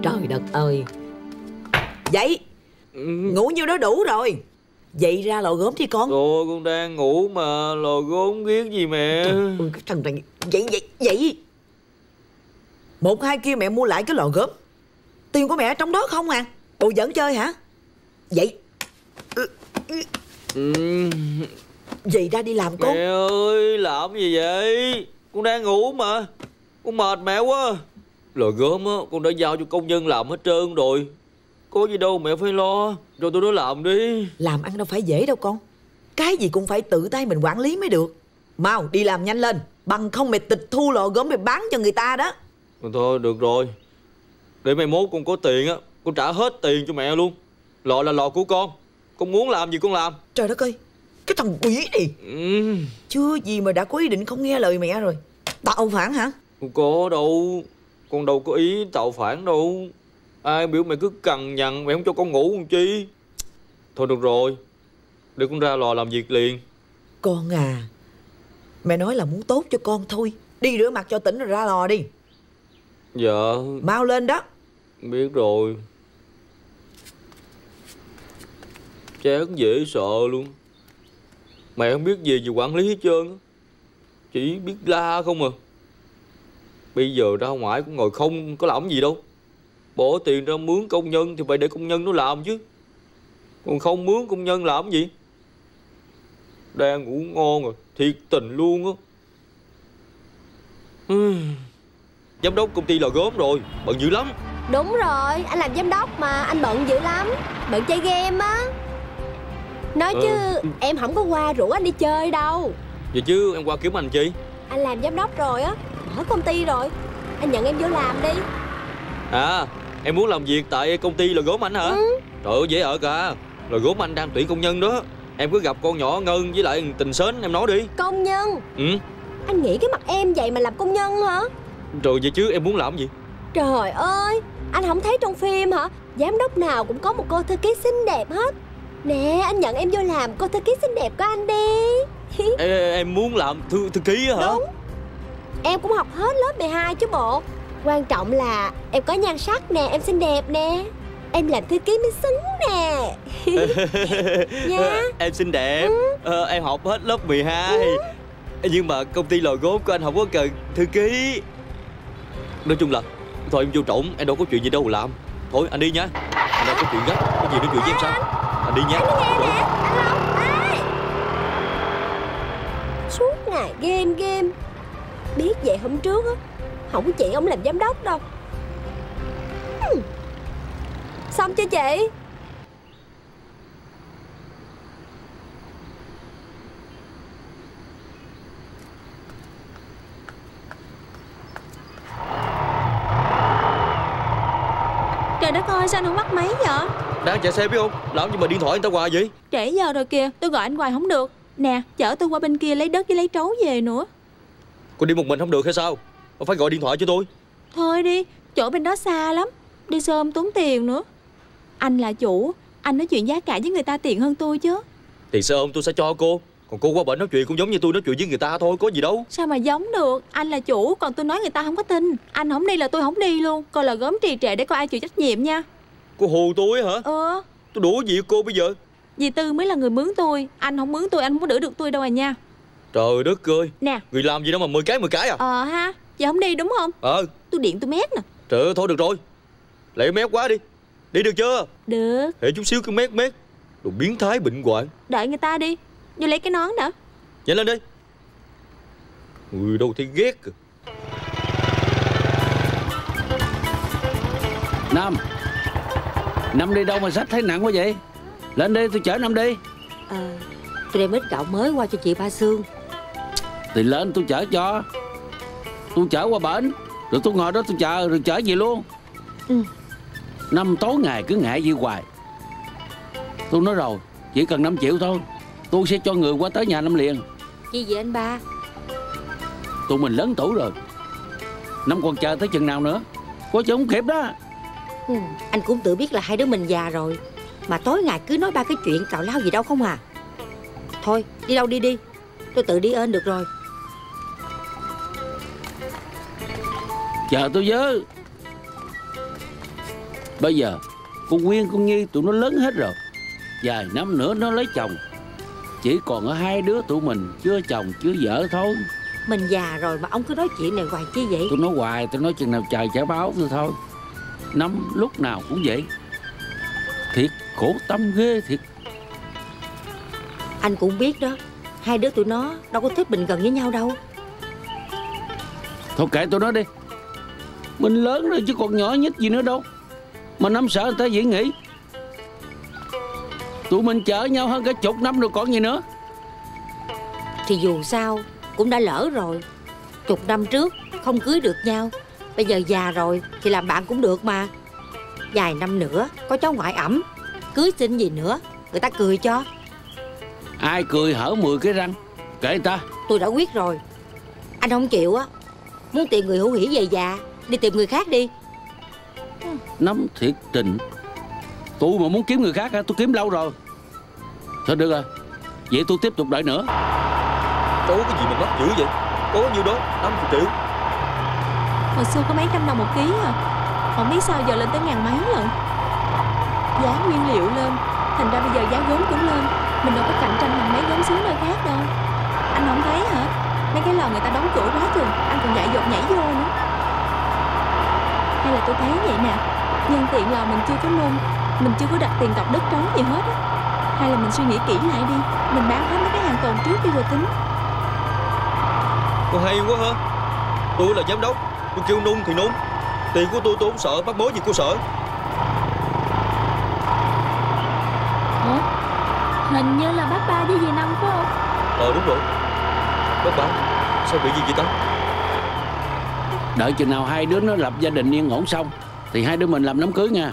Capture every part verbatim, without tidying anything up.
Trời đất ơi. Dậy. Ngủ nhiêu đó đủ rồi. Dậy ra lò gốm đi con. Rồi con đang ngủ mà. Lò gốm biết gì mẹ. Trời ơi, cái thằng này. Dậy dậy dậy. Một hai kia mẹ mua lại cái lò gốm. Tiền của mẹ ở trong đó không à? Bộ giỡn chơi hả? Dậy. Ừ. Dậy ra đi làm con. Mẹ ơi, làm gì vậy? Con đang ngủ mà. Con mệt mẹ quá. Lò gốm á, con đã giao cho công nhân làm hết trơn rồi. Có gì đâu mẹ phải lo. Cho tôi nó làm đi. Làm ăn đâu phải dễ đâu con. Cái gì cũng phải tự tay mình quản lý mới được. Mau đi làm nhanh lên. Bằng không mày tịch thu lò gốm mày bán cho người ta đó. Thôi được rồi. Để mai mốt con có tiền á, con trả hết tiền cho mẹ luôn. Lò là lò của con. Con muốn làm gì con làm. Trời đất ơi, cái thằng quỷ này. Ừ. Chưa gì mà đã có ý định không nghe lời mẹ rồi. Tạo phản hả? Không có đâu. Con đâu có ý tạo phản đâu. Ai biểu mẹ cứ cằn nhằn, mẹ không cho con ngủ con chi. Thôi được rồi, để con ra lò làm việc liền. Con à, mẹ nói là muốn tốt cho con thôi. Đi rửa mặt cho tỉnh rồi ra lò đi. Dạ. Mau lên đó. Biết rồi. Chán dễ sợ luôn. Mẹ không biết gì về quản lý hết trơn. Chỉ biết la không à. Bây giờ ra ngoài cũng ngồi không có làm gì đâu. Bỏ tiền ra mướn công nhân thì phải để công nhân nó làm chứ. Còn không mướn công nhân làm gì. Đang ngủ ngon rồi, thiệt tình luôn á. Giám đốc công ty lò gốm rồi, bận dữ lắm. Đúng rồi, anh làm giám đốc mà, anh bận dữ lắm. Bận chơi game á. Nói chứ ừ. em không có qua rủ anh đi chơi đâu. Vậy chứ em qua kiếm anh chi? Anh làm giám đốc rồi á, mở công ty rồi. Anh nhận em vô làm đi. À, em muốn làm việc tại công ty lò gốm anh hả? Ừ. Trời ơi, dễ ở cả. Lò gốm anh đang tuyển công nhân đó. Em cứ gặp con nhỏ Ngân với lại Tình Sến em nói đi. Công nhân? Ừ. Anh nghĩ cái mặt em vậy mà làm công nhân hả? Rồi vậy chứ em muốn làm gì? Trời ơi, anh không thấy trong phim hả? Giám đốc nào cũng có một cô thư ký xinh đẹp hết. Nè, anh nhận em vô làm cô thư ký xinh đẹp của anh đi. Ê, em muốn làm thư, thư ký hả? Đúng. Em cũng học hết lớp mười hai chứ bộ. Quan trọng là em có nhan sắc nè, em xinh đẹp nè. Em làm thư ký mới xứng nè. Nha. Em xinh đẹp. Ừ. ờ, Em học hết lớp mười hai. Ừ. Nhưng mà công ty lò gốm của anh không có cần thư ký. Nói chung là thôi em vô trộn, em đâu có chuyện gì đâu làm. Thôi anh đi nha. Anh đâu có chuyện gấp. Có gì nói chuyện với em sao? Anh đi nha. Anh nghe nè, anh Long. Ê. Suốt ngày game game. Biết vậy hôm trước á, không có chị ông làm giám đốc đâu. hmm. Xong chưa chị? Trời đất ơi, sao anh không bắt máy vậy? Đang chạy xe biết không? Làm gì mà điện thoại anh ta hoài vậy? Trễ giờ rồi kìa, tôi gọi anh hoài không được. Nè, chở tôi qua bên kia lấy đất với lấy trấu về nữa. Cô đi một mình không được hay sao? Cô phải gọi điện thoại cho tôi. Thôi đi, chỗ bên đó xa lắm. Đi sớm tốn tiền nữa. Anh là chủ, anh nói chuyện giá cả với người ta tiện hơn tôi chứ. Tiền xe ôm tôi sẽ cho cô. Còn cô qua bển nói chuyện cũng giống như tôi nói chuyện với người ta thôi, có gì đâu. Sao mà giống được, anh là chủ, còn tôi nói người ta không có tin. Anh không đi là tôi không đi luôn. Coi là gớm trì trệ để coi ai chịu trách nhiệm nha. Cô hù tôi hả? Ừ. Tôi đùa gì với cô bây giờ? Dì Tư mới là người mướn tôi. Anh không mướn tôi, anh không có đỡ được tôi đâu à nha. Trời đất ơi. Nè. Người làm gì đâu mà mười cái mười cái à? Ờ ha. Giờ không đi đúng không? Ờ. Tôi điện tôi mét nè. Trời ơi, thôi được rồi. Lại mét quá đi. Đi được chưa? Được. Để chút xíu cứ mét mét. Đồ biến thái bệnh hoạn. Đợi người ta đi. Vô lấy cái nón đã. Nhanh lên đi. Người đâu thấy ghét kìa. Năm Năm đi đâu mà xách thấy nặng quá vậy? Lên đi, tôi chở Năm đi. À, tôi đem ít gạo mới qua cho chị Ba Sương. Thì lên tôi chở cho. Tôi chở qua bển, rồi tôi ngồi đó tôi chờ, rồi chở về luôn. Ừ. Năm tối ngày cứ ngại gì hoài. Tôi nói rồi, chỉ cần năm triệu thôi, tôi sẽ cho người qua tới nhà Năm liền. Chi vậy anh ba? Tụi mình lớn tuổi rồi, Năm còn chờ tới chừng nào nữa? Có chứ không kịp đó. Ừ, anh cũng tự biết là hai đứa mình già rồi, mà tối ngày cứ nói ba cái chuyện tào lao gì đâu không à. Thôi đi đâu đi đi, tôi tự đi ơn được rồi. Chờ tôi với. Bây giờ con Nguyên con Nhi tụi nó lớn hết rồi, vài năm nữa nó lấy chồng. Chỉ còn ở hai đứa tụi mình chưa chồng chưa vợ thôi. Mình già rồi mà ông cứ nói chuyện này hoài chi vậy? Tôi nói hoài, tôi nói chừng nào trời trả báo tôi thôi. Năm lúc nào cũng vậy. Thiệt khổ tâm ghê thiệt. Anh cũng biết đó, hai đứa tụi nó đâu có thích mình gần với nhau đâu. Thôi kệ tụi nó đi. Mình lớn rồi chứ còn nhỏ nhất gì nữa đâu mà Năm sợ người ta dễ nghĩ. Tụi mình chở nhau hơn cả chục năm rồi còn gì nữa. Thì dù sao cũng đã lỡ rồi. Chục năm trước không cưới được nhau, bây giờ già rồi thì làm bạn cũng được mà. Vài năm nữa có cháu ngoại ẵm, cưới xin gì nữa, người ta cười cho. Ai cười hở mười cái răng, kệ người ta. Tôi đã quyết rồi. Anh không chịu á, muốn tìm người hữu hỉ về già, đi tìm người khác đi. Nắm thiệt tình. Tôi mà muốn kiếm người khác tôi kiếm lâu rồi. Thôi được rồi, vậy tôi tiếp tục đợi nữa. Có cái gì mà mắc dữ vậy? Có nhiêu đó, năm mươi triệu. Hồi xưa có mấy trăm đồng một ký à, không biết sao giờ lên tới ngàn mấy lần. Giá nguyên liệu lên, thành ra bây giờ giá gốm cũng lên. Mình đâu có cạnh tranh bằng mấy gốm xứ nơi khác đâu. Anh không thấy hả? Mấy cái lò người ta đóng cửa quá chừng, anh còn dại dột nhảy vô nữa. Hay là tôi thấy vậy nè, nhân tiện là mình chưa có nôn, mình chưa có đặt tiền cọc đất trống gì hết á. Hay là mình suy nghĩ kỹ lại đi, mình bán hết mấy cái hàng tồn trước đi rồi tính. Còn hay quá hả? Tôi là giám đốc, tôi kêu nung thì nung. Tiền của tôi tôi không sợ, bắt mối gì cô sợ. Ủa? Hình như là bác Ba với dì Năm phải không? Ờ đúng rồi. Bác Ba, sao bị gì vậy ta? Đợi chừng nào hai đứa nó lập gia đình yên ổn xong thì hai đứa mình làm đám cưới nha.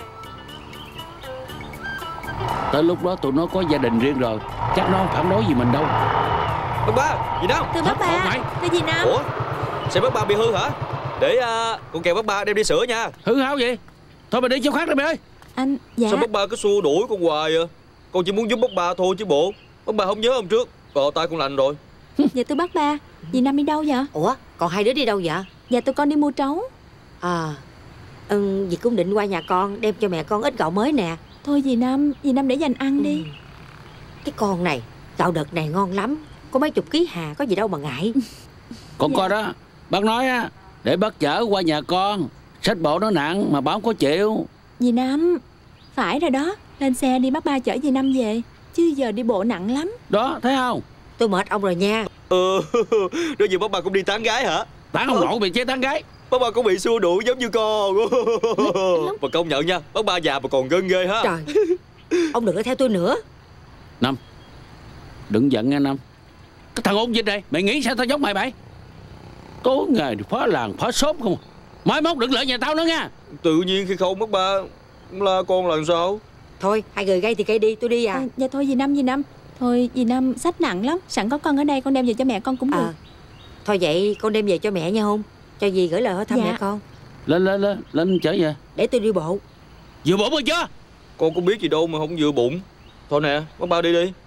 Tới lúc đó tụi nó có gia đình riêng rồi, chắc nó không phản đối gì mình đâu. Bác Ba, gì đâu? Thưa bác Ba, thưa dì Năm. Ủa, xe bác Ba bị hư hả? Để uh, con kèo bác Ba đem đi sửa nha. Hư hao gì? Thôi mình đi chỗ khác đi mày ơi. Anh, dạ. Sao bác Ba cứ xua đuổi con hoài à? Con chỉ muốn giúp bác Ba thôi chứ bộ. Bác Ba không nhớ hôm trước, cò tay con lành rồi. Dạ thưa bác Ba, dì Năm đi đâu vậy? Ủa, còn hai đứa đi đâu vậy? Dạ tụi con đi mua trấu. À, ừ, dì cũng định qua nhà con đem cho mẹ con ít gạo mới nè. Thôi dì Năm, dì Năm để dành ăn đi. Ừ. Cái con này, gạo đợt này ngon lắm, có mấy chục ký hà, có gì đâu mà ngại. Con Dạ. coi đó, bác nói á, để bác chở qua nhà con. Sách bộ nó nặng mà báo có chịu. Dì Năm, phải rồi đó, lên xe đi bác Ba chở dì Năm về. Chứ giờ đi bộ nặng lắm. Đó, thấy không? Tôi mệt ông rồi nha. Ừ, đó giờ bác Ba cũng đi tán gái hả? Tán ông nội bị chế tán gái. Bác Ba cũng bị xua đuổi giống như con. Mà công nhận nha, bác Ba già mà còn gân ghê ha. Trời, ông đừng có theo tôi nữa. Năm, đừng giận nha Năm. Cái thằng ôn dịch này, mày nghĩ sao tao giống mày vậy? Tối ngày thì phá làng phá xóm không. Mai mốt đừng lợi nhà tao nữa nha. Tự nhiên khi không bác Ba la con là sao? Thôi, hai người gây thì gây đi, tôi đi à. À, dạ thôi dì Năm, dì Năm. Thôi dì Năm xách nặng lắm, sẵn có con ở đây con đem về cho mẹ con cũng được. À, thôi vậy con đem về cho mẹ nha không? Cho dì gửi lời hỏi thăm Dạ. mẹ con. Lên lên lên, lên chở về. Để tôi đi bộ. Vừa bụng rồi chưa? Con cũng biết gì đâu mà không vừa bụng. Thôi nè, bác Ba đi đi.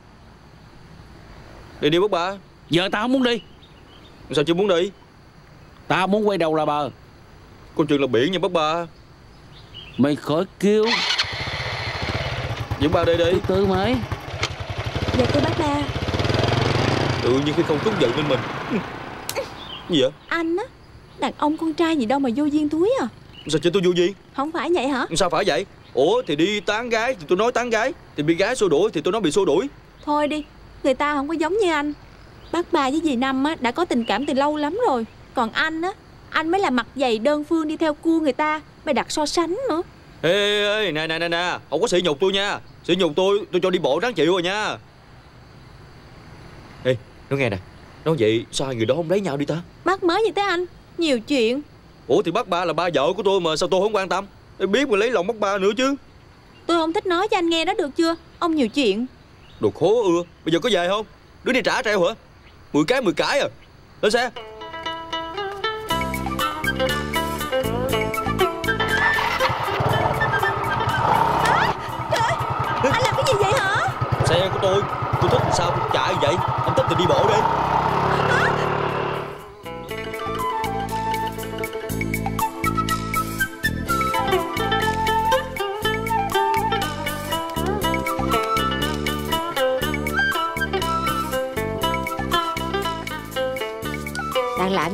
Đi đi bác Ba. Giờ tao không muốn đi. Sao chưa muốn đi? Tao muốn quay đầu là bờ. Con chừng là biển nha bác Ba. Mày khỏi kêu. Dẫn ba đi đi. Từ từ mày. Dạ thưa bác Ba. Tự nhiên khi không trút giận lên mình. Gì vậy? Anh á, đàn ông con trai gì đâu mà vô duyên túi à. Sao chứ tôi vô duyên? Không phải vậy hả? Sao phải vậy? Ủa thì đi tán gái thì tôi nói tán gái, thì bị gái xua đuổi thì tôi nói bị xua đuổi. Thôi đi, người ta không có giống như anh. Bác Ba với dì Năm á đã có tình cảm từ lâu lắm rồi. Còn anh á, anh mới là mặt dày đơn phương đi theo cua người ta, mày đặt so sánh nữa. Ê, ê, ê, nè, nè, nè, nè, không có sỉ nhục tôi nha. Sỉ nhục tôi, tôi cho đi bộ đáng chịu rồi nha. Ê, nó nghe nè. Nói vậy sao hai người đó không lấy nhau đi ta? Bác mới gì tới anh, nhiều chuyện. Ủa thì bác Ba là ba vợ của tôi mà sao tôi không quan tâm? Tôi biết mà lấy lòng bác Ba nữa chứ. Tôi không thích nói cho anh nghe đó được chưa? Ông nhiều chuyện. Đồ khố ưa. Bây giờ có về không? Đứa đi trả treo hả? Mười cái mười cái à. Lên xe. Anh làm cái gì vậy hả? Xe của tôi. Tôi thích sao tôi chạy vậy. Anh thích thì đi bộ đi.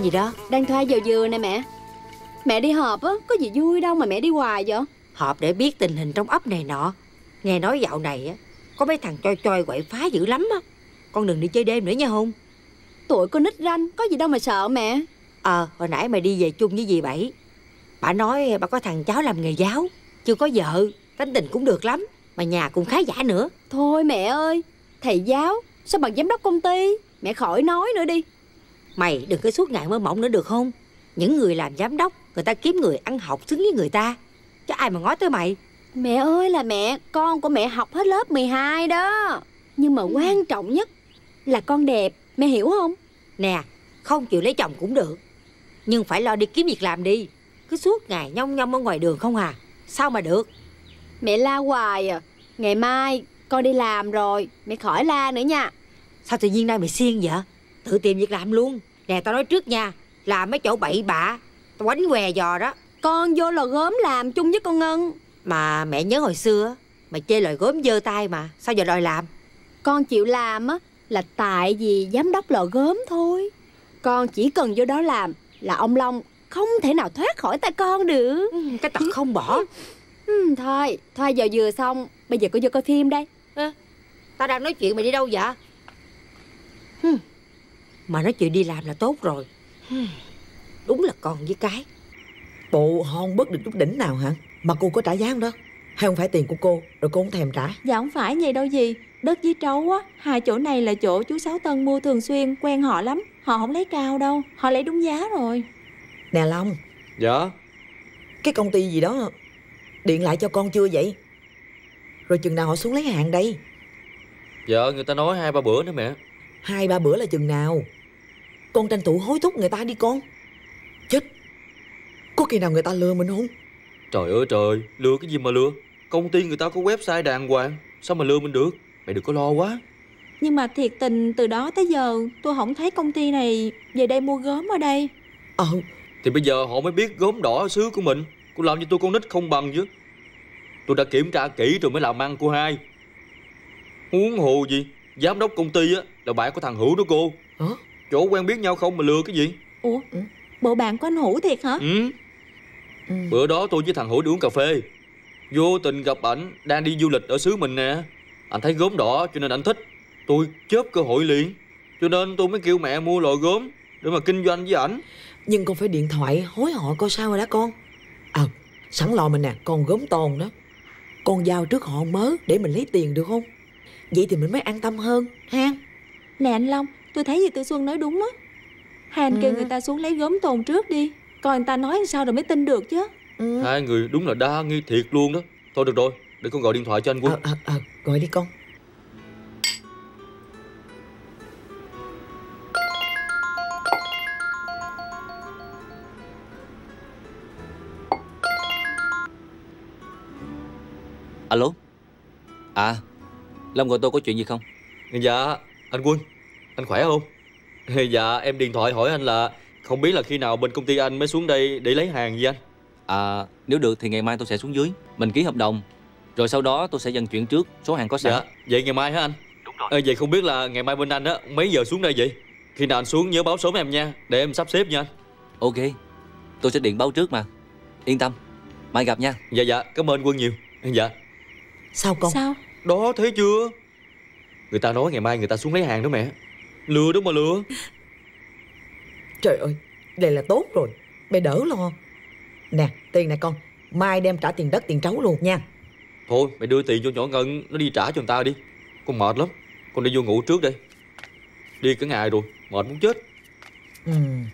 gì đó? Đang thoa dầu dừa nè mẹ. Mẹ đi họp á, có gì vui đâu mà mẹ đi hoài vậy? Họp để biết tình hình trong ấp này nọ. Nghe nói dạo này á có mấy thằng choi choi quậy phá dữ lắm á. Con đừng đi chơi đêm nữa nha Hùng. Tụi con nít ranh, có gì đâu mà sợ mẹ. Ờ, hồi nãy mày đi về chung với dì Bảy. Bà nói bà có thằng cháu làm nghề giáo, chưa có vợ, tính tình cũng được lắm, mà nhà cũng khá giả nữa. Thôi mẹ ơi, thầy giáo sao bằng giám đốc công ty? Mẹ khỏi nói nữa đi. Mày đừng có suốt ngày mơ mộng nữa được không? Những người làm giám đốc, người ta kiếm người ăn học xứng với người ta, chứ ai mà ngó tới mày. Mẹ ơi là mẹ, con của mẹ học hết lớp mười hai đó. Nhưng mà quan trọng nhất là con đẹp, mẹ hiểu không? Nè, không chịu lấy chồng cũng được, nhưng phải lo đi kiếm việc làm đi. Cứ suốt ngày nhong nhong ở ngoài đường không à, sao mà được. Mẹ la hoài à. Ngày mai con đi làm rồi, mẹ khỏi la nữa nha. Sao tự nhiên nay mày siêng vậy? Tự tìm việc làm luôn. Nè tao nói trước nha, làm mấy chỗ bậy bạ tao quánh què giò đó. Con vô lò gốm làm chung với con Ngân. Mà mẹ nhớ hồi xưa mày chê lời gốm dơ tay mà, sao giờ đòi làm? Con chịu làm á là tại vì giám đốc lò gốm thôi. Con chỉ cần vô đó làm là ông Long không thể nào thoát khỏi tay con được. Ừ, cái tật không bỏ. Ừ, thôi, thôi giờ vừa xong, bây giờ con vô coi phim đây. À, tao đang nói chuyện mày đi đâu vậy? Hừm, mà nói chuyện đi làm là tốt rồi. Hừm, đúng là con với cái. Bộ họ không bớt được chút đỉnh nào hả? Mà cô có trả giá không đó? Hay không phải tiền của cô rồi cô không thèm trả? Dạ không phải vậy đâu gì. Đất với trấu á, hai chỗ này là chỗ chú Sáu Tân mua thường xuyên, quen họ lắm. Họ không lấy cao đâu, họ lấy đúng giá rồi. Nè Long. Dạ. Cái công ty gì đó điện lại cho con chưa vậy? Rồi chừng nào họ xuống lấy hàng đây? Dạ người ta nói hai ba bữa nữa mẹ. Hai ba bữa là chừng nào? Con tranh thủ hối thúc người ta đi con. Chết, có khi nào người ta lừa mình không? Trời ơi trời, lừa cái gì mà lừa? Công ty người ta có website đàng hoàng, sao mà lừa mình được? Mày đừng có lo quá. Nhưng mà thiệt tình từ đó tới giờ tôi không thấy công ty này về đây mua gốm ở đây. Ờ. Thì bây giờ họ mới biết gốm đỏ ở xứ của mình. Cô làm cho tôi con nít không bằng chứ. Tôi đã kiểm tra kỹ rồi mới làm ăn cô hai. Huống hồ gì, giám đốc công ty á là bạn của thằng Hữu đó cô. Hả? Chỗ quen biết nhau không mà lừa cái gì? Ủa, bộ bạn của anh Hữu thiệt hả? Ừ. Ừ. Bữa đó tôi với thằng Hữu đi uống cà phê, vô tình gặp ảnh đang đi du lịch ở xứ mình nè. Anh thấy gốm đỏ cho nên anh thích. Tôi chớp cơ hội liền, cho nên tôi mới kêu mẹ mua loại gốm để mà kinh doanh với ảnh. Nhưng con phải điện thoại hối họ coi sao rồi đó con. Ờ, à, sẵn lò mình nè, con gốm tồn đó. Con giao trước họ mớ để mình lấy tiền được không? Vậy thì mình mới an tâm hơn ha. Nè anh Long, tôi thấy gì Tư Xuân nói đúng á. Hai anh ừ. kêu người ta xuống lấy gốm tồn trước đi, coi người ta nói sao rồi mới tin được chứ. Ừ. Hai người đúng là đa nghi thiệt luôn đó. Thôi được rồi, để con gọi điện thoại cho anh Quân. Ờ, ờ, ờ, gọi đi con. Alo. À, Long gọi tôi có chuyện gì không? Dạ, anh Quân, anh khỏe không? Dạ, em điện thoại hỏi anh là không biết là khi nào bên công ty anh mới xuống đây để lấy hàng gì anh? À, nếu được thì ngày mai tôi sẽ xuống dưới, mình ký hợp đồng, rồi sau đó tôi sẽ dần chuyển trước số hàng có sẵn. Dạ, vậy ngày mai hả anh? Đúng rồi. À, vậy không biết là ngày mai bên anh á mấy giờ xuống đây vậy? Khi nào anh xuống nhớ báo sớm em nha, để em sắp xếp nha anh. Ok, tôi sẽ điện báo trước mà. Yên tâm, mai gặp nha. Dạ dạ, cảm ơn Quân nhiều. Dạ. Sao con? Sao? Đó, thấy chưa? Người ta nói ngày mai người ta xuống lấy hàng đó mẹ. Lừa đó mà lừa. Trời ơi, đây là tốt rồi, mày đỡ lo. Nè, tiền này con, mai đem trả tiền đất tiền trấu luôn nha. Thôi, mày đưa tiền cho nhỏ Ngân, nó đi trả cho người ta đi. Con mệt lắm, con đi vô ngủ trước đây. Đi cả ngày rồi, mệt muốn chết. Ừ.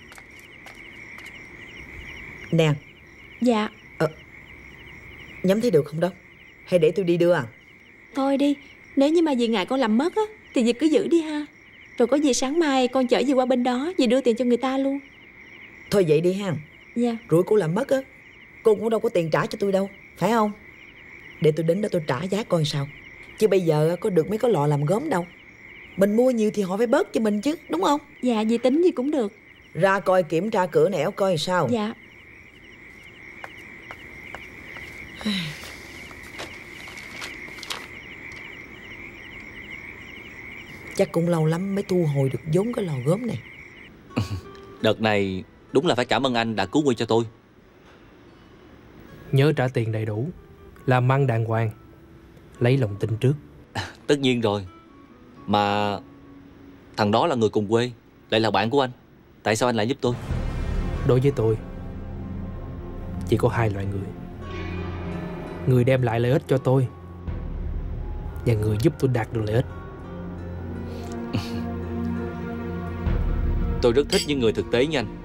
Nè. Dạ. Ờ, nhắm thấy được không đó? Hay để tôi đi đưa à? Thôi đi, nếu như mà dì ngại con làm mất á thì dì cứ giữ đi ha. Rồi có gì sáng mai con chở dì qua bên đó, dì đưa tiền cho người ta luôn. Thôi vậy đi ha. Dạ. Rủi cô làm mất á, cô cũng đâu có tiền trả cho tôi đâu, phải không? Để tôi đến đó tôi trả giá coi sao. Chứ bây giờ có được mấy cái lọ làm gốm đâu. Mình mua nhiều thì họ phải bớt cho mình chứ, đúng không? Dạ, dì tính gì cũng được. Ra coi kiểm tra cửa nẻo coi sao. Dạ. Chắc cũng lâu lắm mới thu hồi được vốn cái lò gốm này. Đợt này đúng là phải cảm ơn anh đã cứu Quy cho tôi. Nhớ trả tiền đầy đủ, làm ăn đàng hoàng, lấy lòng tin trước. Tất nhiên rồi. Mà thằng đó là người cùng quê, lại là bạn của anh. Tại sao anh lại giúp tôi? Đối với tôi, chỉ có hai loại người. Người đem lại lợi ích cho tôi, và người giúp tôi đạt được lợi ích. Tôi rất thích những người thực tế như anh.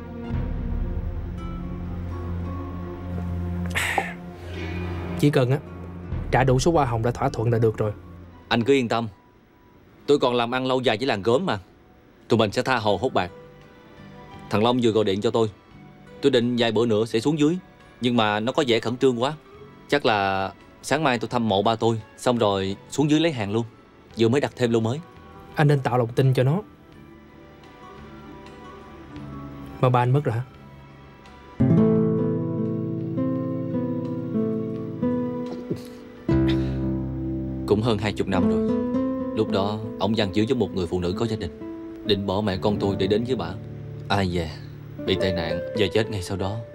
Chỉ cần á trả đủ số hoa hồng đã thỏa thuận là được rồi. Anh cứ yên tâm, tôi còn làm ăn lâu dài với làng gốm mà. Tụi mình sẽ tha hồ hốt bạc. Thằng Long vừa gọi điện cho tôi. Tôi định vài bữa nữa sẽ xuống dưới, nhưng mà nó có vẻ khẩn trương quá. Chắc là sáng mai tôi thăm mộ ba tôi, xong rồi xuống dưới lấy hàng luôn. Vừa mới đặt thêm lô mới. Anh nên tạo lòng tin cho nó. Mà ba anh mất rồi hả? Cũng hơn hai chục năm rồi. Lúc đó ông dằn giữ cho một người phụ nữ có gia đình, định bỏ mẹ con tôi để đến với bà. Ai dè bị tai nạn và chết ngay sau đó.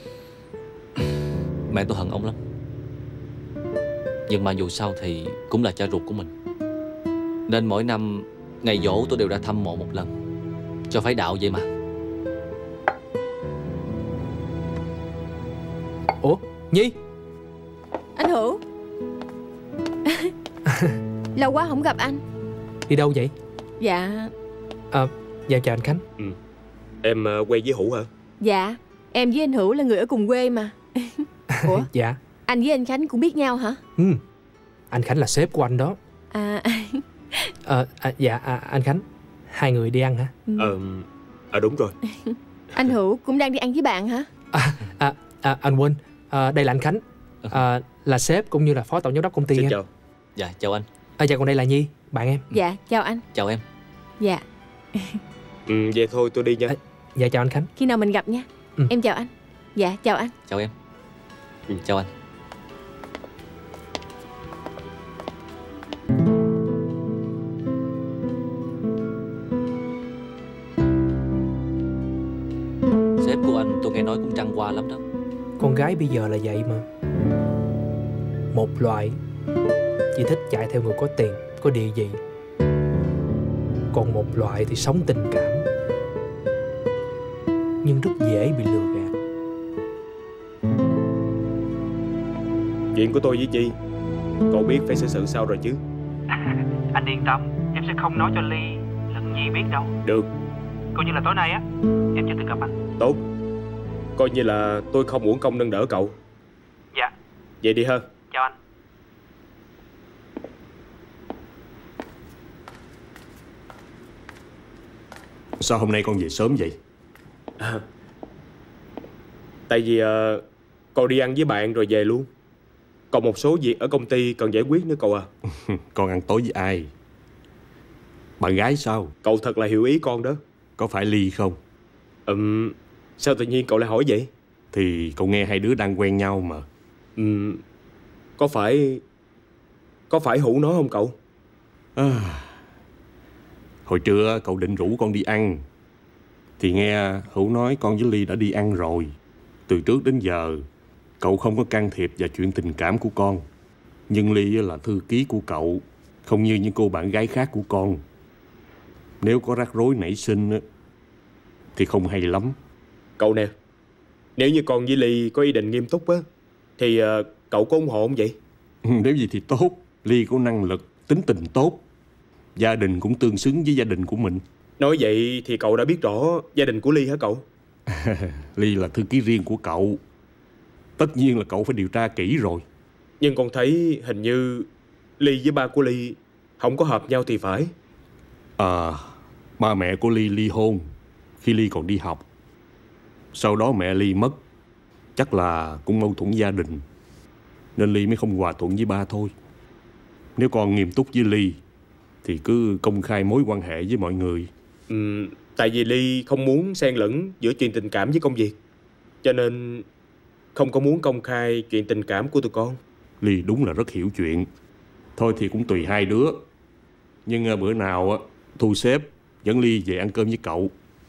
Mẹ tôi hận ông lắm. Nhưng mà dù sao thì cũng là cha ruột của mình, nên mỗi năm ngày giỗ tôi đều ra thăm mộ một lần. Cho phái đạo vậy mà. Ủa Nhi? Anh Hữu. Lâu quá không gặp anh. Đi đâu vậy? Dạ À, dạ chào anh Khánh. Ừ. Em uh, quen với Hữu hả? Dạ em với anh Hữu là người ở cùng quê mà. Ủa? Dạ. Anh với anh Khánh cũng biết nhau hả? Ừ. Anh Khánh là sếp của anh đó. À, à, à Dạ à, anh Khánh, hai người đi ăn hả? Ờ à, đúng rồi. Anh Hữu cũng đang đi ăn với bạn hả? À, à, à anh quên, à, đây là anh Khánh, à, là sếp cũng như là phó tổng giám đốc công ty. Xin em. chào. Dạ chào anh. À, dạ còn đây là Nhi, bạn em. Dạ chào anh. Chào em. Dạ. Ừ, vậy thôi tôi đi nha. À, dạ chào anh Khánh. Khi nào mình gặp nha. Ừ. Em chào anh. Dạ chào anh. Chào em. Ừ, chào anh. Sếp của anh tôi nghe nói cũng trăng qua lắm đó. Con gái bây giờ là vậy mà. Một loại chỉ thích chạy theo người có tiền, có địa vị. Còn một loại thì sống tình cảm, nhưng rất dễ bị lừa gạt. Chuyện của tôi với Chi, cậu biết phải xử sự sao rồi chứ? Anh yên tâm, em sẽ không nói cho Ly lẫn Nhi biết đâu. Được. Coi như là tối nay á em chưa từng gặp anh. Tốt. Coi như là tôi không uổng công nâng đỡ cậu. Dạ. Vậy đi ha. Chào anh. Sao hôm nay con về sớm vậy? À, tại vì uh, con đi ăn với bạn rồi về luôn. Còn một số việc ở công ty cần giải quyết nữa cậu à. Con ăn tối với ai? Bạn gái sao? Cậu thật là hiểu ý con đó. Có phải Ly không? Ừm, sao tự nhiên cậu lại hỏi vậy? Thì cậu nghe hai đứa đang quen nhau mà. Ừm, có phải Có phải Hữu nói không cậu? À, hồi trưa cậu định rủ con đi ăn, thì nghe Hữu nói con với Ly đã đi ăn rồi. Từ trước đến giờ cậu không có can thiệp vào chuyện tình cảm của con. Nhưng Ly là thư ký của cậu, không như những cô bạn gái khác của con. Nếu có rắc rối nảy sinh thì không hay lắm. Cậu nè, nếu như con với Ly có ý định nghiêm túc á, thì uh, cậu có ủng hộ không vậy? Nếu gì thì tốt. Ly có năng lực, tính tình tốt, gia đình cũng tương xứng với gia đình của mình. Nói vậy thì cậu đã biết rõ gia đình của Ly hả cậu? Ly là thư ký riêng của cậu, tất nhiên là cậu phải điều tra kỹ rồi. Nhưng con thấy hình như Ly với ba của Ly không có hợp nhau thì phải. À, ba mẹ của Ly ly hôn khi Ly còn đi học. Sau đó mẹ Ly mất, chắc là cũng mâu thuẫn gia đình, nên Ly mới không hòa thuận với ba thôi. Nếu con nghiêm túc với Ly thì cứ công khai mối quan hệ với mọi người. Ừ, tại vì Ly không muốn xen lẫn giữa chuyện tình cảm với công việc, cho nên không có muốn công khai chuyện tình cảm của tụi con. Ly đúng là rất hiểu chuyện. Thôi thì cũng tùy hai đứa. Nhưng bữa nào Thu xếp dẫn Ly về ăn cơm với cậu.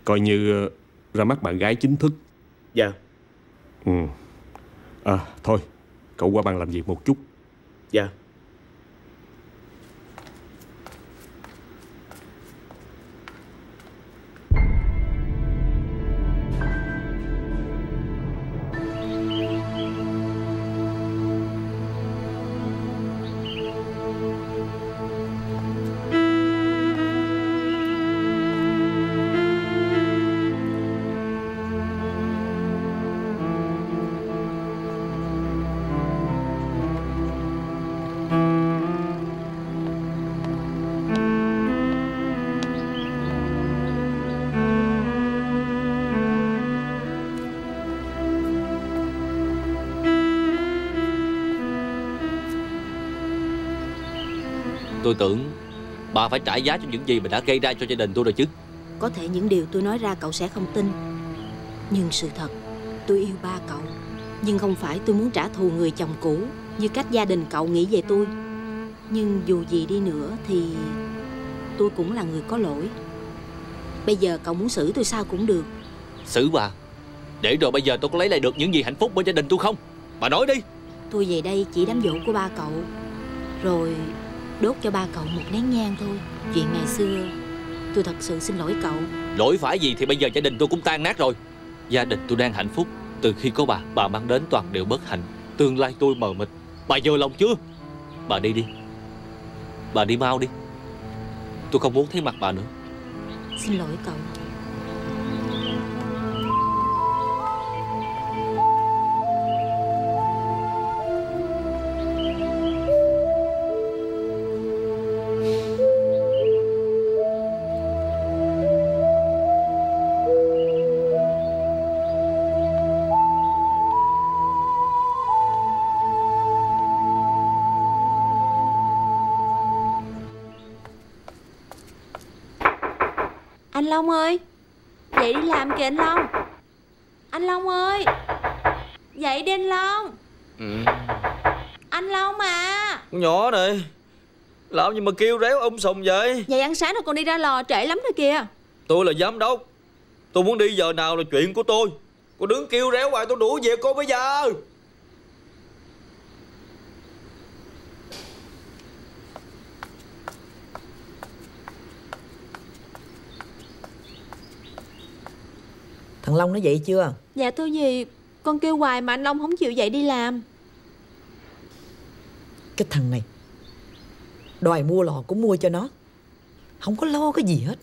Coi như ra mắt bạn gái chính thức. Dạ. Ừ. À, thôi, cậu qua bàn làm việc một chút. Dạ. Tôi tưởng bà phải trả giá cho những gì mà đã gây ra cho gia đình tôi rồi chứ. Có thể những điều tôi nói ra cậu sẽ không tin, nhưng sự thật, tôi yêu ba cậu. Nhưng không phải tôi muốn trả thù người chồng cũ như cách gia đình cậu nghĩ về tôi. Nhưng dù gì đi nữa thì tôi cũng là người có lỗi. Bây giờ cậu muốn xử tôi sao cũng được. Xử bà? Để rồi bây giờ tôi có lấy lại được những gì hạnh phúc bên gia đình tôi không? Bà nói đi. Tôi về đây chỉ đám giỗ của ba cậu, rồi đốt cho ba cậu một nén nhang thôi. Chuyện ngày xưa tôi thật sự xin lỗi cậu. Lỗi phải gì thì bây giờ gia đình tôi cũng tan nát rồi. Gia đình tôi đang hạnh phúc. Từ khi có bà, bà mang đến toàn điều bất hạnh. Tương lai tôi mờ mịt. Bà vừa lòng chưa? Bà đi đi. Bà đi mau đi. Tôi không muốn thấy mặt bà nữa. Xin lỗi cậu. Anh Long ơi, dậy đi làm kìa anh Long. Anh Long ơi, dậy đi anh Long. Ừ. Anh Long à. Con nhỏ này làm gì mà kêu réo um sùm vậy? Vậy ăn sáng rồi còn đi ra lò, trễ lắm rồi kìa. Tôi là giám đốc, tôi muốn đi giờ nào là chuyện của tôi. Cô đứng kêu réo hoài tôi đuổi việc cô bây giờ. Thằng Long nó dậy chưa? Dạ thưa dì, con kêu hoài mà anh Long không chịu dậy đi làm. Cái thằng này đòi mua lò cũng mua cho nó, không có lo cái gì hết.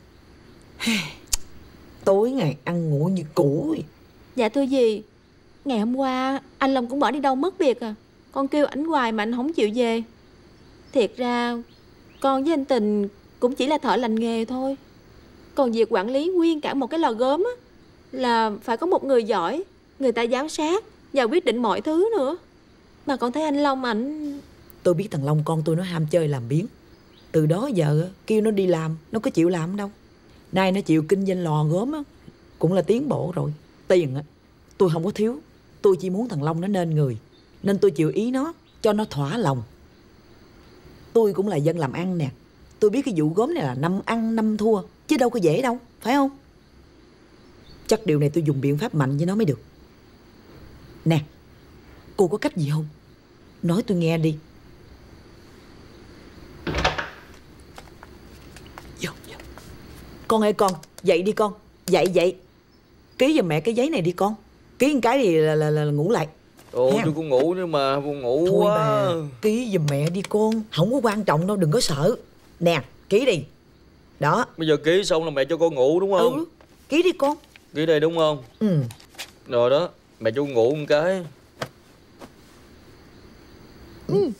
Tối ngày ăn ngủ như cũ. Dạ thưa dì, ngày hôm qua anh Long cũng bỏ đi đâu mất biệt à. Con kêu ảnh hoài mà anh không chịu về. Thiệt ra con với anh Tình cũng chỉ là thợ lành nghề thôi. Còn việc quản lý nguyên cả một cái lò gốm á là phải có một người giỏi, người ta giám sát và quyết định mọi thứ nữa. Mà con thấy anh Long ảnh... Tôi biết thằng Long con tôi nó ham chơi làm biếng. Từ đó giờ kêu nó đi làm, nó có chịu làm đâu. Nay nó chịu kinh doanh lò gốm á, cũng là tiến bộ rồi. Tiền á tôi không có thiếu, tôi chỉ muốn thằng Long nó nên người, nên tôi chịu ý nó, cho nó thỏa lòng. Tôi cũng là dân làm ăn nè, tôi biết cái vụ gốm này là năm ăn năm thua, chứ đâu có dễ đâu, phải không? Chắc điều này tôi dùng biện pháp mạnh với nó mới được. Nè, cô có cách gì không? Nói tôi nghe đi. Vô, vô. Con ơi con, dậy đi con. Dậy dậy. Ký giùm mẹ cái giấy này đi con. Ký một cái thì là, là, là, là ngủ lại. Ồ, tôi cũng ngủ nhưng mà buồn ngủ thôi quá. Bà, ký giùm mẹ đi con. Không có quan trọng đâu, đừng có sợ. Nè, ký đi. Đó. Bây giờ ký xong là mẹ cho con ngủ đúng không? Ừ, ký đi con. Ký đây đúng không? Ừ. Rồi đó, mẹ cho con ngủ một cái. Ừ.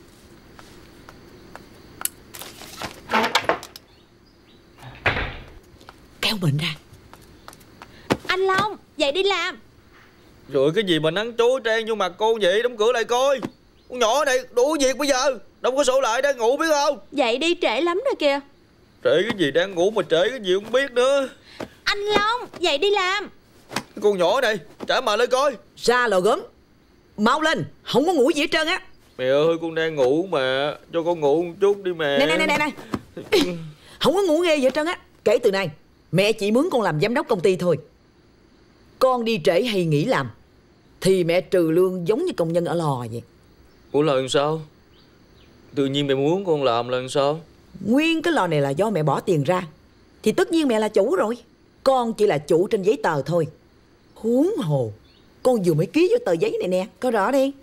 Kéo mình ra. Anh Long, dậy đi làm. Rồi cái gì mà nắng chói trang vô mặt cô vậy? Đóng cửa lại coi. Con nhỏ này đủ việc bây giờ. Đóng cái sổ lại đang ngủ biết không? Dậy đi, trễ lắm rồi kìa. Trễ cái gì, đang ngủ mà trễ cái gì không biết nữa. Anh Long, dậy đi làm. Cái con nhỏ này, trả mờ lên coi. Ra lò gốm, mau lên, không có ngủ gì hết trơn á. Mẹ ơi, con đang ngủ mà, cho con ngủ một chút đi mẹ. Nè nè nè nè, không có ngủ nghe gì hết trơn á. Kể từ nay Mẹ chỉ muốn con làm giám đốc công ty thôi. Con đi trễ hay nghỉ làm thì mẹ trừ lương giống như công nhân ở lò vậy. Ủa là làm sao? Tự nhiên mẹ muốn con làm là làm sao? Nguyên cái lò này là do mẹ bỏ tiền ra, thì tất nhiên mẹ là chủ rồi. Con chỉ là chủ trên giấy tờ thôi. Huống hồ con vừa mới ký vô tờ giấy này nè, coi rõ đi.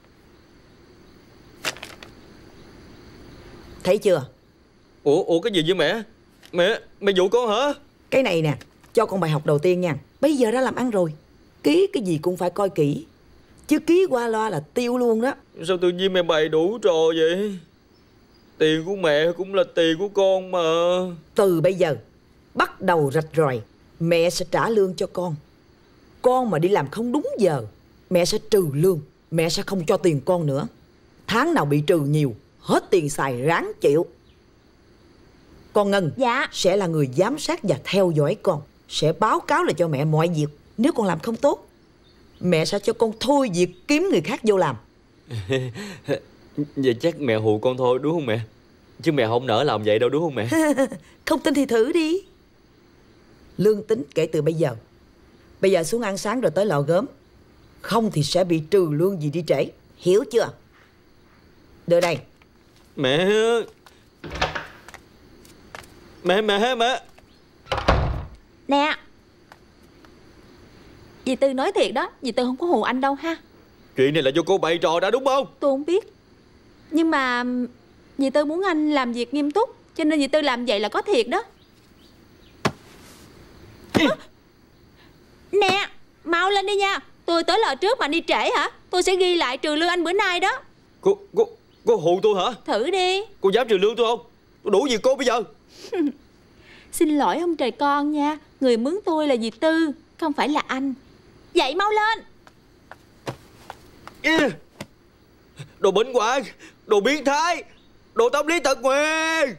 Thấy chưa? Ủa, ủa cái gì vậy mẹ? Mẹ, mẹ dụ con hả? Cái này nè, cho con bài học đầu tiên nha. Bây giờ đã làm ăn rồi, ký cái gì cũng phải coi kỹ, chứ ký qua loa là tiêu luôn đó. Sao tự nhiên mẹ bày đủ trò vậy? Tiền của mẹ cũng là tiền của con mà. Từ bây giờ bắt đầu rạch ròi, mẹ sẽ trả lương cho con. Con mà đi làm không đúng giờ, mẹ sẽ trừ lương, mẹ sẽ không cho tiền con nữa. Tháng nào bị trừ nhiều, hết tiền xài ráng chịu. Con Ngân dạ. sẽ là người giám sát và theo dõi con, sẽ báo cáo lại cho mẹ mọi việc. Nếu con làm không tốt, mẹ sẽ cho con thôi việc, kiếm người khác vô làm. Vậy chắc mẹ hù con thôi đúng không mẹ? Chứ mẹ không nỡ làm vậy đâu đúng không mẹ? Không tin thì thử đi. Lương tính kể từ bây giờ. Bây giờ xuống ăn sáng rồi tới lò gốm, không thì sẽ bị trừ lương vì đi trễ. Hiểu chưa? Đưa đây. Mẹ Mẹ mẹ mẹ Nè, dì Tư nói thiệt đó, dì Tư không có hù anh đâu ha. Chuyện này là do cô bày trò đã đúng không? Tôi không biết, nhưng mà dì Tư muốn anh làm việc nghiêm túc, cho nên dì Tư làm vậy là có thiệt đó. Nè, mau lên đi nha. Tôi tới lò trước mà đi trễ hả? Tôi sẽ ghi lại trừ lương anh bữa nay đó. Cô, cô, cô hù tôi hả? Thử đi. Cô dám trừ lương tôi không? Tôi đủ gì cô bây giờ? Xin lỗi ông trời con nha. Người mướn tôi là dì Tư, không phải là anh. Dậy mau lên. Đồ bệnh hoạn, đồ biến thái, đồ tâm lý tật nguyền.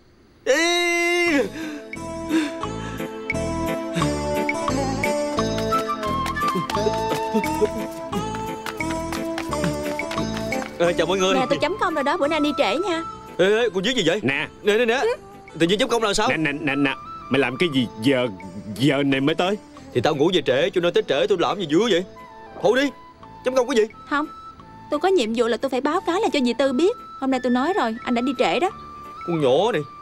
À, chào mọi người. Nè, tôi chấm công rồi đó, bữa nay đi trễ nha. Ê, ê, cô viết gì vậy? Nè Nè nè nè, tự nhiên chấm công là sao? Nè nè nè nè, mày làm cái gì giờ giờ này mới tới? Thì tao ngủ về trễ cho nên tới trễ, tôi làm gì dữ vậy? Thôi đi, chấm công cái gì? Không, tôi có nhiệm vụ là tôi phải báo cáo lại cho dì Tư biết. Hôm nay tôi nói rồi, anh đã đi trễ đó. Con nhỏ này.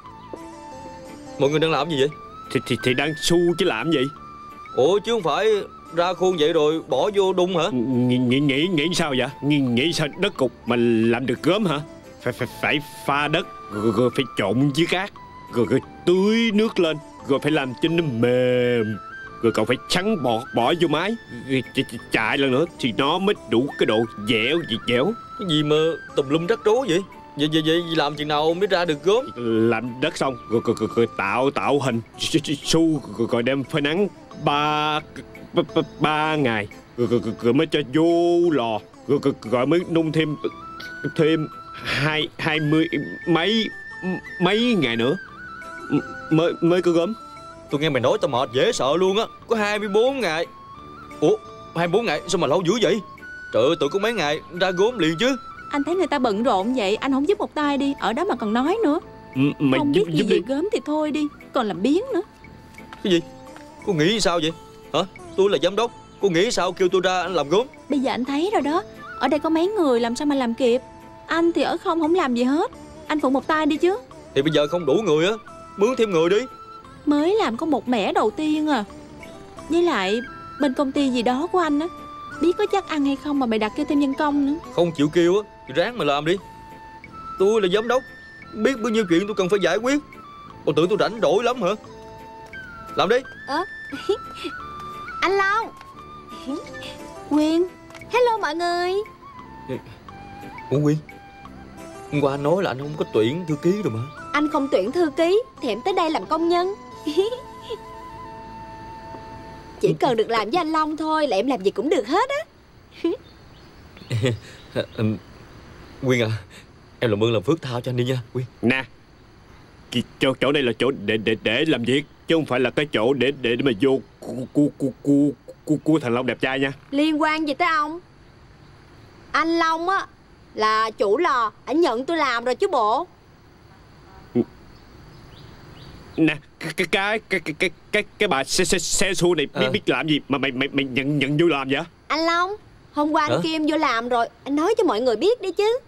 Mọi người đang làm gì vậy? Thì thì, thì đang su chứ làm gì? Ủa chứ không phải ra khuôn vậy rồi bỏ vô đun hả? Nghĩ nghĩ nghĩ, nghĩ sao vậy? Nghĩ, nghĩ sao đất cục mà làm được gốm hả? Phải phải phải pha đất, rồi, rồi phải trộn với cát, rồi, rồi tưới nước lên, rồi phải làm cho nó mềm, rồi cậu phải trắng bọt bỏ vô máy, ch ch chạy lần nữa thì nó mới đủ cái độ dẻo dẻo. Cái gì mà tùm lum rắc rối vậy? Vậy vậy vậy làm chừng nào mới ra được gốm? Làm đất xong rồi, rồi, rồi, rồi tạo tạo hình su, rồi, rồi đem phơi nắng ba ba, ba, ba ngày, rồi, rồi, rồi, rồi mới cho vô lò, rồi, rồi, rồi mới nung thêm thêm hai hai mươi mấy mấy ngày nữa mới mới có gốm. Tôi nghe mày nói tao mệt dễ sợ luôn á. Có hai mươi bốn ngày. Ủa hai mươi bốn ngày sao mà lâu dữ vậy? Trời ơi, tự có mấy ngày ra gốm liền chứ. Anh thấy người ta bận rộn vậy, anh không giúp một tay đi, ở đó mà còn nói nữa. Mày không giúp, biết gì giúp về đi. gốm thì thôi đi, còn làm biếng nữa. Cái gì? Cô nghĩ sao vậy? Hả? Tôi là giám đốc, cô nghĩ sao kêu tôi ra anh làm gốm? Bây giờ anh thấy rồi đó, ở đây có mấy người làm sao mà làm kịp. Anh thì ở không không làm gì hết. Anh phụ một tay đi chứ. Thì bây giờ không đủ người á, mướn thêm người đi. Mới làm có một mẻ đầu tiên à. Với lại bên công ty gì đó của anh á, biết có chắc ăn hay không mà mày đặt kêu thêm nhân công nữa. Không chịu kêu á thì ráng mà làm đi. Tôi là giám đốc, biết bao nhiêu chuyện tôi cần phải giải quyết. Cô tưởng tôi rảnh rỗi lắm hả? Làm đi. Ờ Anh Long. Quyên. Hello mọi người. Ủa Quyên, hôm qua anh nói là anh không có tuyển thư ký rồi mà. Anh không tuyển thư ký thì em tới đây làm công nhân. Chỉ cần được làm với anh Long thôi là em làm gì cũng được hết á. Quyên à, em làm ơn làm phước tha cho anh đi nha Quyên. Nè, chỗ chỗ đây là chỗ để để để làm việc, chứ không phải là cái chỗ để để, để mà vô cu cu cu cu cu, cu thằng Long đẹp trai nha. Liên quan gì tới ông? Anh Long á là chủ lò, anh nhận tôi làm rồi chứ bộ. Nè, cái cái cái cái cái cái cái bà xe xe xe xu này biết À. biết làm gì mà mày mày mày nhận nhận vô làm vậy? Anh Long, hôm qua anh Hả? kêu em vô làm rồi, anh nói cho mọi người biết đi chứ.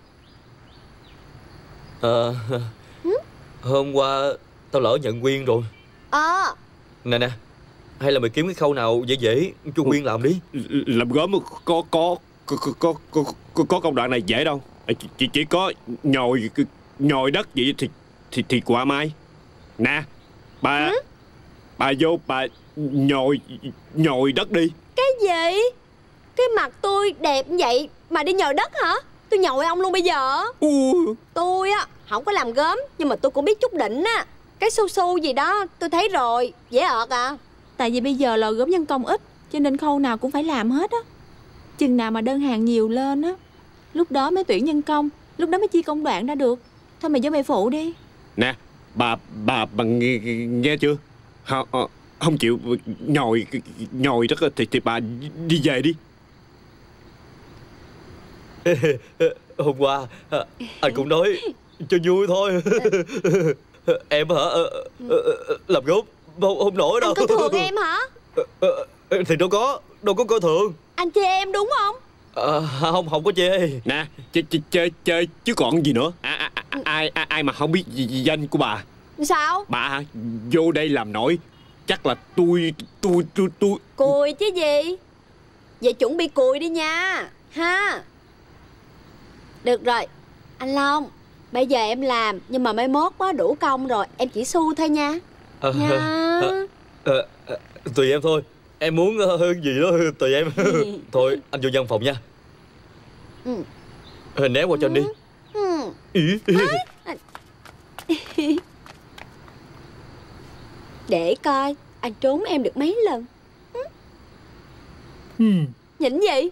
Ờ, hôm qua tao lỡ nhận Quyên rồi. Ờ. Nè nè, hay là mày kiếm cái khâu nào dễ dễ cho Quyên làm đi. Làm gốm có có có có có, có, có, có công đoạn này dễ đâu. Chỉ chỉ, chỉ có nhồi nhồi đất vậy thì thì thì quả mai. Nè, bà ừ? bà vô bà nhồi nhồi đất đi. Cái gì? Cái mặt tôi đẹp như vậy mà đi nhồi đất hả? Tôi nhồi ông luôn bây giờ. Ừ. Tôi á không có làm gốm, nhưng mà tôi cũng biết chút đỉnh á. Cái su su gì đó tôi thấy rồi, dễ ợt à. Tại vì bây giờ lò gốm nhân công ít, cho nên khâu nào cũng phải làm hết á. Chừng nào mà đơn hàng nhiều lên á, lúc đó mới tuyển nhân công, lúc đó mới chia công đoạn ra được. Thôi mày vô mày phụ đi. Nè, bà bà bà nghe, nghe chưa? Không, không chịu nhồi nhồi đất thì thì bà đi về đi. Hôm qua anh cũng nói cho vui thôi. Em hả? Làm gốm không, không nổi đâu. Anh coi thường em hả? Thì đâu có, đâu có coi thường. Anh chê em đúng không? À, không, không có chê. Nè, chơi chơi chơi chơi chứ còn gì nữa. À, à, à, ai, ai ai mà không biết danh của bà? Sao? Bà vô đây làm nổi chắc là tôi tôi tôi tôi Cùi chứ gì. Vậy chuẩn bị cùi đi nha. Ha. Được rồi, anh Long, bây giờ em làm, nhưng mà mai mốt á đủ công rồi em chỉ xu thôi nha. À, Nha. à, à, à, tùy em thôi. Em muốn hơn gì đó tùy em. Thôi anh vô văn phòng nha. Ừ. À, né qua cho anh đi. Ừ. Ý. Để coi anh trốn em được mấy lần. Ừ. Nhỉnh gì?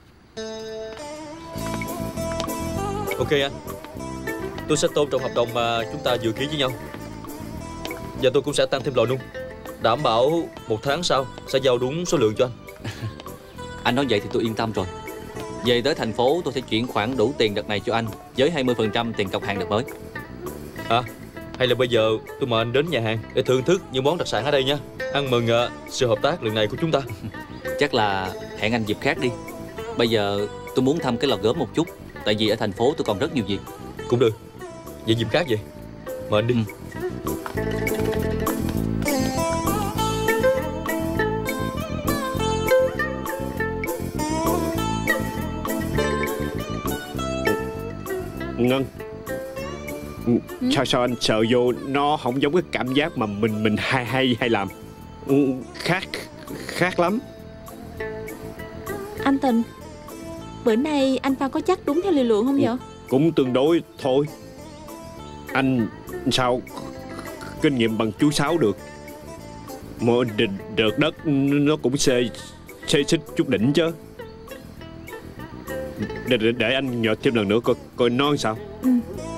Ok anh, tôi sẽ tôn trọng hợp đồng mà chúng ta vừa ký với nhau. Và tôi cũng sẽ tăng thêm lò nung, đảm bảo một tháng sau sẽ giao đúng số lượng cho anh. Anh nói vậy thì tôi yên tâm rồi. Về tới thành phố tôi sẽ chuyển khoản đủ tiền đợt này cho anh, với hai mươi phần trăm tiền cọc hàng đợt mới. À, hay là bây giờ tôi mời anh đến nhà hàng để thưởng thức những món đặc sản ở đây nha. Ăn mừng uh, sự hợp tác lần này của chúng ta. Chắc là hẹn anh dịp khác đi. Bây giờ tôi muốn thăm cái lò gốm một chút, tại vì ở thành phố tôi còn rất nhiều việc. Cũng được. Vậy dịp khác vậy. Mời anh đi. Ừ. Ngân. Ừ. Sao sao anh sợ vô nó không giống cái cảm giác mà mình mình hay hay hay làm. Ừ, khác khác lắm. Anh Tình, bữa nay anh pha có chắc đúng theo liều lượng không vậy? Cũng tương đối thôi. Anh sao kinh nghiệm bằng chú Sáu được. Mỗi đợt đất nó cũng xê xê xích chút đỉnh chứ. Để, để, để anh nhờ thêm lần nữa coi coi nó sao. Ừ.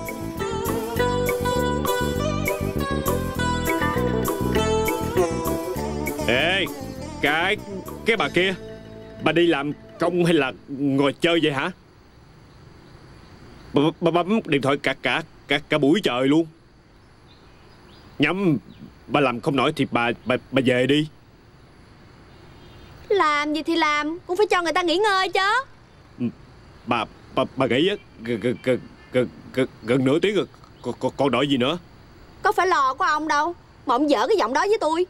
Ê, cái cái bà kia, bà đi làm công hay là ngồi chơi vậy hả? Bà, bà bấm điện thoại cả cả cả cả buổi trời luôn. Nhắm bà làm không nổi thì bà bà bà về đi. Làm gì thì làm, cũng phải cho người ta nghỉ ngơi chứ. Bà bà bà nghĩ á, gần gần gần gần gần gần nửa tiếng rồi, còn còn còn đợi gì nữa? Có phải lò của ông đâu mà ông dở cái giọng đó với tôi.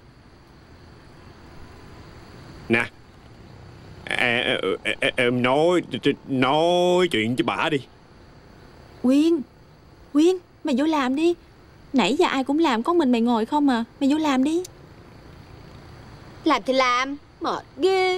Nè, em, em nói nói chuyện với bà đi. Quyên, Quyên, mày vô làm đi. Nãy giờ ai cũng làm, có mình mày ngồi không à. Mày vô làm đi. Làm thì làm, mệt ghê.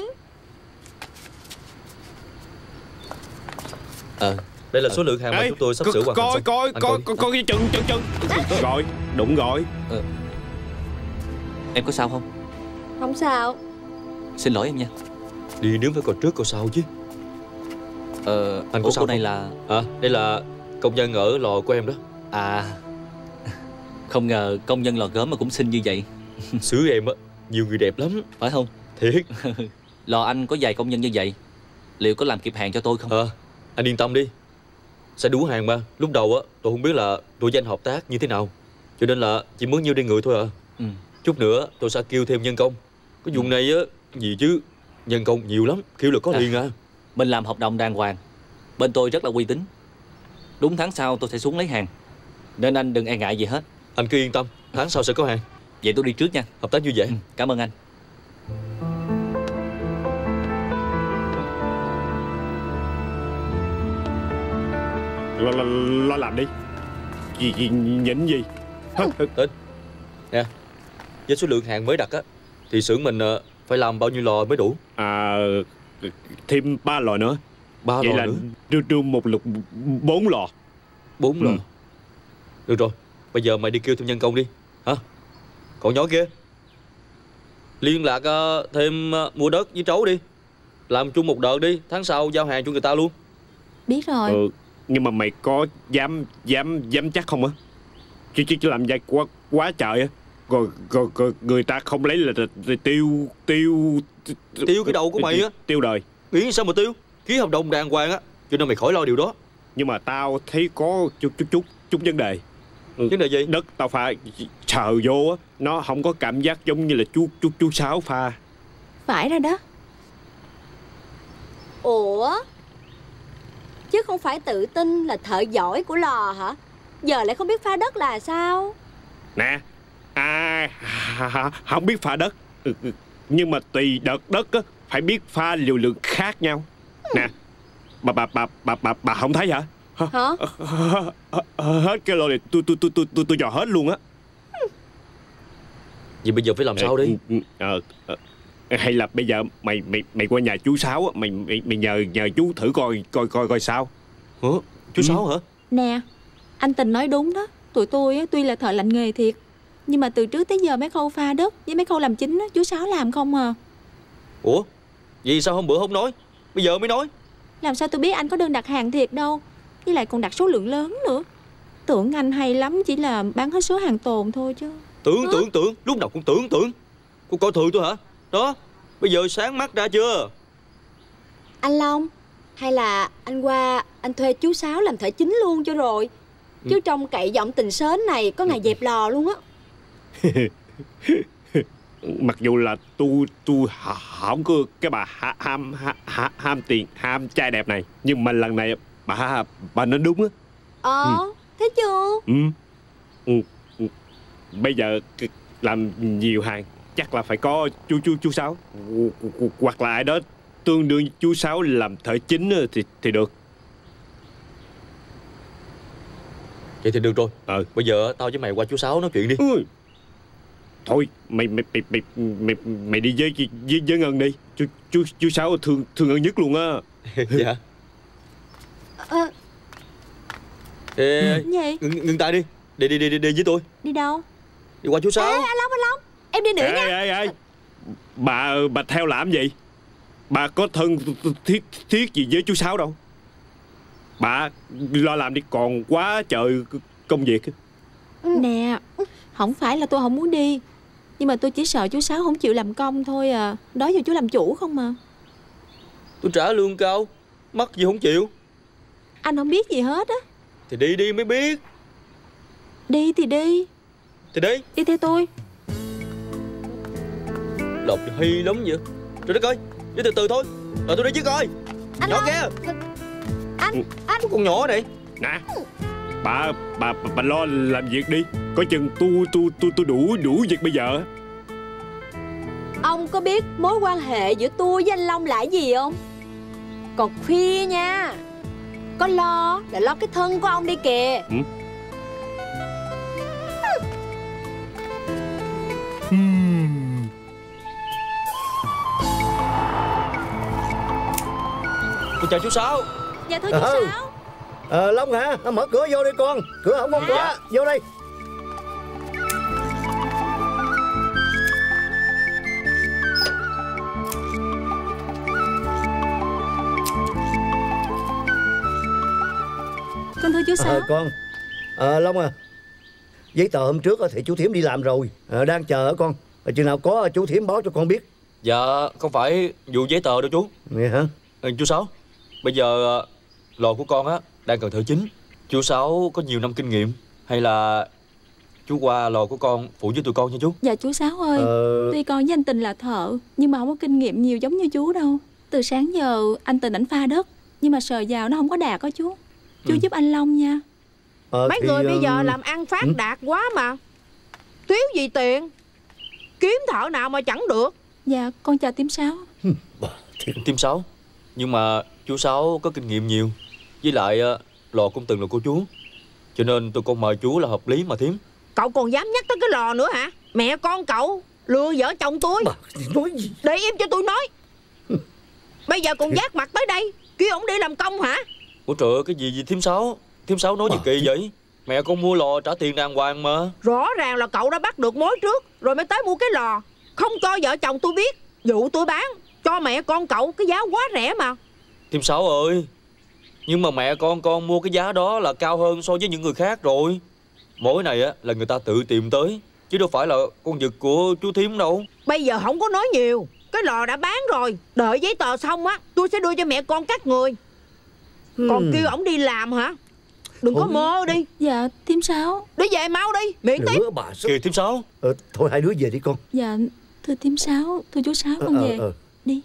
Ờ, đây là số lượng hàng mà Ê, chúng tôi sắp sửa hoàn thành coi xong. coi Anh coi coi coi cái chân chân chân. Rồi, đúng rồi. Ờ. Em có sao không? Không sao. Xin lỗi em nha. Đi nướng phải coi trước coi sau chứ. Ờ, anh có ủa, sao cô này không? là... À, đây là công nhân ở lò của em đó. À, không ngờ công nhân lò gốm mà cũng xinh như vậy. Xứ em á, nhiều người đẹp lắm. Phải không? Thiệt. Lò anh có vài công nhân như vậy, liệu có làm kịp hàng cho tôi không? Ờ, anh yên tâm đi, sẽ đủ hàng mà. Lúc đầu á, tôi không biết là đội danh hợp tác như thế nào, cho nên là chỉ mướn nhiêu đi người thôi à. Ừ. Chút nữa tôi sẽ kêu thêm nhân công. Cái vùng này á, gì chứ nhân công nhiều lắm, kêu là có À. liền à. Mình làm hợp đồng đàng hoàng, bên tôi rất là uy tín. Đúng tháng sau tôi sẽ xuống lấy hàng, nên anh đừng e ngại gì hết. Anh cứ yên tâm, tháng sau sẽ có hàng. Vậy tôi đi trước nha. Hợp tác vui vẻ. Ừ, cảm ơn anh. Lo, lo, lo làm đi. Gì, gì nhịn gì hả? Tính nè, với số lượng hàng mới đặt á thì xưởng mình ờ, phải làm bao nhiêu lò mới đủ? À, thêm ba lò nữa. Ba Vậy lò là nữa. đưa, đưa một lượt bốn lò. Bốn lò. Ừ. Được rồi, bây giờ mày đi kêu thêm nhân công đi. Hả? Cậu nhỏ kia, liên lạc ờ, thêm ờ, mua đất với trấu đi. Làm chung một đợt đi, tháng sau giao hàng cho người ta luôn. Biết rồi. Ừ, nhưng mà mày có dám dám dám chắc không á? Chứ chứ chứ làm vậy quá quá trời á. Rồi, rồi, rồi người ta không lấy là, là, là tiêu tiêu Tiêu cái đầu của mày á. Tiêu đời. Nghĩ sao mà tiêu? Ký hợp đồng đàng hoàng á, cho nên mày khỏi lo điều đó. Nhưng mà tao thấy có chút chút chút chút vấn đề. Ừ, vấn đề gì? Đất tao pha sờ vô á, nó không có cảm giác giống như là chú chú chú Sáu pha. Phải rồi đó. Ủa, chứ không phải tự tin là thợ giỏi của lò hả? Giờ lại không biết pha đất là sao? Nè, à, không biết pha đất. Ừ, ừ, nhưng mà tùy đợt đất á, phải biết pha liều lượng khác nhau. Nè, bà bà bà bà bà bà không thấy hả? Hả? Hết cái lô này tôi tôi tôi tôi tôi tôi dò hết luôn á. Vậy bây giờ phải làm sao đi? Ờ, ờ, hay là bây giờ mày mày mày qua nhà chú Sáu á, mày mày mày nhờ nhờ chú thử coi coi coi coi sao. Hả? Chú ừ. Sáu hả? Nè, anh Tình nói đúng đó. Tụi tôi á, tuy là thợ lành nghề thiệt, nhưng mà từ trước tới giờ mấy khâu pha đất với mấy khâu làm chính á, chú Sáu làm không à. Ủa? Vậy sao hôm bữa không nói? Bây giờ mới nói. Làm sao tôi biết anh có đơn đặt hàng thiệt đâu. Với lại còn đặt số lượng lớn nữa. Tưởng anh hay lắm chỉ là bán hết số hàng tồn thôi chứ. Tưởng tưởng tưởng, lúc nào cũng tưởng tưởng. Cô coi thường tôi hả? Đó, bây giờ sáng mắt ra chưa? Anh Long, hay là anh qua anh thuê chú Sáu làm thợ chính luôn cho rồi. Ừ. Chứ trong cậy giọng tình sến này có ngày dẹp lò luôn á. Mặc dù là tu tu không có cái bà ham ham ham, ham tiền ham trai đẹp này, nhưng mà lần này bà bà nói đúng á. Ờ, ừ. Thấy chưa? Ừ. Ừ. Ừ. Bây giờ làm nhiều hàng chắc là phải có chú chú chú Sáu hoặc là ai đó tương đương chú Sáu làm thợ chính thì thì được. Vậy thì được rồi. Ờ. Bây giờ tao với mày qua chú Sáu nói chuyện đi. Ừ. Thôi mày mày mày mày mày, mày đi với với với Ngân đi. Chú chú chú Sáu thương thương Ngân nhất luôn á. Dạ. Ờ. Ê, gì? Ngưng, ngưng tay đi. Đi đi đi đi đi với tôi. Đi đâu? Đi qua chú Sáu. Ê, anh Long anh Long, em đi nữa ê, nha. Ê ê Bà bà theo làm gì? Bà có thân thiết thiết gì với chú Sáu đâu. Bà lo làm đi, còn quá trời công việc. Nè, không phải là tôi không muốn đi, nhưng mà tôi chỉ sợ chú Sáu không chịu làm công thôi à. Đó giờ chú làm chủ không mà. Tôi trả lương cao, mắc gì không chịu. Anh không biết gì hết á. Thì đi đi mới biết. Đi thì đi. Thì đi. Đi theo tôi. Đọc hay lắm vậy. Trời đất ơi, đi từ từ thôi. Rồi tôi đi chứ coi. Anh nhỏ Long. kia. Anh, anh con nhỏ này. Nè, bà, bà, bà, bà lo làm việc đi. Coi chừng tu tu tu tu đủ đủ việc bây giờ. Ông có biết mối quan hệ giữa tôi với anh Long là gì không? Còn khuya nha. Có lo là lo cái thân của ông đi kìa. Ừ. Tôi chào chú Sáu. Dạ thưa chú ừ. Sáu. Ờ Long hả? Mở cửa vô đi con. Cửa không không khóa. Vô đây. Con thưa chú Sáu. Ờ con. Ờ Long à, giấy tờ hôm trước thì chú Thiểm đi làm rồi, ờ, đang chờ con. Chừng nào có chú Thiểm báo cho con biết. Dạ không phải vụ giấy tờ đâu chú. Vậy hả? Ừ, chú Sáu, bây giờ lò của con á đang cần thợ chính. Chú Sáu có nhiều năm kinh nghiệm, hay là chú qua lò của con phụ với tụi con nha chú. Dạ chú Sáu ơi, Ờ... tuy con với anh Tình là thợ, nhưng mà không có kinh nghiệm nhiều giống như chú đâu. Từ sáng giờ anh Tình ảnh pha đất, nhưng mà sờ vào nó không có đạt đó chú. Chú ừ. giúp anh Long nha. Ờ, Mấy thì, người bây giờ uh... làm ăn phát ừ? đạt quá mà. Thiếu gì tiền, kiếm thợ nào mà chẳng được. Dạ con chào Tím Sáu. Tím Sáu, nhưng mà chú Sáu có kinh nghiệm nhiều. Với lại lò cũng từng là của chú, cho nên tụi con mời chú là hợp lý mà Thím. Cậu còn dám nhắc tới cái lò nữa hả? Mẹ con cậu lừa vợ chồng tôi. Bà nói gì? Để im cho tôi nói. Bây giờ còn giác mặt tới đây kêu ổng đi làm công hả? Ủa trời ơi, cái gì vậy Thím Sáu? Thím Sáu nói gì kỳ vậy? Mẹ con mua lò trả tiền đàng hoàng mà. Rõ ràng là cậu đã bắt được mối trước rồi mới tới mua cái lò, không cho vợ chồng tôi biết. Dụ tôi bán cho mẹ con cậu cái giá quá rẻ mà. Thím Sáu ơi, nhưng mà mẹ con con mua cái giá đó là cao hơn so với những người khác rồi. Mối này á là người ta tự tìm tới, chứ đâu phải là con vật của chú Thím đâu. Bây giờ không có nói nhiều, cái lò đã bán rồi. Đợi giấy tờ xong á, tôi sẽ đưa cho mẹ con các người. hmm. Còn kêu ổng đi làm hả? Đừng Thôi. có mơ đi. Dạ Thím Sáu. Đi về mau đi, miễn tiếp. Kìa Thím Sáu. Ờ, thôi hai đứa về đi con. Dạ thưa Thím Sáu, thưa chú Sáu con ờ, về. ờ, ờ. Đi.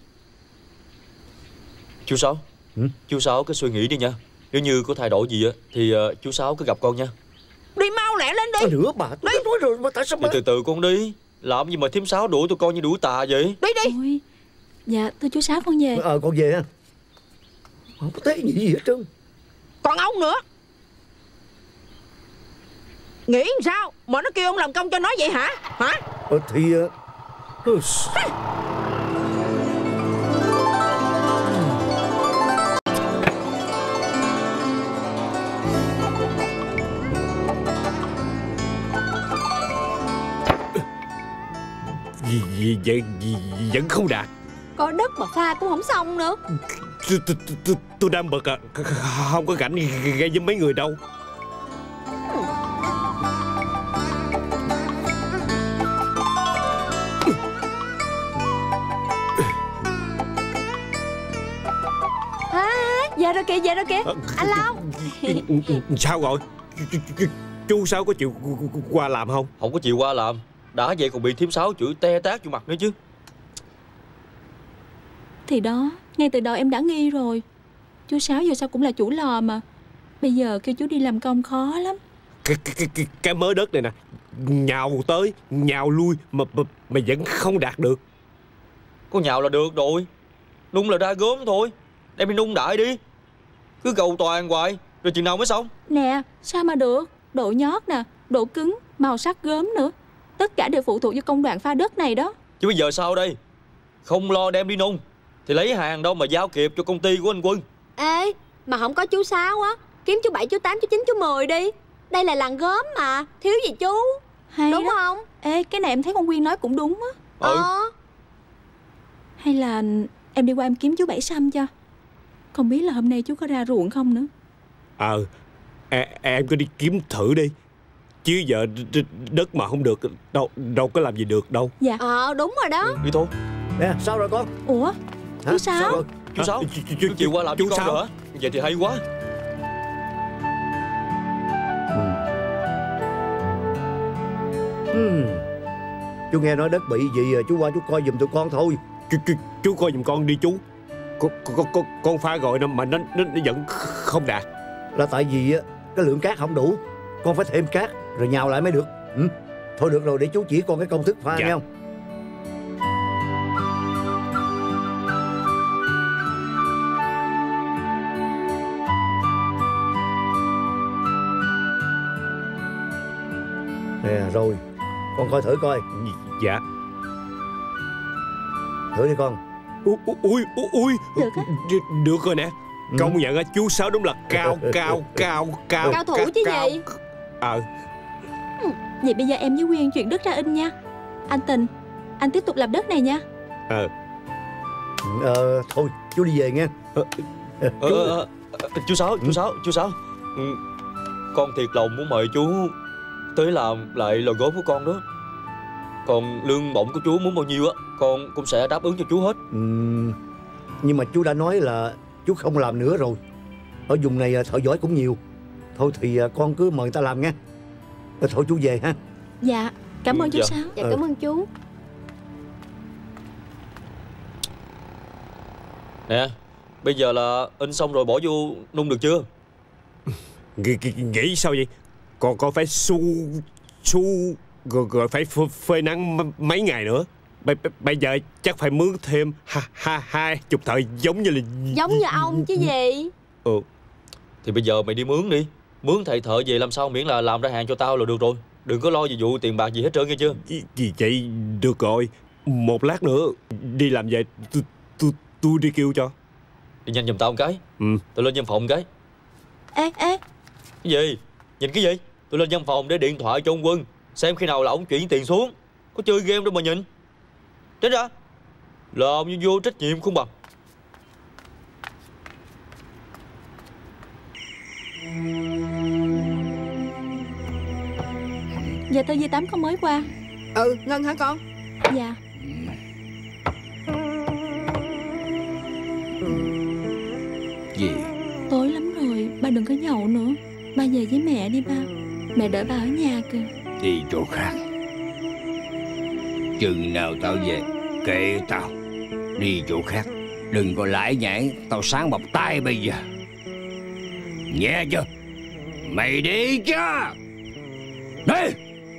Chú Sáu, ừ? Chú Sáu cứ suy nghĩ đi nha. Nếu như có thay đổi gì á thì uh, chú Sáu cứ gặp con nha. Đi mau lẹ lên đi. À, nữa bà, tôi đã nói rồi mà tại sao mà... Từ từ con đi. Làm gì mà Thím Sáu đuổi tụi con như đuổi tà vậy? Đi đi. Ôi, dạ thưa chú Sáu con về. Ờ con về ha. Không có thấy gì hết trơn. Còn ông nữa, nghĩ sao mà nó kêu ông làm công cho nó vậy hả? Hả? Ờ thì uh... Gì, gì, gì, gì vẫn không đạt. Có đất mà pha cũng không xong nữa. Tôi đang bực à. Không có rảnh gây với mấy người đâu. À, về rồi kìa, về rồi kìa. Anh Long. Sao rồi? Chú Sáu có chịu qua làm không? Không có chịu qua làm. Đã vậy còn bị Thím Sáu chửi te tát vô mặt nữa chứ. Thì đó, ngay từ đầu em đã nghi rồi. Chú Sáu giờ sao cũng là chủ lò mà. Bây giờ kêu chú đi làm công khó lắm. Cái, cái, cái, cái mớ đất này nè, nhào tới, nhào lui mà, mà, mà vẫn không đạt được. Có nhào là được rồi. Nung là ra gốm thôi. Đem đi nung đại đi. Cứ cầu toàn hoài, rồi chừng nào mới xong? Nè, sao mà được. Độ nhót nè, độ cứng, màu sắc gốm nữa. Tất cả đều phụ thuộc vào công đoạn pha đất này đó. Chứ bây giờ sao đây? Không lo đem đi nung thì lấy hàng đâu mà giao kịp cho công ty của anh Quân. Ê, mà không có chú Sáu á, kiếm chú Bảy, chú Tám, chú Chín, chú Mười đi. Đây là làng gốm mà, thiếu gì chú. Hay đúng đó. không? Ê, cái này em thấy con Quyên nói cũng đúng á. Ừ. Ờ. Hay là em đi qua em kiếm chú Bảy xăm cho. Không biết là hôm nay chú có ra ruộng không nữa. Ờ, à, em cứ đi kiếm thử đi. Chứ giờ đất mà không được đâu đâu có làm gì được đâu. Dạ. Ờ đúng rồi đó. Đi thôi. Nè sao rồi con? Ủa hả? Chú Sáu Sao Chú Sáu chú chịu qua làm chú con rồi hả? Vậy thì hay quá. Hmm. Chú nghe nói đất bị gì chú qua chú coi giùm tụi con thôi. Chú, chú, chú coi giùm con đi chú. Con, con, con, con pha rồi mà nó, nó, nó vẫn không đạt. Là tại vì cái lượng cát không đủ. Con phải thêm cát rồi nhào lại mới được. ừ? Thôi được rồi, để chú chỉ con cái công thức pha dạ. nghe không? Nè rồi, con coi thử coi. Dạ. Thử đi con. Ui ui ui Được á. Được rồi nè. ừ. Công nhận á, chú Sáu đúng là cao cao cao cao cao thủ cao, chứ cao. gì Ờ ừ. Vậy bây giờ em với Quyên chuyển đất ra in nha. Anh Tình, anh tiếp tục làm đất này nha. Ờ Ờ thôi chú đi về nghe. ờ, ờ, chú... Ờ, ờ, chú Sáu chú Sáu chú Sáu ừ. Con thiệt lòng muốn mời chú tới làm lại lò gốm của con đó. Còn lương bổng của chú muốn bao nhiêu á, con cũng sẽ đáp ứng cho chú hết. ừ, Nhưng mà chú đã nói là chú không làm nữa rồi. Ở vùng này thợ giỏi cũng nhiều. Thôi thì con cứ mời người ta làm nghe. Thôi chú về ha. Dạ, cảm ơn chú Dạ. Sáu. Dạ cảm ơn chú. Nè, bây giờ là in xong rồi bỏ vô nung được chưa? Nghĩ, nghĩ sao vậy? Còn còn phải su su rồi, rồi phải phơi, phơi nắng mấy ngày nữa. Bây, bây giờ chắc phải mướn thêm ha, ha, hai chục thợ giống như là Giống như ông chứ gì. Ừ. Thì bây giờ mày đi mướn đi. Mướn thầy thợ về làm sao, miễn là làm ra hàng cho tao là được rồi. Đừng có lo về vụ tiền bạc gì hết trơn nghe chưa? Gì vậy? Được rồi. Một lát nữa đi làm về tôi tôi tôi đi kêu cho. Đi nhanh giùm tao một cái. Ừ. Tôi lên văn phòng một cái. Ê, ê. Cái gì? Nhìn cái gì? Tôi lên văn phòng để điện thoại cho ông Quân, xem khi nào là ông chuyển tiền xuống. Có chơi game đâu mà nhìn. Tránh ra. Làm như vô trách nhiệm không bằng. Dạ tôi Di Tám con mới qua. Ừ, Ngân hả con? Dạ. Gì? Tối lắm rồi, ba đừng có nhậu nữa. Ba về với mẹ đi ba. Mẹ đợi ba ở nhà kìa. Đi chỗ khác. Chừng nào tao về kệ tao. Đi chỗ khác. Đừng có lải nhải. Tao sáng bọc tay bây giờ. Nghe chưa? Mày đi chưa? Đi.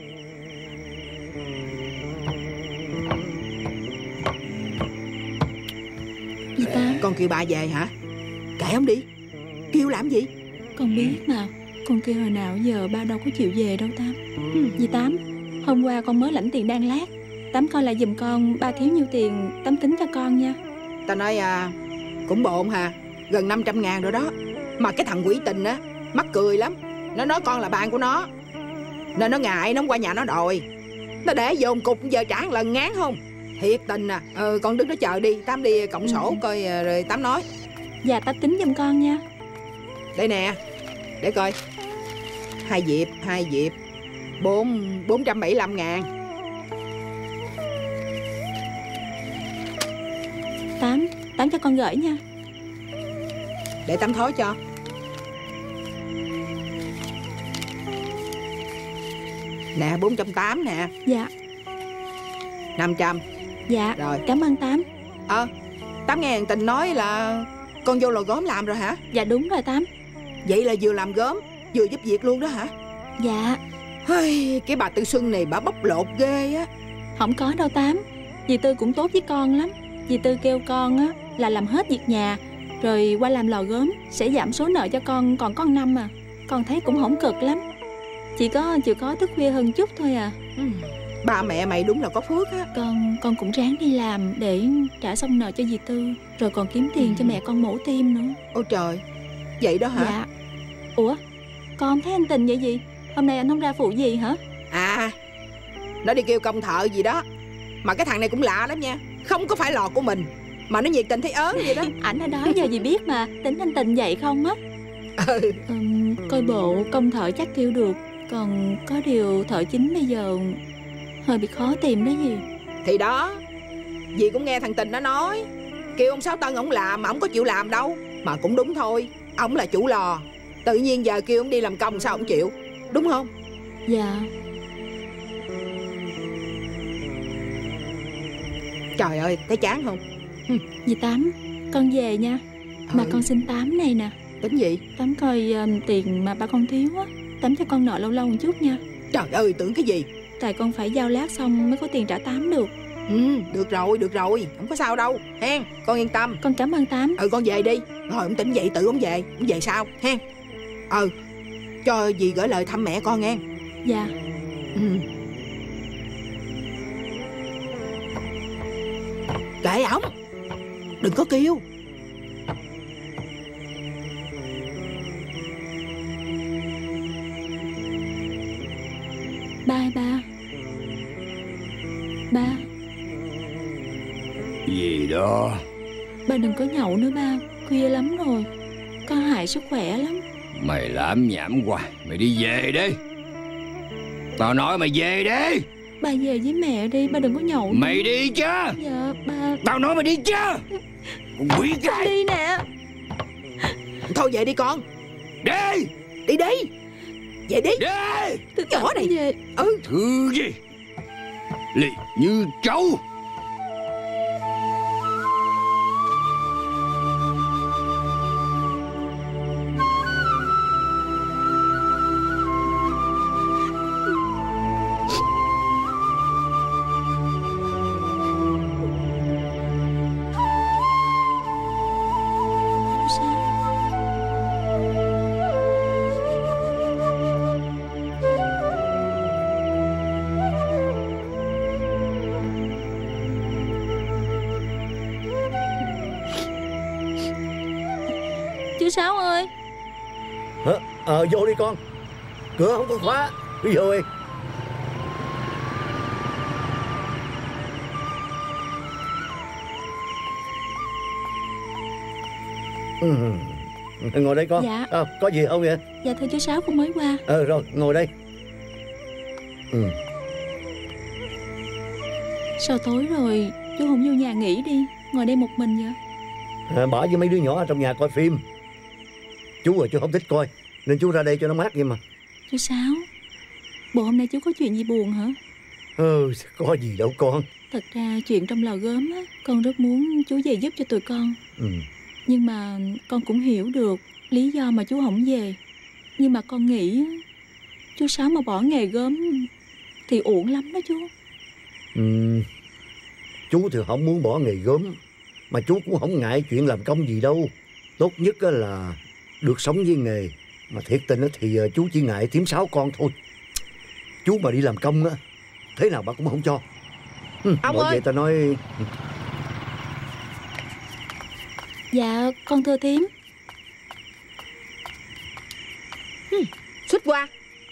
Gì ta? Con kêu ba về hả? Kệ ông đi. Kêu làm gì? Con biết mà. Con kêu hồi nào giờ ba đâu có chịu về đâu Tám. Ừ. Dì Tám, hôm qua con mới lãnh tiền đan lát. Tám coi lại giùm con ba thiếu nhiêu tiền, Tám tính cho con nha. Tao nói à, cũng bộn hà. Gần năm trăm ngàn rồi đó. Mà cái thằng quỷ tình á, mắc cười lắm. Nó nói con là bạn của nó, nên nó ngại nó không qua nhà nó đòi. Nó để dồn cục giờ trả một lần ngán không? Thiệt tình à. Ừ, con đứng đó chờ đi. Tám đi cộng sổ ừ. coi rồi Tám nói. Dạ Tám tính giùm con nha. Đây nè, để coi. Hai dịp, hai dịp Bốn, bốn trăm bảy mươi lăm ngàn. Tám, Tám cho con gửi nha. Để Tám thối cho. Nè, bốn trăm tám nè. Dạ. Năm trăm. Dạ, rồi. Cảm ơn Tám. Ờ, à, Tám nghe thằng Tình nói là con vô lò gốm làm rồi hả? Dạ đúng rồi Tám. Vậy là vừa làm gốm vừa giúp việc luôn đó hả? Dạ. Hơi, cái bà Tư Xuân này bà bóc lột ghê á. Không có đâu Tám. Dì Tư cũng tốt với con lắm. Dì Tư kêu con á là làm hết việc nhà rồi qua làm lò gốm sẽ giảm số nợ cho con còn có năm à. Con thấy cũng không cực lắm. Chỉ có chịu khó thức khuya hơn chút thôi à. ừ. Ba mẹ mày đúng là có phước á. Con con cũng ráng đi làm để trả xong nợ cho dì Tư, rồi còn kiếm tiền ừ. cho mẹ con mổ tim nữa. Ôi trời, vậy đó hả? Dạ. Ủa, con thấy anh Tình vậy gì? Hôm nay anh không ra phụ gì hả? À, nó đi kêu công thợ gì đó. Mà cái thằng này cũng lạ lắm nha. Không có phải lò của mình mà nó nhiệt tình thấy ớn vậy đó. Ảnh ở đó giờ gì biết mà. Tính anh Tình vậy không á. Ừ. uhm, Coi bộ công thợ chắc kêu được. Còn có điều thợ chính bây giờ hơi bị khó tìm đó gì. Thì đó, dì cũng nghe thằng Tình nó nói kêu ông Sáu Tân ổng làm mà ổng có chịu làm đâu. Mà cũng đúng thôi, ổng là chủ lò. Tự nhiên giờ kêu ổng đi làm công sao ổng chịu, đúng không? Dạ. Trời ơi, thấy chán không? Dì Tám, con về nha. Mà ừ. con xin Tám này nè. Tính gì? Tám coi um, tiền mà ba con thiếu á, Tám cho con nợ lâu lâu một chút nha. Trời ơi, tưởng cái gì? Tại con phải giao lát xong mới có tiền trả Tám được. Ừ, được rồi, được rồi, không có sao đâu, hen, con yên tâm. Con cảm ơn Tám. Ừ, con về đi. Rồi ông tỉnh dậy tự ông về, ông về sao, hen. Ừ, cho dì gửi lời thăm mẹ con nghe. Dạ. Ừ. Kệ ổng, đừng có kêu. Ba ba. Ba. Gì đó? Ba đừng có nhậu nữa ba. Khuya lắm rồi. Có hại sức khỏe lắm. Mày làm nhảm hoài. Mày đi về đi. Tao nói mày về đi. Ba về với mẹ đi. Ba đừng có nhậu nữa. Mày đi chứ? Dạ ba. Tao nói mày đi chứ? Quỷ cái. Đi nè. Thôi về đi con. Đi. Đi đi. Về đi. Đi. Nhỏ này. Về. Ừ. Thứ gì? Lì như trâu. Chú Sáu ơi. Hả? Ờ vô đi con. Cửa không có khóa. Đi vô đi. Ừ. Ngồi đây con. Dạ. À, có gì không vậy? Dạ thưa chú Sáu, con mới qua. Ờ rồi ngồi đây. Ừ. Sao tối rồi chú không vô nhà nghỉ đi, ngồi đây một mình vậy? À, bỏ với mấy đứa nhỏ ở trong nhà coi phim. Chú rồi chú không thích coi, nên chú ra đây cho nó mát vậy mà. Chú Sáu, bộ hôm nay chú có chuyện gì buồn hả? Ừ, có gì đâu con. Thật ra chuyện trong lò gốm á, con rất muốn chú về giúp cho tụi con. Ừ. Nhưng mà con cũng hiểu được lý do mà chú không về. Nhưng mà con nghĩ chú Sáu mà bỏ nghề gốm thì uổng lắm đó chú. Ừ. Chú thì không muốn bỏ nghề gốm, mà chú cũng không ngại chuyện làm công gì đâu. Tốt nhất là được sống với nghề. Mà thiệt tình thì chú chỉ ngại thím Sáu con thôi. Chú mà đi làm công á, thế nào bà cũng không cho. Ừ, ông bởi ơi. vậy ta nói. Dạ con thưa thím. Xích qua.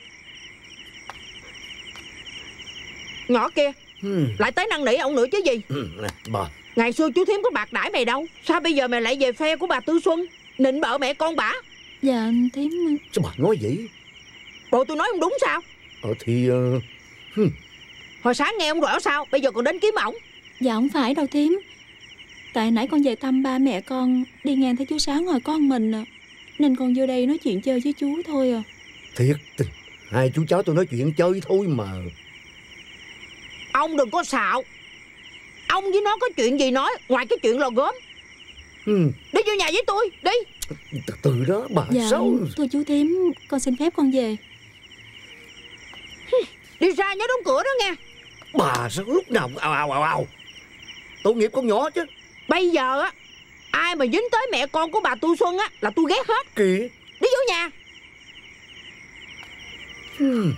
Nhỏ kia. Ừ. Lại tới năn nỉ ông nữa chứ gì. Ừ, nè, bà. Ngày xưa chú thím có bạc đãi mày đâu. Sao bây giờ mày lại về phe của bà Tư Xuân, nịnh bợ mẹ con bả? Dạ thím. Sao bà nói vậy? Bộ tôi nói không đúng sao? Ờ thì uh... hmm. Hồi sáng nghe ông rõ sao, bây giờ còn đến kiếm ổng. Dạ không phải đâu thím. Tại nãy con về thăm ba mẹ con, đi ngang thấy chú Sáu ngồi con mình à, nên con vô đây nói chuyện chơi với chú thôi à. Thiệt tình, hai chú cháu tôi nói chuyện chơi thôi mà. Ông đừng có xạo. Ông với nó có chuyện gì nói ngoài cái chuyện lò gốm. Ừ. Đi vô nhà với tôi, đi. Từ từ đó bà. Dạ Sáu. thưa chú thím, con xin phép con về. Đi ra nhớ đóng cửa đó nghe. Bà sao lúc nào cũng ào ào ào ào. Tội nghiệp con nhỏ chứ. Bây giờ á, ai mà dính tới mẹ con của bà Tu Xuân á là tôi ghét hết. Kìa. Đi vô nhà. Hmm.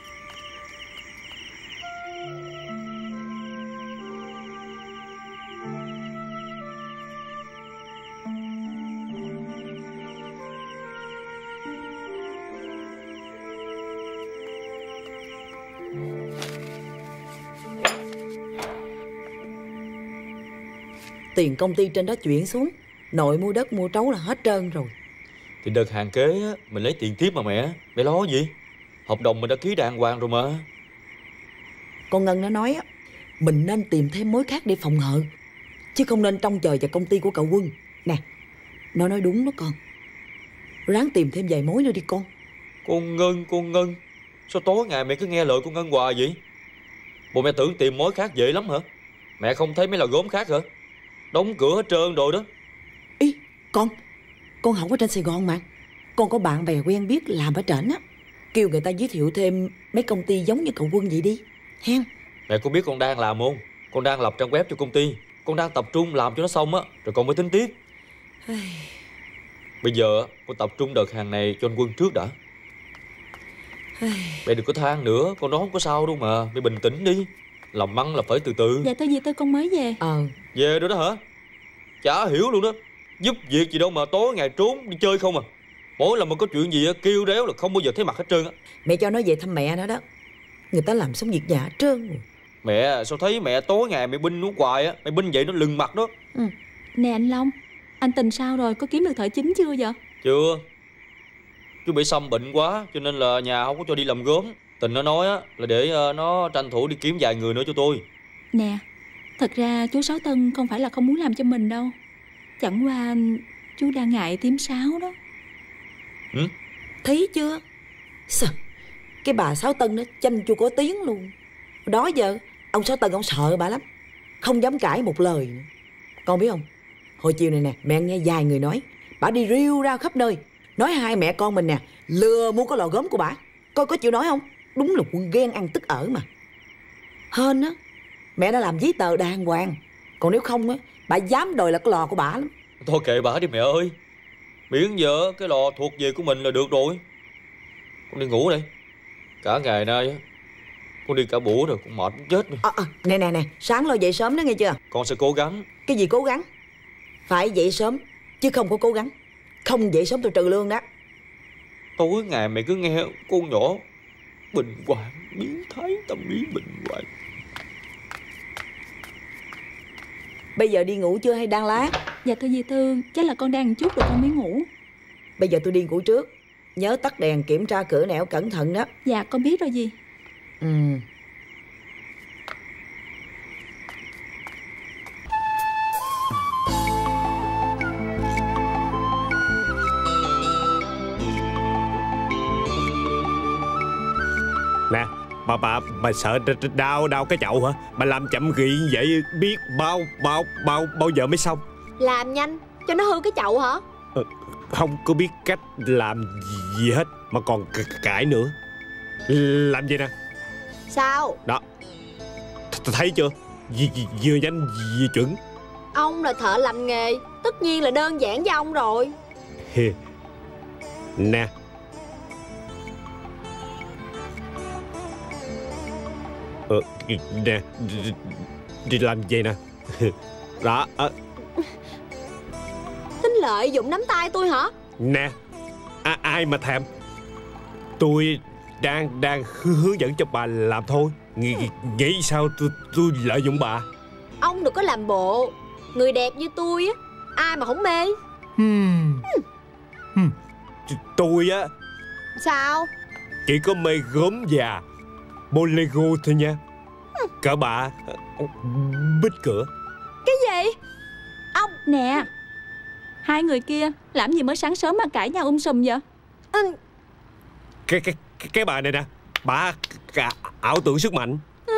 Tiền công ty trên đó chuyển xuống, nội mua đất mua trấu là hết trơn rồi. Thì đợt hàng kế á, mình lấy tiền tiếp mà mẹ. Mẹ lo gì? Hợp đồng mình đã ký đàng hoàng rồi mà. Con Ngân nó nói á, mình nên tìm thêm mối khác để phòng hờ, chứ không nên trông chờ vào công ty của cậu Quân. Nè, nó nói đúng đó con. Ráng tìm thêm vài mối nữa đi con. Con Ngân, con Ngân, sao tối ngày mẹ cứ nghe lời con Ngân hoài vậy? Bộ mẹ tưởng tìm mối khác dễ lắm hả? Mẹ không thấy mấy lò gốm khác hả? Đóng cửa hết trơn rồi đó. Ý, con Con học ở trên Sài Gòn mà. Con có bạn bè quen biết làm ở trển á, kêu người ta giới thiệu thêm mấy công ty giống như cậu Quân vậy đi hen. Mẹ có biết con đang làm không? Con đang lập trang web cho công ty. Con đang tập trung làm cho nó xong á, rồi con mới tính tiếp. Bây giờ con tập trung đợt hàng này cho anh Quân trước đã. Mẹ đừng có than nữa, con nói không có sao đâu mà. Mẹ bình tĩnh đi. Làm ăn là phải từ từ. Dạ tôi gì tôi con mới về. Ờ Về rồi đó hả? Chả hiểu luôn đó. Giúp việc gì đâu mà tối ngày trốn đi chơi không à. Mỗi lần mà có chuyện gì kêu réo là không bao giờ thấy mặt hết trơn á. Mẹ cho nó về thăm mẹ nó đó. Người ta làm xong việc nhà hết trơn rồi. Mẹ sao thấy mẹ tối ngày mẹ binh nó hoài á. Mẹ binh vậy nó lừng mặt đó. Ừ. Nè anh Long, anh Tình sao rồi, có kiếm được thợ chính chưa vậy? Chưa. Chú bị xăm bệnh quá cho nên là nhà không có cho đi làm gốm. Tình nó nói á là để nó tranh thủ đi kiếm vài người nữa cho tôi. Nè, thật ra chú Sáu Tân không phải là không muốn làm cho mình đâu. Chẳng qua chú đang ngại thím Sáu đó. Ừ? Thấy chưa? Sao cái bà Sáu Tân nó chanh chua có tiếng luôn. Đó giờ ông Sáu Tân ông sợ bà lắm, không dám cãi một lời nữa. Con biết không, hồi chiều này nè, mẹ nghe vài người nói bà đi riu ra khắp nơi, nói hai mẹ con mình nè lừa mua cái lò gốm của bà. Coi có chịu nói không? Đúng là quân ghen ăn tức ở mà. Hên á, mẹ đã làm giấy tờ đàng hoàng, còn nếu không á, bà dám đòi là cái lò của bà lắm. Thôi kệ bà đi mẹ ơi, miễn giờ cái lò thuộc về của mình là được rồi. Con đi ngủ đây, cả ngày nay á con đi cả buổi rồi, con mệt muốn chết rồi. À, à, nè nè nè, sáng lo dậy sớm đó nghe chưa? Con sẽ cố gắng. Cái gì cố gắng? Phải dậy sớm, chứ không có cố gắng. Không dậy sớm tôi trừ lương đó. Tối ngày mẹ cứ nghe con nhỏ bệnh hoạn, biến thái, tâm lý bệnh hoạn. Bây giờ đi ngủ chưa hay đang lá? Dạ thưa dì Tư, chắc là con đang chút rồi con mới ngủ. Bây giờ tôi đi ngủ trước. Nhớ tắt đèn, kiểm tra cửa nẻo cẩn thận đó. Dạ con biết rồi dì. Ừ. Nè, bà bà bà sợ đau đau cái chậu hả? Bà làm chậm ghi vậy biết bao bao bao bao giờ mới xong? Làm nhanh cho nó hư cái chậu hả? Ờ, không có biết cách làm gì hết mà còn cãi nữa. Làm gì nè? Sao? Đó, thấy chưa? Vừa nhanh vừa chuẩn. Ông là thợ làm nghề, tất nhiên là đơn giản với ông rồi. Nè, Ờ, nè, đi, đi làm gì nè. Đó, à. Tính lợi dụng nắm tay tôi hả? Nè, à, ai mà thèm. Tôi đang đang hướng dẫn cho bà làm thôi. Nghĩ, nghĩ sao tôi, tôi lợi dụng bà? Ông đừng có làm bộ. Người đẹp như tôi á, ai mà không mê. Hmm. Hmm. Tôi á. Sao? Chỉ có mê gốm già, bô Lego thôi nha. Cả bà bít cửa. Cái gì? Ông nè, hai người kia làm gì mới sáng sớm mà cãi nhau um sùm vậy? Ừ. Cái cái cái bà này nè, bà cả ảo tưởng sức mạnh. Hả?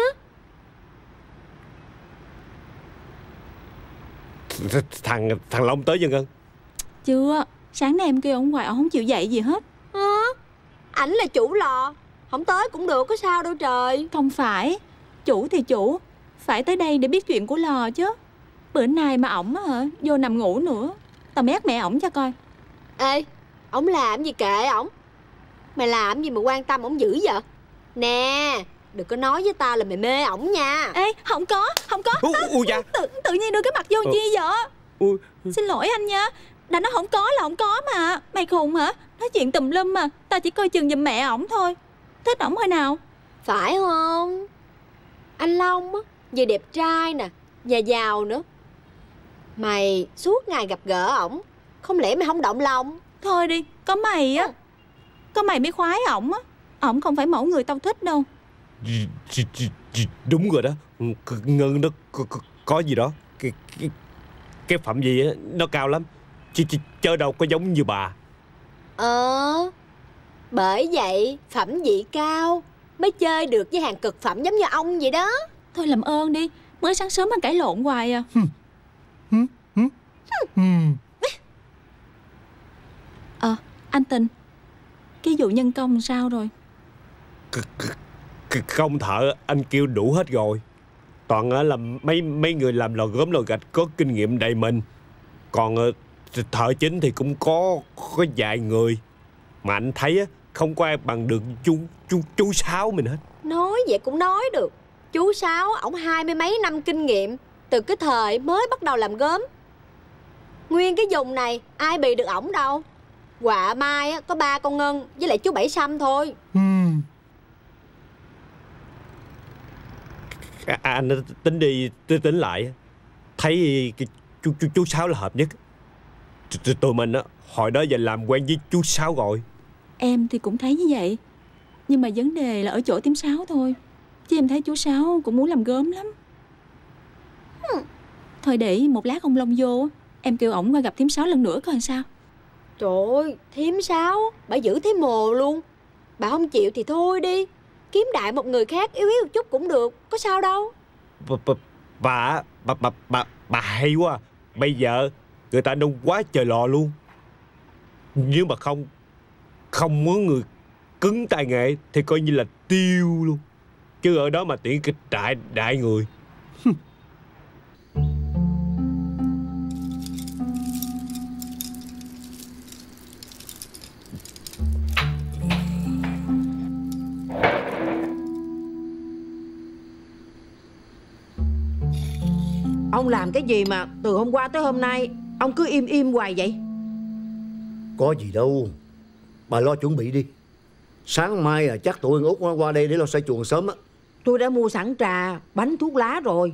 Thằng thằng Long tới chưa Ngân? Chưa, sáng nay em kêu ông hoài ông không chịu dậy gì hết. Hả? Ảnh là chủ lò, không tới cũng được, có sao đâu trời. Không phải, chủ thì chủ, phải tới đây để biết chuyện của lò chứ. Bữa nay mà ổng hả, vô nằm ngủ nữa. Tao mét mẹ ổng cho coi. Ê, ổng làm gì kệ ổng. Mày làm gì mà quan tâm ổng dữ vậy? Nè, đừng có nói với tao là mày mê ổng nha. Ê, không có, không có. Ui, ui da. Tự, tự nhiên đưa cái mặt vô ừ. chi vậy? Ui. Xin lỗi anh nha. Đã nói không có là không có mà. Mày khùng hả? Nói chuyện tùm lum mà. Tao chỉ coi chừng giùm mẹ ổng thôi. Thích ổng hồi nào? Phải không? Anh Long á, vừa đẹp trai nè, nhà giàu nữa. Mày suốt ngày gặp gỡ ổng, không lẽ mày không động lòng? Thôi đi, có mày á, có mày mới khoái ổng á. Ổng không phải mẫu người tao thích đâu. Đúng rồi đó. Ngân nó có, có, có gì đó. Cái, cái, cái phẩm gì á, nó cao lắm. Chứ, chứ chơi đâu có giống như bà. Ờ, bởi vậy phẩm vị cao mới chơi được với hàng cực phẩm giống như ông vậy đó. Thôi làm ơn đi, mới sáng sớm mà cãi lộn hoài à. Ờ, anh Tình, cái vụ nhân công sao rồi? Công thợ anh kêu đủ hết rồi. Toàn là mấy mấy người làm lò gốm lò gạch có kinh nghiệm đầy mình. Còn thợ chính thì cũng có có vài người. Mà anh thấy không có ai bằng được chú chú chú Sáu mình hết. Nói vậy cũng nói được. Chú Sáu ổng hai mươi mấy năm kinh nghiệm, từ cái thời mới bắt đầu làm gốm. Nguyên cái vùng này ai bì được ổng đâu. Quạ mai có ba con Ngân với lại chú Bảy Sâm thôi. Hmm. À, anh tính đi tính lại, thấy chú chú chú Sáu là hợp nhất. Tụi mình á hồi đó giờ làm quen với chú Sáu rồi. Em thì cũng thấy như vậy, nhưng mà vấn đề là ở chỗ Tím Sáu thôi. Chứ em thấy chú Sáu cũng muốn làm gốm lắm. hmm. Thôi để một lát ông Long vô, em kêu ổng qua gặp Tím Sáu lần nữa coi sao. Trời ơi, Thím Sáu, bà giữ thấy mồ luôn. Bà không chịu thì thôi đi, kiếm đại một người khác yếu yếu một chút cũng được, có sao đâu. Bà bà bà bà bà, bà hay quá. Bây giờ người ta nung quá trời lò luôn. Nếu mà không Không muốn người cứng tay nghề thì coi như là tiêu luôn. Chứ ở đó mà tiễn kịch đại đại người. Ông làm cái gì mà từ hôm qua tới hôm nay ông cứ im im hoài vậy? Có gì đâu, bà lo chuẩn bị đi. Sáng mai à, chắc tụi Út nó qua đây để lo xây chuồng sớm á. Tôi đã mua sẵn trà, bánh, thuốc lá rồi.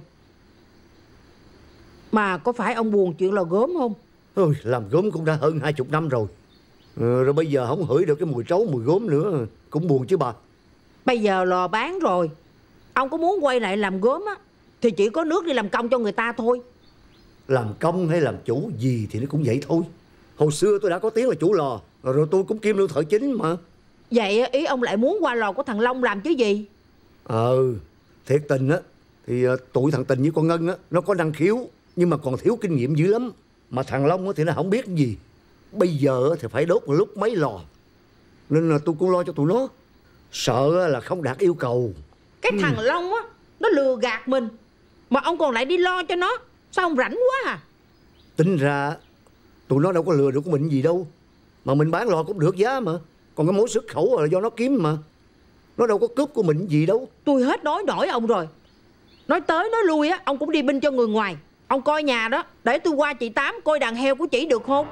Mà có phải ông buồn chuyện lò gốm không? Ôi, làm gốm cũng đã hơn hai chục năm rồi. Ừ, rồi bây giờ không hửi được cái mùi trấu mùi gốm nữa, cũng buồn chứ bà. Bây giờ lò bán rồi, ông có muốn quay lại làm gốm á thì chỉ có nước đi làm công cho người ta thôi. Làm công hay làm chủ gì thì nó cũng vậy thôi. Hồi xưa tôi đã có tiếng là chủ lò, rồi tôi cũng kiêm lương thợ chính mà. Vậy ý ông lại muốn qua lò của thằng Long làm chứ gì? Ờ, thiệt tình á thì tụi thằng Tình với con Ngân á nó có năng khiếu, nhưng mà còn thiếu kinh nghiệm dữ lắm. Mà thằng Long á thì nó không biết gì. Bây giờ thì phải đốt một lúc mấy lò, nên là tôi cũng lo cho tụi nó, sợ là không đạt yêu cầu. Cái thằng ừ. Long á, nó lừa gạt mình, mà ông còn lại đi lo cho nó. Sao ông rảnh quá à? Tính ra tụi nó đâu có lừa được của mình gì đâu. Mà mình bán lò cũng được giá mà. Còn cái mối xuất khẩu là do nó kiếm mà. Nó đâu có cướp của mình gì đâu. Tôi hết nói nổi ông rồi. Nói tới nói lui á, ông cũng đi binh cho người ngoài. Ông coi nhà đó, để tôi qua chị Tám coi đàn heo của chị được không?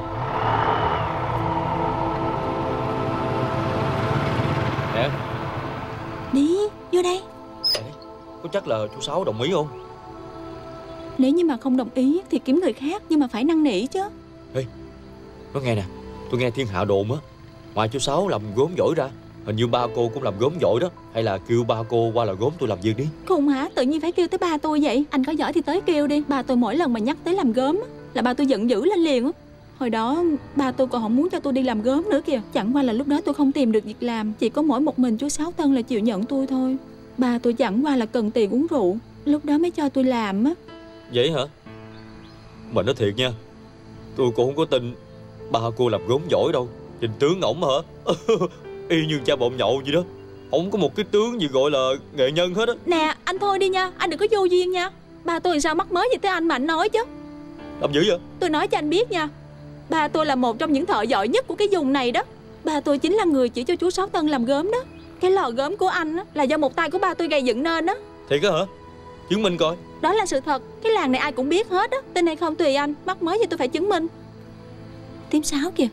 Nè. Đi, vô đây. Có chắc là chú Sáu đồng ý không? Nếu như mà không đồng ý thì kiếm người khác, nhưng mà phải năn nỉ chứ. Ê, nói nghe nè, tôi nghe thiên hạ đồn á, ngoài chú Sáu làm gốm giỏi ra, hình như ba cô cũng làm gốm giỏi đó. Hay là kêu ba cô qua làm gốm tôi làm việc đi. Khùng hả? Tự nhiên phải kêu tới ba tôi vậy? Anh có giỏi thì tới kêu đi. Ba tôi mỗi lần mà nhắc tới làm gốm là ba tôi giận dữ lên liền á. Hồi đó ba tôi còn không muốn cho tôi đi làm gốm nữa kìa. Chẳng qua là lúc đó tôi không tìm được việc làm, chỉ có mỗi một mình chú Sáu Tân là chịu nhận tôi thôi. Ba tôi chẳng qua là cần tiền uống rượu, lúc đó mới cho tôi làm á. Vậy hả? Mà nói thiệt nha, tôi cũng không có tin ba cô làm gốm giỏi đâu. Nhìn tướng ổng hả? Y như cha bộn nhậu vậy đó. Không có một cái tướng gì gọi là nghệ nhân hết á. Nè anh thôi đi nha, anh đừng có vô duyên nha. Ba tôi sao mắc mới gì tới anh mà anh nói chứ. Làm dữ vậy? Tôi nói cho anh biết nha, ba tôi là một trong những thợ giỏi nhất của cái vùng này đó. Ba tôi chính là người chỉ cho chú Sáu Tân làm gốm đó. Cái lò gốm của anh á, là do một tay của ba tôi gây dựng nên đó. Thiệt á hả? Chứng minh coi. Đó là sự thật. Cái làng này ai cũng biết hết á. Tin hay không tùy anh, mắc mới gì tôi phải chứng minh. Tím Sáu kìa.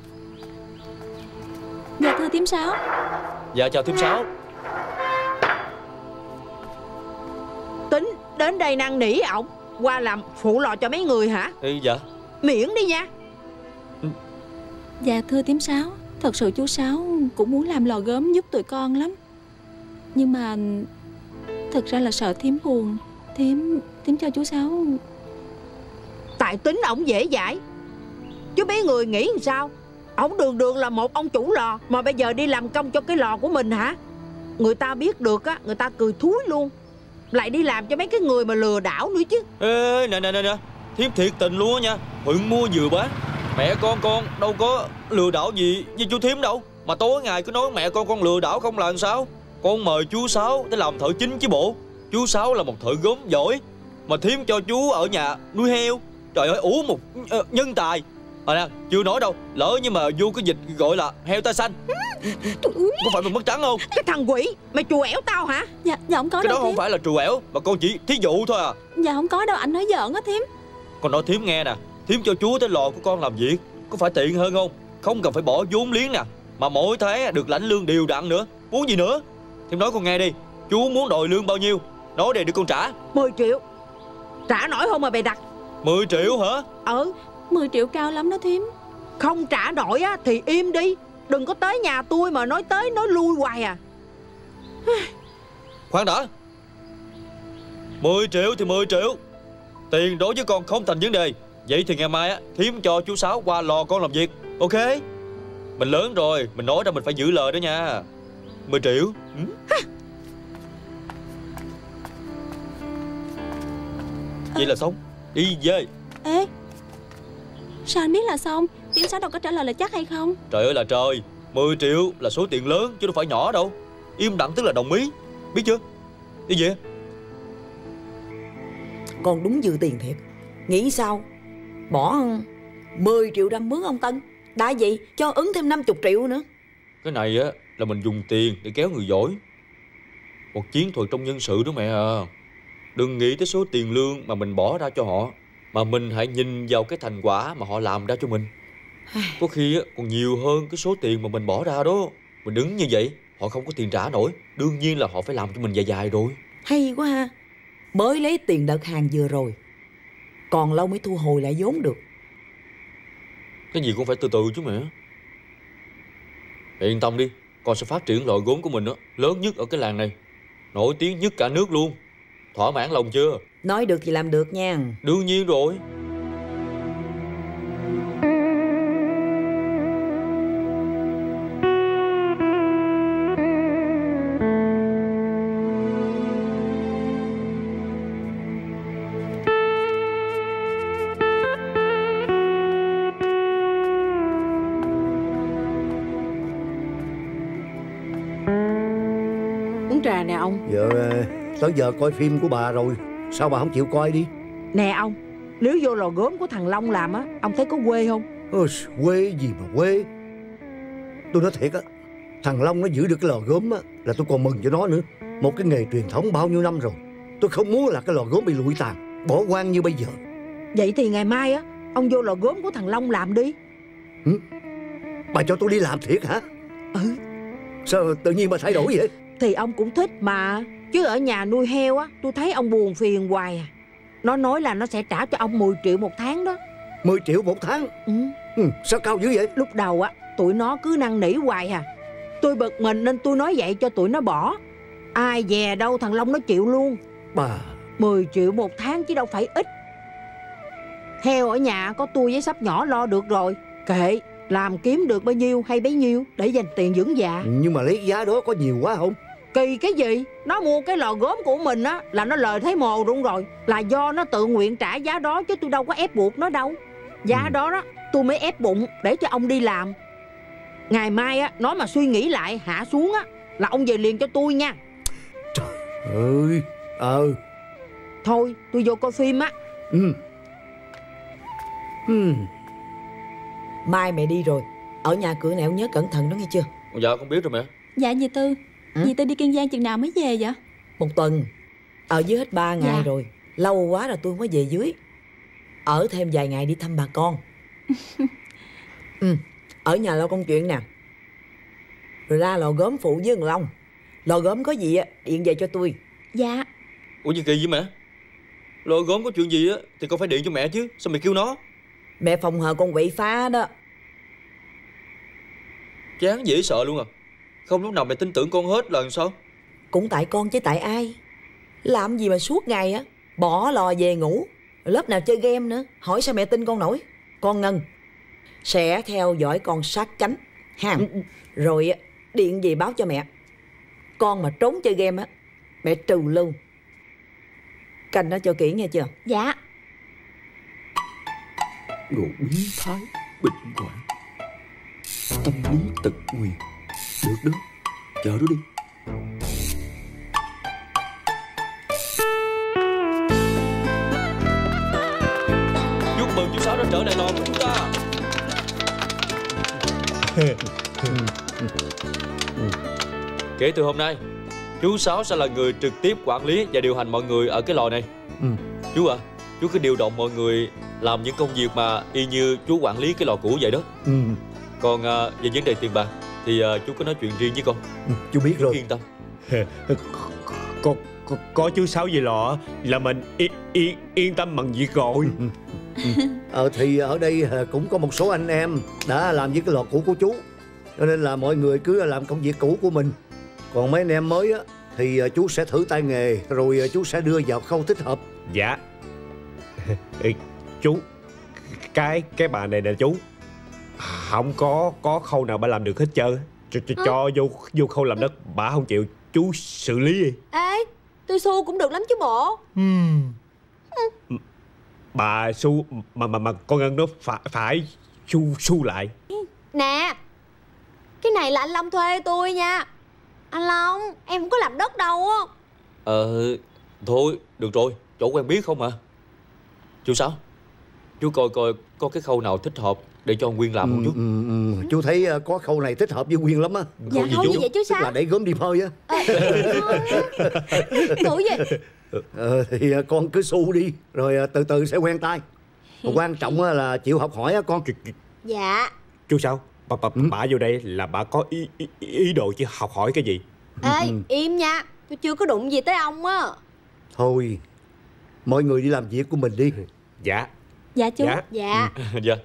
Dạ thưa Tím Sáu. Dạ chào Tím Sáu. Tính đến đây năn nỉ ổng qua làm phụ lò cho mấy người hả? Ừ, dạ. Miễn đi nha. Ừ. Dạ thưa Tím Sáu, thật sự chú Sáu cũng muốn làm lò gốm giúp tụi con lắm. Nhưng mà thật ra là sợ Thím buồn. Thím, Thím cho chú Sáu. Tại tính ổng dễ dãi, chứ mấy người nghĩ làm sao? Ổng đường đường là một ông chủ lò, mà bây giờ đi làm công cho cái lò của mình hả? Người ta biết được á, người ta cười thúi luôn. Lại đi làm cho mấy cái người mà lừa đảo nữa chứ. Ê, nè nè nè nè, Thím thiệt tình luôn á nha. Mượn mua vừa bán. Mẹ con con đâu có lừa đảo gì với chú Thím đâu. Mà tối ngày cứ nói mẹ con con lừa đảo không là làm sao? Con mời chú Sáu để làm thợ chính chứ bộ. Chú Sáu là một thợ gốm giỏi, mà Thím cho chú ở nhà nuôi heo. Trời ơi, ủ một uh, nhân tài. À nè, chưa nói đâu, lỡ nhưng mà vô cái dịch gọi là heo tai xanh, có phải mình mất trắng không? Cái thằng quỷ, mày trù ẻo tao hả? Dạ, dạ không có cái đâu. Cái đó Thím. không phải là trù ẻo, mà con chỉ thí dụ thôi à. Dạ không có đâu, anh nói giỡn á Thím. Con nói Thím nghe nè, Thím cho chú tới lò của con làm việc, có phải tiện hơn không? Không cần phải bỏ vốn liếng nè, mà mỗi tháng được lãnh lương đều đặn nữa. Muốn gì nữa? Thím nói con nghe đi, chú muốn đòi lương bao nhiêu? Nói đây để con trả. Mười triệu. Trả nổi không mà bày đặt? Mười triệu hả? Ừ. Mười triệu cao lắm đó Thím. Không trả nổi á thì im đi. Đừng có tới nhà tôi mà nói tới nói lui hoài à. Khoan đã. Mười triệu thì mười triệu. Tiền đối với con không thành vấn đề. Vậy thì ngày mai á, Thím cho chú Sáu qua lò con làm việc. Ok? Mình lớn rồi, mình nói ra mình phải giữ lời đó nha. Mười triệu. Ừ. Vậy là xong. Đi về. Ê, sao anh biết là xong? Tím Sáu đâu có trả lời là chắc hay không? Trời ơi là trời, mười triệu là số tiền lớn chứ đâu phải nhỏ đâu. Im lặng tức là đồng ý, biết chưa? Đi về. Con đúng dư tiền thiệt. Nghĩ sao bỏ mười triệu ra mướn ông Tân, đã vậy cho ứng thêm năm mươi triệu nữa. Cái này á là mình dùng tiền để kéo người giỏi. Một chiến thuật trong nhân sự đó mẹ à. Đừng nghĩ tới số tiền lương mà mình bỏ ra cho họ, mà mình hãy nhìn vào cái thành quả mà họ làm ra cho mình. Có khi á còn nhiều hơn cái số tiền mà mình bỏ ra đó. Mình đứng như vậy, họ không có tiền trả nổi, đương nhiên là họ phải làm cho mình dài dài rồi. Hay quá ha. Mới lấy tiền đợt hàng vừa rồi, còn lâu mới thu hồi lại vốn được. Cái gì cũng phải từ từ chứ mẹ. Mẹ yên tâm đi, con sẽ phát triển loại gốm của mình đó, lớn nhất ở cái làng này, nổi tiếng nhất cả nước luôn. Thỏa mãn lòng chưa? Nói được thì làm được nha. Đương nhiên rồi. Uống trà nè ông. Giờ tới giờ coi phim của bà rồi, sao bà không chịu coi đi? Nè ông, nếu vô lò gốm của thằng Long làm á, ông thấy có quê không? Ôi, quê gì mà quê. Tôi nói thiệt á, thằng Long nó giữ được cái lò gốm á là tôi còn mừng cho nó nữa. Một cái nghề truyền thống bao nhiêu năm rồi. Tôi không muốn là cái lò gốm bị lụi tàn, bỏ hoang như bây giờ. Vậy thì ngày mai á, ông vô lò gốm của thằng Long làm đi. Ừ? Bà cho tôi đi làm thiệt hả? Ừ. Sao tự nhiên bà thay đổi vậy? Thì ông cũng thích mà. Chứ ở nhà nuôi heo á, tôi thấy ông buồn phiền hoài à. Nó nói là nó sẽ trả cho ông mười triệu một tháng đó. Mười triệu một tháng? Ừ. Ừ, sao cao dữ vậy? Lúc đầu á, tụi nó cứ năn nỉ hoài à. Tôi bực mình nên tôi nói vậy cho tụi nó bỏ. Ai dè đâu thằng Long nó chịu luôn. Bà... Mười triệu một tháng chứ đâu phải ít. Heo ở nhà có tôi với sắp nhỏ lo được rồi. Kệ, làm kiếm được bao nhiêu hay bấy nhiêu để dành tiền dưỡng già. Nhưng mà lấy giá đó có nhiều quá không? Kỳ cái gì? Nó mua cái lò gốm của mình á là nó lời thấy mồ luôn rồi. Là do nó tự nguyện trả giá đó chứ tôi đâu có ép buộc nó đâu. Giá ừ. đó đó tôi mới ép bụng để cho ông đi làm. Ngày mai á nó mà suy nghĩ lại hạ xuống á là ông về liền cho tôi nha. Trời ơi. Ờ Thôi tôi vô coi phim á. Ừ. Ừ. Mai mẹ đi rồi, ở nhà cửa nẻo nhớ cẩn thận đó nghe chưa? Dạ con biết rồi mẹ. Dạ dì Tư. Ừ? Dì Tư đi Kiên Giang chừng nào mới về vậy? Một tuần. Ở dưới hết ba ngày dạ. rồi. Lâu quá rồi tôi không có về dưới. Ở thêm vài ngày đi thăm bà con. Ừ. Ở nhà lo công chuyện nè, rồi ra lò gốm phụ với thằng Long. Lò gốm có gì á điện về cho tôi. Dạ. Ủa gì kỳ vậy mẹ? Lò gốm có chuyện gì á thì con phải điện cho mẹ chứ. Sao mẹ kêu nó? Mẹ phòng hờ con quậy phá đó. Chán dễ sợ luôn à. Không lúc nào mẹ tin tưởng con hết lần sao? Cũng tại con chứ tại ai. Làm gì mà suốt ngày á bỏ lò về ngủ, lớp nào chơi game nữa. Hỏi sao mẹ tin con nổi. Con Ngân sẽ theo dõi con sát cánh ha. Rồi điện về báo cho mẹ. Con mà trốn chơi game á mẹ trừ luôn. Canh nó cho kỹ nghe chưa? Dạ. Đồ biến thái, bệnh hoạn, tâm lý tật nguyền. Được đó, chờ đó đi. Chúc mừng chú Sáu đã trở lại lò của chúng ta. Kể từ hôm nay, chú Sáu sẽ là người trực tiếp quản lý và điều hành mọi người ở cái lò này. Ừ. Chú à, chú cứ điều động mọi người làm những công việc mà y như chú quản lý cái lò cũ vậy đó. Ừ. Còn uh, về vấn đề tiền bạc thì uh, chú có nói chuyện riêng với con. Ừ, chú biết rồi. Yên tâm. Có, có, có chú Sáu về lò là mình yên, yên, yên tâm bằng việc rồi. Ờ thì ở đây cũng có một số anh em đã làm với cái lò cũ của chú, cho nên là mọi người cứ làm công việc cũ của mình. Còn mấy anh em mới á thì chú sẽ thử tay nghề, rồi chú sẽ đưa vào khâu thích hợp. Dạ. Ê, chú, cái cái bà này nè chú, Không có có khâu nào bà làm được hết trơn. Cho, cho, cho vô vô khâu làm đất bà không chịu, chú xử lý đi. Ê, tôi xu cũng được lắm chứ bộ. uhm. Bà su mà mà mà con Ngân nó phải phải su su lại. Nè, cái này là anh Long thuê tôi nha. Anh Long, em không có làm đất đâu á. Ờ, thôi, được rồi, chỗ quen biết không à. Chú Sáu, chú coi coi có cái khâu nào thích hợp để cho Nguyên làm không chú? Ừ, ừ, ừ. Chú thấy có khâu này thích hợp với Nguyên lắm á. Dạ, khâu gì vậy chú Sáu? Tức là để gốm đi phơi á. Khâu gì? Ờ, thì con cứ su đi, rồi từ từ sẽ quen tay. Mà quan trọng là chịu học hỏi á con. Dạ. Chú Sáu, bà, bà, ừ. bà vô đây là bà có ý, ý, ý đồ chứ học hỏi cái gì? Ê, im nha, tôi chưa có đụng gì tới ông á. Thôi, mọi người đi làm việc của mình đi. Dạ. Dạ chú. Dạ. Dạ. Ừ. Dạ.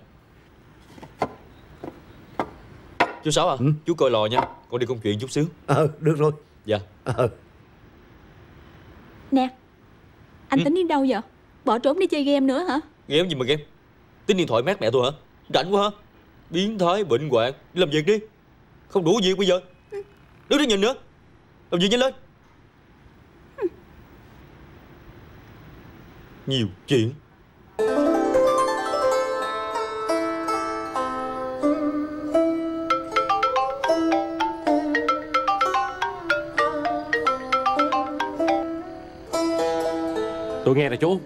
Chú Sáu à, ừ? Chú coi lò nha, con đi công chuyện chút xíu. Ờ, được rồi. Dạ. Ờ. Nè, anh ừ? tính đi đâu vậy? Bỏ trốn đi chơi game nữa hả? Game gì mà game? Tính điện thoại mát mẹ tôi hả? Rảnh quá hả? Biến thái bệnh hoạn, đi làm việc đi. Không đủ việc bây giờ. Đứng đó nhìn nữa. Làm việc nhanh lên. Nhiều chuyện. Tôi nghe rồi chú.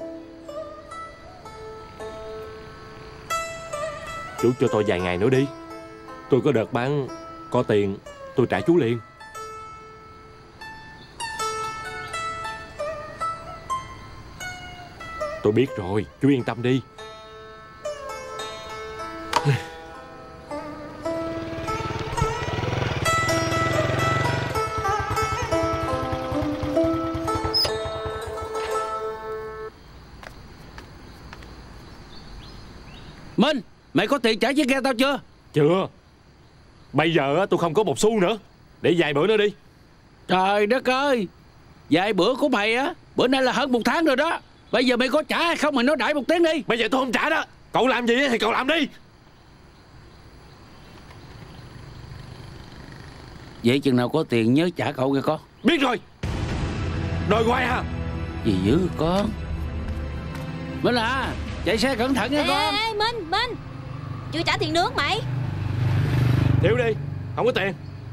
Chú cho tôi vài ngày nữa đi. Tôi có đợt bán, có tiền tôi trả chú liền. Tôi biết rồi, chú yên tâm đi. Minh, mày có tiền trả chiếc ghe tao chưa? Chưa. Bây giờ tôi không có một xu nữa. Để vài bữa nữa đi. Trời đất ơi, vài bữa của mày á, bữa nay là hơn một tháng rồi đó. Bây giờ mày có trả hay không mày nói đại một tiếng đi. Bây giờ tôi không trả đó. Cậu làm gì thì cậu làm đi. Vậy chừng nào có tiền nhớ trả cậu nghe con. Biết rồi. Đòi hoài hả? Gì dữ con. Minh à, chạy xe cẩn thận nha ê, con. Ê, ê, Minh, Minh, chưa trả tiền nước mày. Thiếu đi, không có tiền.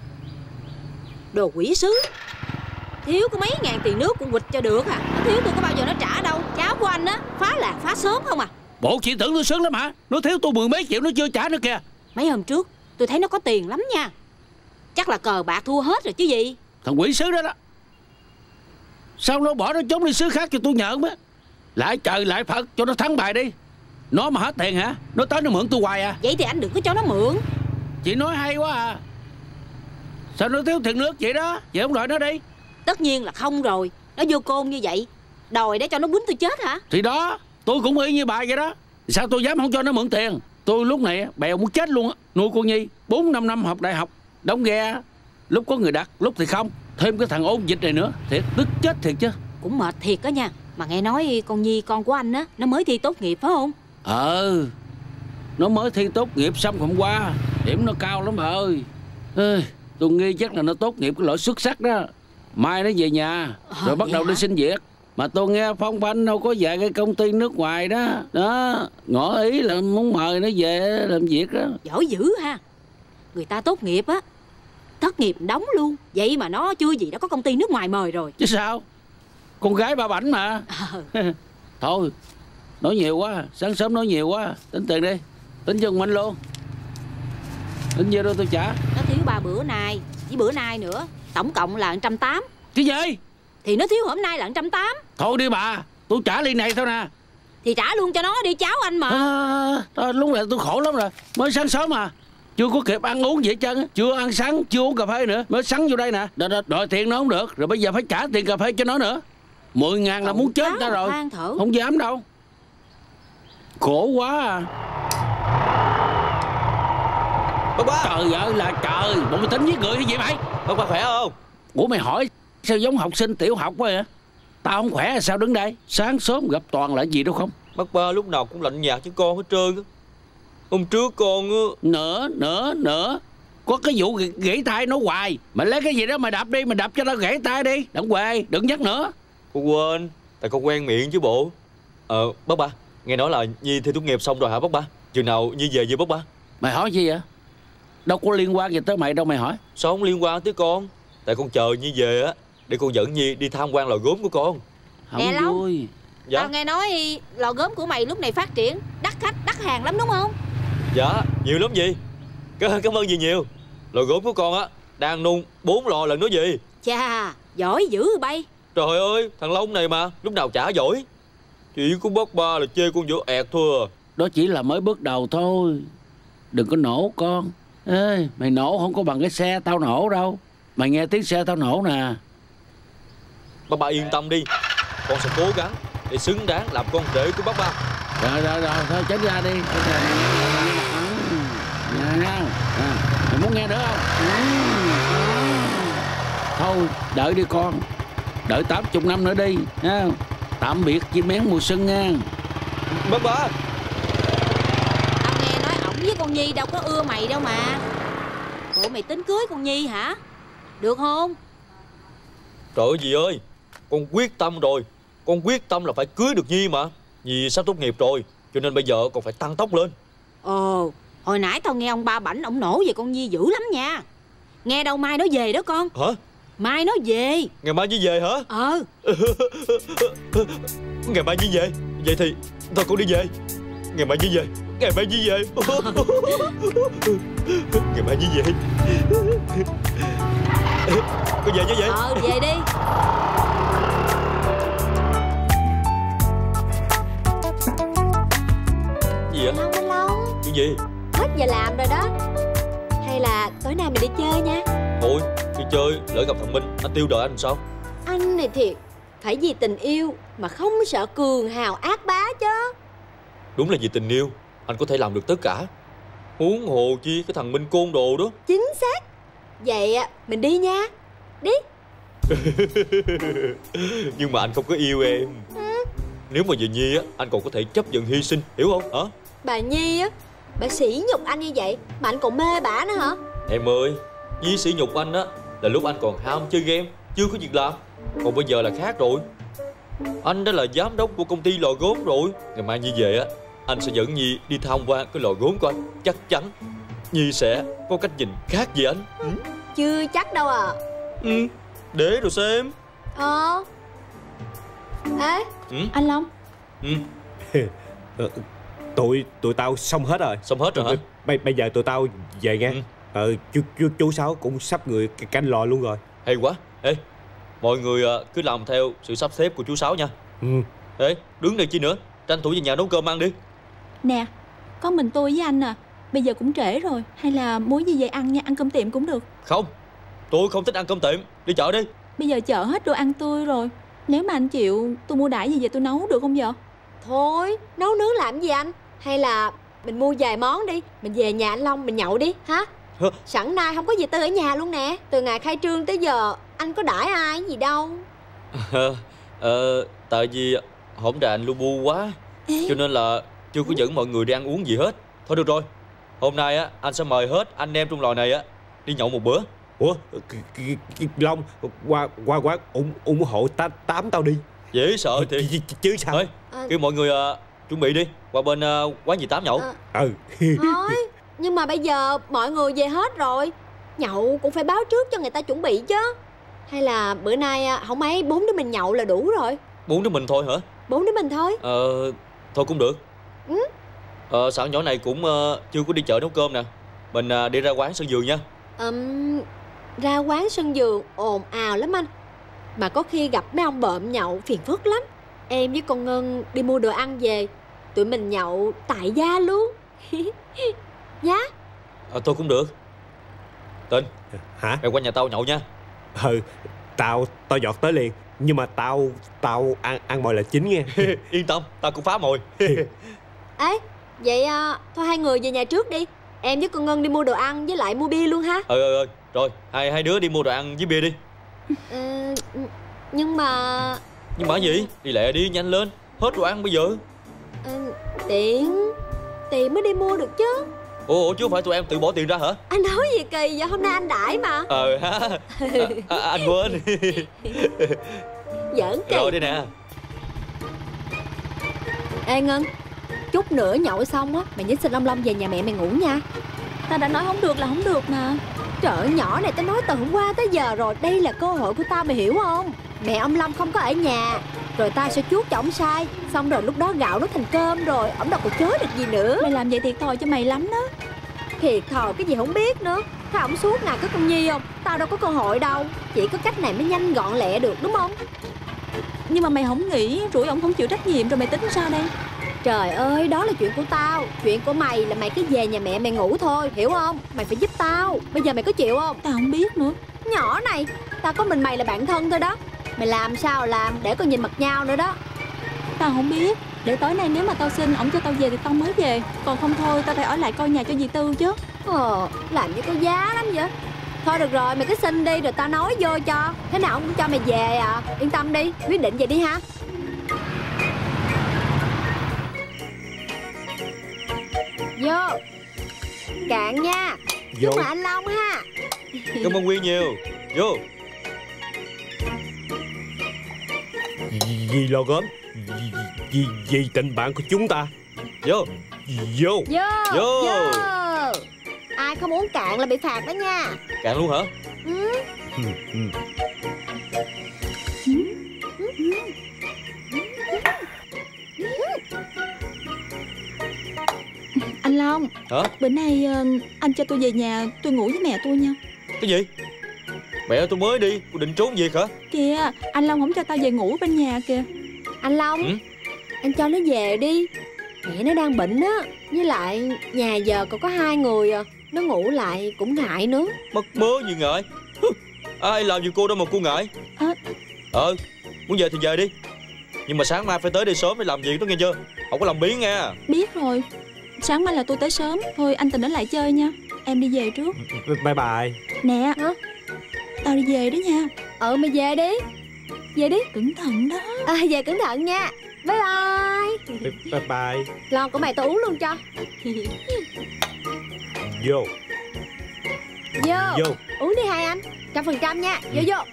Đồ quỷ sứ. Thiếu có mấy ngàn tiền nước cũng quỵt cho được à. Nó thiếu tôi có bao giờ nó trả đâu. Cháu của anh á, phá làng phá xóm không à. Bộ chị tưởng tôi sướng lắm hả? Nó thiếu tôi mười mấy triệu nó chưa trả nữa kìa. Mấy hôm trước tôi thấy nó có tiền lắm nha. Chắc là cờ bạc thua hết rồi chứ gì. Thằng quỷ sứ đó đó. Sao nó bỏ nó trốn đi xứ khác cho tôi nhận á. Lại trời lại Phật cho nó thắng bài đi. Nó mà hết tiền hả? Nó tới nó mượn tôi hoài à. Vậy thì anh đừng có cho nó mượn. Chị nói hay quá à. Sao nó thiếu tiền nước vậy đó? Chị không đòi nó đi. Tất nhiên là không rồi. Nó vô côn như vậy, đòi để cho nó quýnh tôi chết hả? Thì đó, tôi cũng y như bà vậy đó. Sao tôi dám không cho nó mượn tiền. Tôi lúc này bèo muốn chết luôn á. Nuôi cô Nhi bốn năm năm học đại học, đóng ghe, lúc có người đặt, lúc thì không. Thêm cái thằng ôn dịch này nữa, thiệt tức chết thiệt chứ. Cũng mệt thiệt đó nha. Mà nghe nói con Nhi con của anh á, nó mới thi tốt nghiệp phải không? Ờ, nó mới thi tốt nghiệp xong hôm qua. Điểm nó cao lắm bà ơi. Ê, tôi nghi chắc là nó tốt nghiệp cái loại xuất sắc đó. Mai nó về nhà rồi à, bắt đầu hả? Đi xin việc. Mà tôi nghe phong phanh đâu có vài cái công ty nước ngoài đó. Đó, ngỏ ý là muốn mời nó về làm việc đó. Giỏi dữ ha. Người ta tốt nghiệp á, thất nghiệp đóng luôn. Vậy mà nó chưa gì đã có công ty nước ngoài mời rồi. Chứ sao, con gái ba bảnh mà. À. Thôi, nói nhiều quá, sáng sớm nói nhiều quá. Tính tiền đi, tính cho Minh luôn. Tính nhiêu đâu tôi trả. Nó thiếu ba bữa nay, với bữa nay nữa, tổng cộng là một trăm tám mươi. Cái gì? Thì nó thiếu hôm nay là một trăm tám mươi. Thôi đi bà, tôi trả ly này thôi nè. Thì trả luôn cho nó đi, cháu anh mà. À, à, lúc này tôi khổ lắm rồi. Mới sáng sớm mà, chưa có kịp ăn uống gì hết trơn. Chưa ăn sáng, chưa uống cà phê nữa. Mới sắn vô đây nè. Đòi, đòi, đòi tiền nó không được. Rồi bây giờ phải trả tiền cà phê cho nó nữa. Mười ngàn là muốn chết ta rồi. Không dám đâu. Khổ quá à. Bác ba. Trời ơi là trời. Bộ mày tính giết người hay gì mày? Bác ba khỏe không? Ủa mày hỏi sao giống học sinh tiểu học quá vậy? Tao không khỏe sao đứng đây? Sáng sớm gặp toàn là gì đâu không? Bác ba lúc nào cũng lạnh nhạt với con hết trơn á. Hôm trước con... Nữa, nữa, nữa. Có cái vụ gãy tay nó hoài. Mày lấy cái gì đó mày đập đi, mày đập cho nó gãy tay đi. Đừng quê, đừng nhắc nữa. Con quên, tại con quen miệng chứ bộ. Ờ, bác ba, nghe nói là Nhi thi tốt nghiệp xong rồi hả bác ba? Chừng nào Nhi về với bác ba? Mày hỏi gì vậy? Đâu có liên quan gì tới mày đâu mày hỏi. Sao không liên quan tới con? Tại con chờ Nhi về á, để con dẫn Nhi đi tham quan lò gốm của con. Không Nè Long, vui. Dạ? Tao nghe nói lò gốm của mày lúc này phát triển, đắt khách, đắt hàng lắm đúng không? Dạ, nhiều lắm gì. Cảm ơn gì nhiều. Lò gốm của con á đang nung bốn lò lần đó gì. Chà, giỏi dữ bay. Trời ơi, thằng Long này mà lúc nào chả giỏi. Chỉ có bác ba là chê con dở ẹt thôi à. Đó chỉ là mới bước đầu thôi. Đừng có nổ con. Ê, mày nổ không có bằng cái xe tao nổ đâu. Mày nghe tiếng xe tao nổ nè. Bác ba yên tâm đi, con sẽ cố gắng để xứng đáng làm con rể của bác ba. Rồi rồi rồi, thôi tránh ra đi. Mày muốn nghe nữa không? Thôi đợi đi con. Đợi tám chục năm nữa đi ha. Tạm biệt chim én mùa xuân nha. Bác ba. Tao nghe nói ổng với con Nhi đâu có ưa mày đâu mà. Bộ mày tính cưới con Nhi hả? Được không? Trời ơi dì ơi, con quyết tâm rồi. Con quyết tâm là phải cưới được Nhi mà. Nhi sắp tốt nghiệp rồi, cho nên bây giờ con phải tăng tốc lên. Ồ, hồi nãy tao nghe ông ba bảnh ổng nổ về con Nhi dữ lắm nha. Nghe đâu mai nó về đó con. Hả? Mai nó về. Ngày mai Nhi về hả? Ờ. Ngày mai Nhi về. Vậy thì thôi con đi về. Ngày mai Nhi về. Ngày mai Nhi về. Ngày mai Nhi về. Con về như vậy. Ờ, về đi. Gì vậy? Long, anh Long, Chuyện gì? hết giờ làm rồi đó. Hay là tối nay mình đi chơi nha. Thôi, đi chơi lỡ gặp thằng Minh, anh tiêu đời anh sao? Anh này thiệt, phải vì tình yêu mà không sợ cường hào ác bá chứ. Đúng là vì tình yêu, anh có thể làm được tất cả. Huống hồ chi cái thằng Minh côn đồ đó. Chính xác. Vậy mình đi nha. Đi. Nhưng mà anh không có yêu em. Ừ. Nếu mà vì Nhi á, anh còn có thể chấp nhận hy sinh, hiểu không hả? Bà Nhi á, bà sỉ nhục anh như vậy mà anh còn mê bả nữa hả? Em ơi, Nhi sỉ nhục anh á là lúc anh còn ham chơi game, chưa có việc làm. Còn bây giờ là khác rồi. Anh đã là giám đốc của công ty lò gốm rồi. Ngày mai Nhi về á, anh sẽ dẫn Nhi đi tham quan cái lò gốm của anh. Chắc chắn Nhi sẽ có cách nhìn khác về anh. Ừ. Chưa chắc đâu à. Ừ, để rồi xem. Ờ. Ê, Ừ. Anh Long. Ừ. Tụi tụi tao xong hết rồi. Xong hết rồi hả? Bây, bây giờ tụi tao về nghe. Ừ. Ờ, chú, chú, chú Sáu cũng sắp người canh lò luôn rồi. Hay quá. Ê, mọi người cứ làm theo sự sắp xếp của chú Sáu nha. Ừ. Ê, đứng đây chi nữa, tranh thủ về nhà nấu cơm ăn đi. Nè, có mình tôi với anh à. Bây giờ cũng trễ rồi. Hay là muốn gì về ăn nha, ăn cơm tiệm cũng được. Không, tôi không thích ăn cơm tiệm. Đi chợ đi. Bây giờ chợ hết đồ ăn tươi rồi. Nếu mà anh chịu, tôi mua đãi gì về tôi nấu được không vậy? thôi, nấu nướng làm gì anh? Hay là mình mua vài món đi, mình về nhà anh Long mình nhậu đi, hả? Hả? Sẵn nay không có gì tôi ở nhà luôn nè. Từ ngày khai trương tới giờ anh có đãi ai gì đâu. Ờ, ờ, tại vì hổm đà anh lu bu quá. Ê. Cho nên là chưa có dẫn mọi người đi ăn uống gì hết. Thôi được rồi, hôm nay á anh sẽ mời hết anh em trong lò này á đi nhậu một bữa. Ủa, Long, qua qua quán ủng ủng hộ tám tám tao đi. Dễ sợ thì chứ, chứ sao? Thôi, kêu mọi người uh, chuẩn bị đi, qua bên uh, quán dì Tám nhậu. À. Ừ. Thôi, nhưng mà bây giờ mọi người về hết rồi, nhậu cũng phải báo trước cho người ta chuẩn bị chứ. Hay là bữa nay không mấy bốn đứa mình nhậu là đủ rồi? Bốn đứa mình thôi hả? Bốn đứa mình thôi. Ờ, thôi cũng được. Ừ. Ờ, sẵn nhỏ này cũng uh, chưa có đi chợ nấu cơm nè, mình uh, đi ra quán sân vườn nha. um, Ra quán sân vườn ồn ào lắm anh. Mà có khi gặp mấy ông bợm nhậu phiền phức lắm. Em với con Ngân đi mua đồ ăn về, tụi mình nhậu tại gia luôn. Nhá. Ờ, thôi cũng được. Tình, hả? mày qua nhà tao nhậu nha. Ừ, tao tao giọt tới liền. Nhưng mà tao tao ăn ăn mồi là chính nghe. Yên tâm, tao cũng phá mồi. Ê, vậy à, thôi hai người về nhà trước đi. Em với con Ngân đi mua đồ ăn với lại mua bia luôn ha. Ừ ừ ừ, rồi hai hai đứa đi mua đồ ăn với bia đi. Ừ, nhưng mà... Nhưng mà gì? Đi lẹ đi, nhanh lên, hết đồ ăn bây giờ. Ừ, Tiễn, tiền mới đi mua được chứ. Ủa chứ không phải tụi em tự bỏ tiền ra hả? Anh nói gì kỳ vậy? Hôm nay anh đãi mà. Ờ ha. À, à, anh quên. Giỡn kỳ. Rồi đây nè. Ê Ngân, chút nữa nhậu xong á, mày nhớ xin ông Long về nhà mẹ mày ngủ nha. Ta đã nói không được là không được mà. Trời ơi, nhỏ này tao nói từ hôm qua tới giờ rồi. Đây là cơ hội của tao, mày hiểu không? Mẹ ông Long không có ở nhà, rồi ta sẽ chuốt cho ông sai. Xong rồi lúc đó gạo nó thành cơm rồi, ổng đâu còn chới được gì nữa. Mày làm vậy thiệt thòi cho mày lắm đó. Thiệt thòi cái gì không biết nữa. Thấy ổng suốt ngày có con Nhi không? Tao đâu có cơ hội đâu. Chỉ có cách này mới nhanh gọn lẹ được đúng không? Nhưng mà mày không nghĩ rủi ổng không chịu trách nhiệm rồi mày tính sao đây? Trời ơi, đó là chuyện của tao. Chuyện của mày là mày cứ về nhà mẹ mày ngủ thôi, hiểu không? Mày phải giúp tao. Bây giờ mày có chịu không? Tao không biết nữa. Nhỏ này, tao có mình mày là bạn thân thôi đó. Mày làm sao làm để có nhìn mặt nhau nữa đó. Tao không biết. Để tối nay nếu mà tao xin ổng cho tao về thì tao mới về. Còn không thôi tao phải ở lại coi nhà cho dì Tư chứ. Ờ, làm như có giá lắm vậy. Thôi được rồi, mày cứ xin đi rồi tao nói vô cho. Thế nào ông cũng cho mày về à. Yên tâm đi, quyết định vậy đi ha. Vô. Cạn nha. Chúc mừng anh Long ha. Cảm ơn Quy nhiều. Vô. Vì lo gốm, vì, vì tình bạn của chúng ta. Vô. Vô. Vô. Vô. Vô. Ai không uống cạn là bị phạt đó nha. Cạn luôn hả? Ừ. Ừ, ừ. Anh Long. Hả? Bữa nay uh, anh cho tôi về nhà tôi ngủ với mẹ tôi nha. Cái gì? Mẹ tôi mới đi, tôi định trốn việc hả? Kìa, anh Long không cho tao về ngủ bên nhà kìa. Anh Long, ừ? Anh cho nó về đi. Mẹ nó đang bệnh á. Với lại nhà giờ còn có hai người à. Nó ngủ lại cũng ngại nữa. Mất mớ gì ngại. Ai làm gì cô đâu mà cô ngại. à... Ờ, muốn về thì về đi. Nhưng mà sáng mai phải tới đây sớm để làm việc đó nghe chưa? Không có làm biếng nha. Biết rồi. Sáng mai là tôi tới sớm. Thôi anh Tình ở lại chơi nha. Em đi về trước. Bye bye. Nè. Hả? Tao đi về đó nha. Ừ mày về đi. Về đi. Cẩn thận đó. À, về cẩn thận nha. Bye bye. Bye bye. Lon của mày tao uống luôn cho. Vô. Vô. Vô. Uống đi hai anh. Trăm phần trăm nha. Vô vô.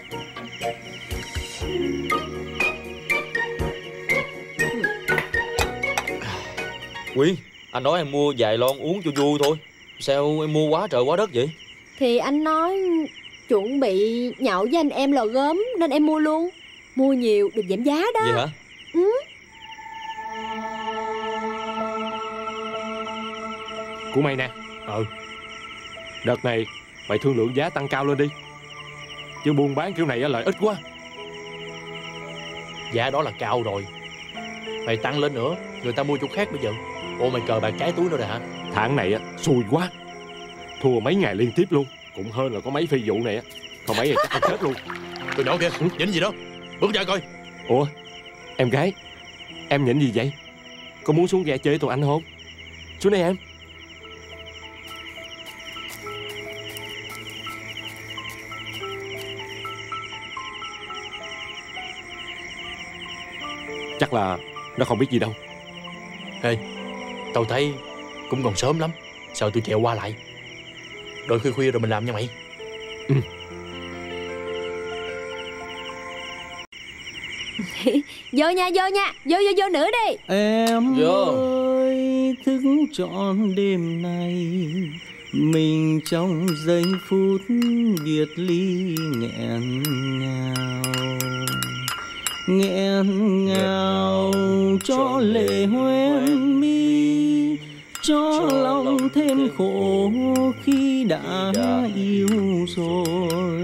Quyên, anh nói em mua vài lon uống cho vui thôi. Sao em mua quá trời quá đất vậy? Thì anh nói chuẩn bị nhậu với anh em lò gốm nên em mua luôn. Mua nhiều được giảm giá đó. Vậy hả? Ừ. Của mày nè. Ừ. Đợt này mày thương lượng giá tăng cao lên đi. Chứ buôn bán kiểu này lợi ích quá. Giá đó là cao rồi. Mày tăng lên nữa người ta mua chỗ khác bây giờ. Ồ mày cờ bạc trái túi nữa rồi hả? Tháng này á xui quá. Thua mấy ngày liên tiếp luôn. Cũng hơn là có mấy phi vụ này á. Còn mấy ngày chắc tao chết luôn. Tôi nói kìa, nhỉnh gì đó. Bước ra coi. Ủa em gái, em nhỉnh gì vậy? Có muốn xuống ghe chơi tụi anh không? Xuống đây em. Chắc là nó không biết gì đâu. Ê, tao thấy cũng còn sớm lắm. Sợ tôi trèo qua lại. Đợi khuya khuya rồi mình làm nha mày. Ừ. Vô nha, vô nha. Vô vô vô nữa đi. Em vô. ơi thức trọn đêm nay, mình trong giây phút biệt ly nghẹn ngào, nghẹn ngào cho lệ hoen mi, cho lòng thêm khổ khi đã yêu rồi.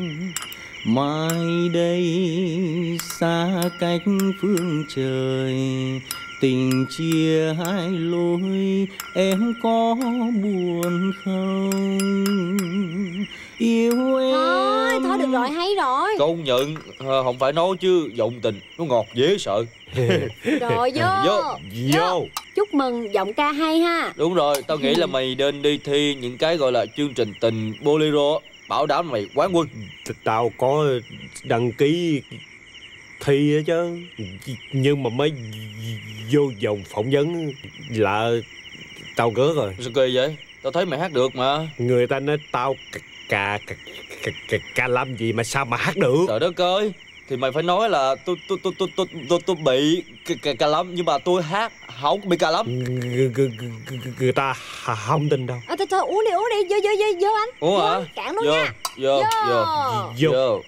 Mai đây xa cách phương trời, tình chia hai lối, em có buồn không? Yêu em. Thôi, thôi được rồi, hay rồi. Công nhận, không phải nói chứ giọng tình nó ngọt dễ sợ. Rồi vô. Vô. Vô. Chúc mừng, giọng ca hay ha. Đúng rồi, tao nghĩ là mày nên đi thi những cái gọi là chương trình tình bolero, bảo đảm mày quán quân. Tao có đăng ký thi chứ, nhưng mà mới vô vòng phỏng vấn là tao gớ rồi. Sao kỳ vậy? Tao thấy mày hát được mà. Người ta nói tao cà cà cà, cà, cà lâm gì mà sao mà hát được. Trời đất ơi, thì mày phải nói là tôi tôi tôi tôi tôi tôi, tôi bị cà, cà lâm, nhưng mà tôi hát không bị cà lâm. Người, người, người ta không tin đâu. À, thôi, thôi uống đi uống đi, vô vô vô vô anh. Uống vô hả? anh, cạn luôn Vô, nha. vô, vô, vô, vô.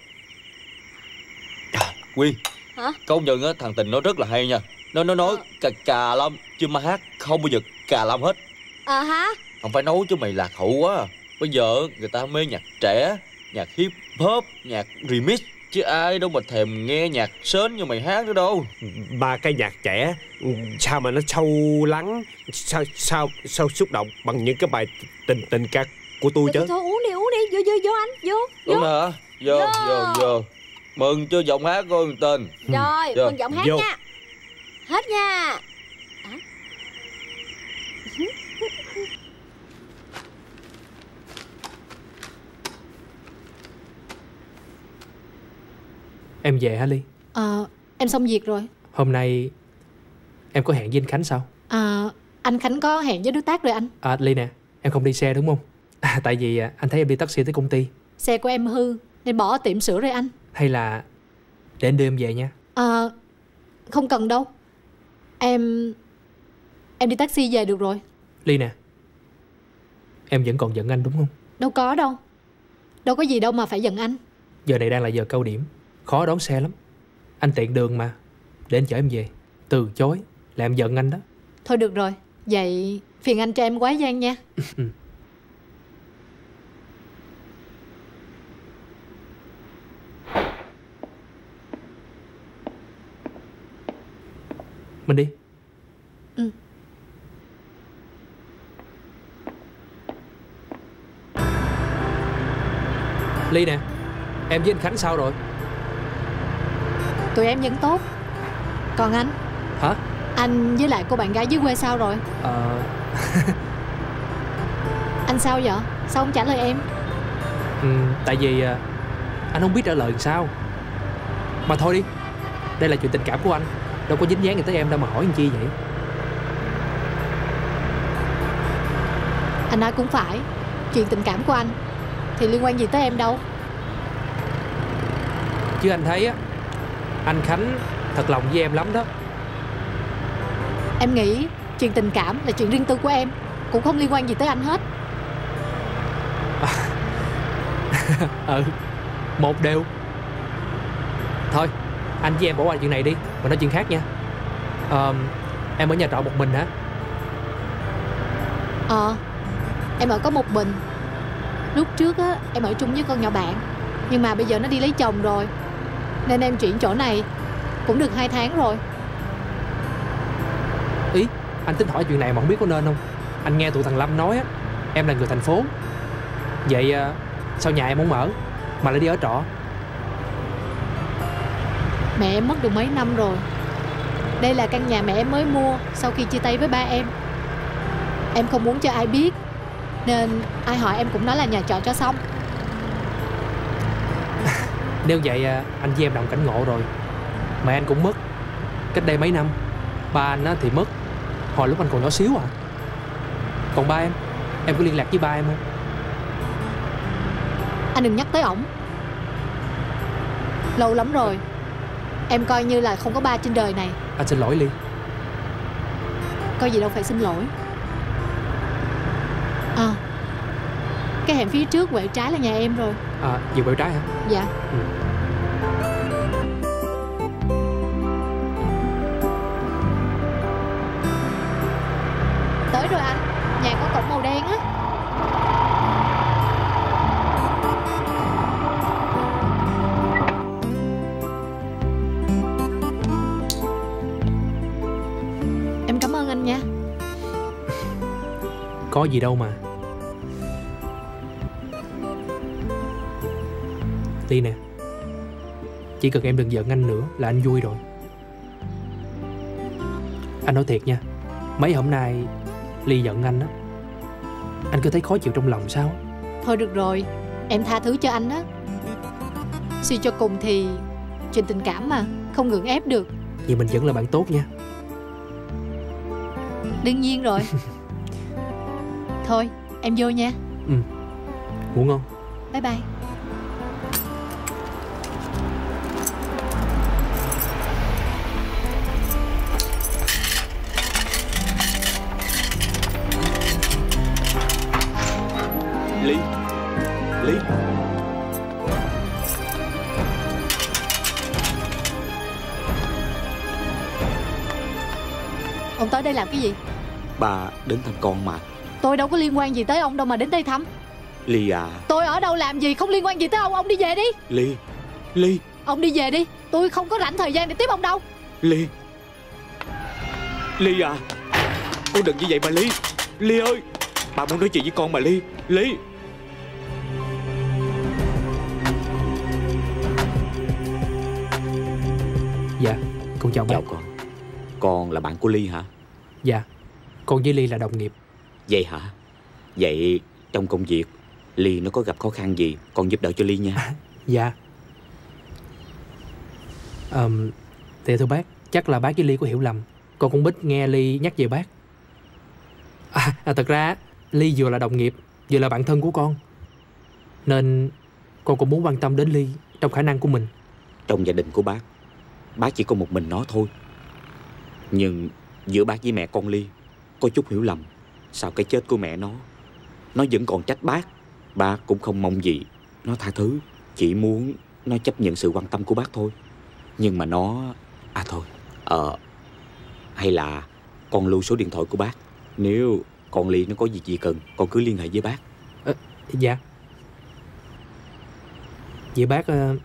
Quy, Hả? công nhận á, thằng Tình nó rất là hay nha. Nó nó nói cà cà lâm chứ mà hát không bao giờ cà lâm hết. Ờ à, hả? Không phải nói chứ mày lạc hậu quá. Bây giờ người ta mê nhạc trẻ, nhạc hip hop, nhạc remix, chứ ai đâu mà thèm nghe nhạc sến như mày hát nữa đâu. Ba cái nhạc trẻ sao mà nó sâu lắng, sao sao sao xúc động bằng những cái bài tình tình ca của tôi chứ. Thôi, thôi uống đi uống đi, vô vô vô anh, vô. Đúng hả? Vô vô vô. Mừng cho giọng hát của người Tình. Rồi, Vô. mừng giọng hát Vô. nha. Hết nha. À. Em về hả Ly? Ờ, em xong việc rồi. Hôm nay em có hẹn với anh Khánh sao? À, anh Khánh có hẹn với đối tác rồi anh. À Ly nè, em không đi xe đúng không? À, tại vì anh thấy em đi taxi tới công ty. Xe của em hư nên bỏ ở tiệm sửa rồi anh. Hay là để anh đưa em về nha. À, không cần đâu. Em Em đi taxi về được rồi. Ly nè, em vẫn còn giận anh đúng không? Đâu có đâu. Đâu có gì đâu mà phải giận anh. Giờ này đang là giờ cao điểm, khó đón xe lắm. Anh tiện đường mà, để anh chở em về. Từ chối là em giận anh đó. Thôi được rồi, vậy phiền anh cho em quá gian nha. Ừ. Mình đi. Ừ. Ly nè, em với anh Khánh sao rồi? Tụi em vẫn tốt. Còn anh? Hả? Anh với lại cô bạn gái dưới quê sao rồi? Ờ... Anh sao vậy? Sao không trả lời em? ừ, Tại vì à, anh không biết trả lời làm sao. Mà thôi đi, đây là chuyện tình cảm của anh, đâu có dính dáng gì tới em đâu mà hỏi làm chi vậy. Anh nói cũng phải, chuyện tình cảm của anh thì liên quan gì tới em đâu. Chứ anh thấy á, anh Khánh thật lòng với em lắm đó. Em nghĩ chuyện tình cảm là chuyện riêng tư của em, cũng không liên quan gì tới anh hết. Ừ, một điều. Thôi, anh với em bỏ qua chuyện này đi, mà nói chuyện khác nha. Ờ, em ở nhà trọ một mình hả? Ờ, em ở có một mình. Lúc trước á, em ở chung với con nhỏ bạn, nhưng mà bây giờ nó đi lấy chồng rồi, nên em chuyển chỗ này cũng được hai tháng rồi. Ý, anh tính hỏi chuyện này mà không biết có nên không. Anh nghe tụi thằng Lâm nói á, em là người thành phố. Vậy à, sao nhà em không ở mà lại đi ở trọ? Mẹ em mất được mấy năm rồi. Đây là căn nhà mẹ em mới mua sau khi chia tay với ba em. Em không muốn cho ai biết, nên ai hỏi em cũng nói là nhà trọ cho xong. Nếu vậy à, anh với em đồng cảnh ngộ rồi. Mẹ anh cũng mất cách đây mấy năm. Ba anh á thì mất hồi lúc anh còn nhỏ xíu à. Còn ba em, em có liên lạc với ba em không? Anh đừng nhắc tới ổng. Lâu lắm rồi. Em coi như là không có ba trên đời này. Anh xin lỗi Ly. Có gì đâu phải xin lỗi. À, cái hẻm phía trước quẹo trái là nhà em rồi. À, vừa quẹo trái hả? Dạ. Ừ. Tới rồi anh. Nhà có cổng màu đen á. Em cảm ơn anh nha. Có gì đâu mà. Ly nè, chỉ cần em đừng giận anh nữa là anh vui rồi. Anh nói thiệt nha, mấy hôm nay Ly giận anh á, anh cứ thấy khó chịu trong lòng sao. Thôi được rồi, em tha thứ cho anh á. Suy cho cùng thì chuyện tình cảm mà, không gượng ép được. Vậy mình vẫn là bạn tốt nha. Đương nhiên rồi. Thôi em vô nha. Ừ. Ngủ ngon. Bye bye. Ly, Ly. Ông tới đây làm cái gì? Bà đến thăm con mà. Tôi đâu có liên quan gì tới ông đâu mà đến đây thăm. Ly à. Tôi ở đâu làm gì không liên quan gì tới ông. Ông đi về đi. Ly, Ly. Ông đi về đi. Tôi không có rảnh thời gian để tiếp ông đâu. Ly, Ly à. Con đừng như vậy mà Ly. Ly ơi, bà muốn nói chuyện với con mà Ly. Ly. Dạ, con chào bác. Chào con. Con là bạn của Ly hả? Dạ, con với Ly là đồng nghiệp. Vậy hả? Vậy trong công việc Ly nó có gặp khó khăn gì con giúp đỡ cho Ly nha. Dạ. um, Thì thưa bác, chắc là bác với Ly có hiểu lầm. Con cũng ít nghe Ly nhắc về bác. À, à thật ra Ly vừa là đồng nghiệp vừa là bạn thân của con, nên con cũng muốn quan tâm đến Ly trong khả năng của mình. Trong gia đình của bác, bác chỉ có một mình nó thôi. Nhưng giữa bác với mẹ con Ly có chút hiểu lầm. Sau cái chết của mẹ nó, nó vẫn còn trách bác. Bác cũng không mong gì nó tha thứ, chỉ muốn nó chấp nhận sự quan tâm của bác thôi. Nhưng mà nó... À thôi, Ờ hay là con lưu số điện thoại của bác. Nếu con Ly nó có việc gì cần, con cứ liên hệ với bác. À, dạ. Vậy bác uh...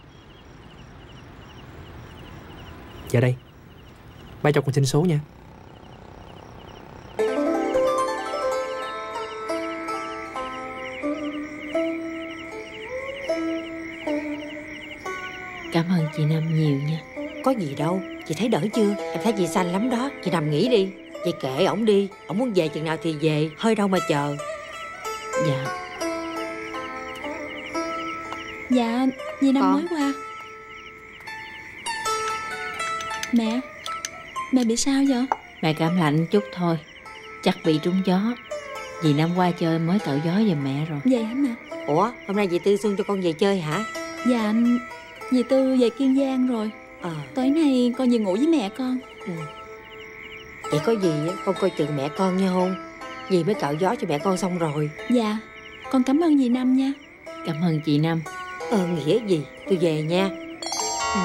Dạ đây, bác cho con xin số nha. Cảm ơn chị Năm nhiều nha. Có gì đâu, chị thấy đỡ chưa? Em thấy chị xanh lắm đó. Chị nằm nghỉ đi. Chị kệ ổng đi. Ổng muốn về chừng nào thì về. Hơi đâu mà chờ. Dạ. Dạ, dì Năm Con. mới qua. Mẹ, mẹ bị sao vậy? Mẹ cảm lạnh chút thôi. Chắc bị trúng gió. Dì Năm qua chơi mới tạo gió giùm mẹ rồi. Vậy hả mẹ? Ủa, hôm nay dì Tư xưng cho con về chơi hả? Dạ, dì Tư về Kiên Giang rồi. Ờ. Tối nay con về ngủ với mẹ con. Ừ. Vậy có gì con coi chừng mẹ con nha hôn. Dì mới cạo gió cho mẹ con xong rồi. Dạ, con cảm ơn dì Năm nha. Cảm ơn chị Năm. Ờ, nghĩa gì, tôi về nha. Ừ.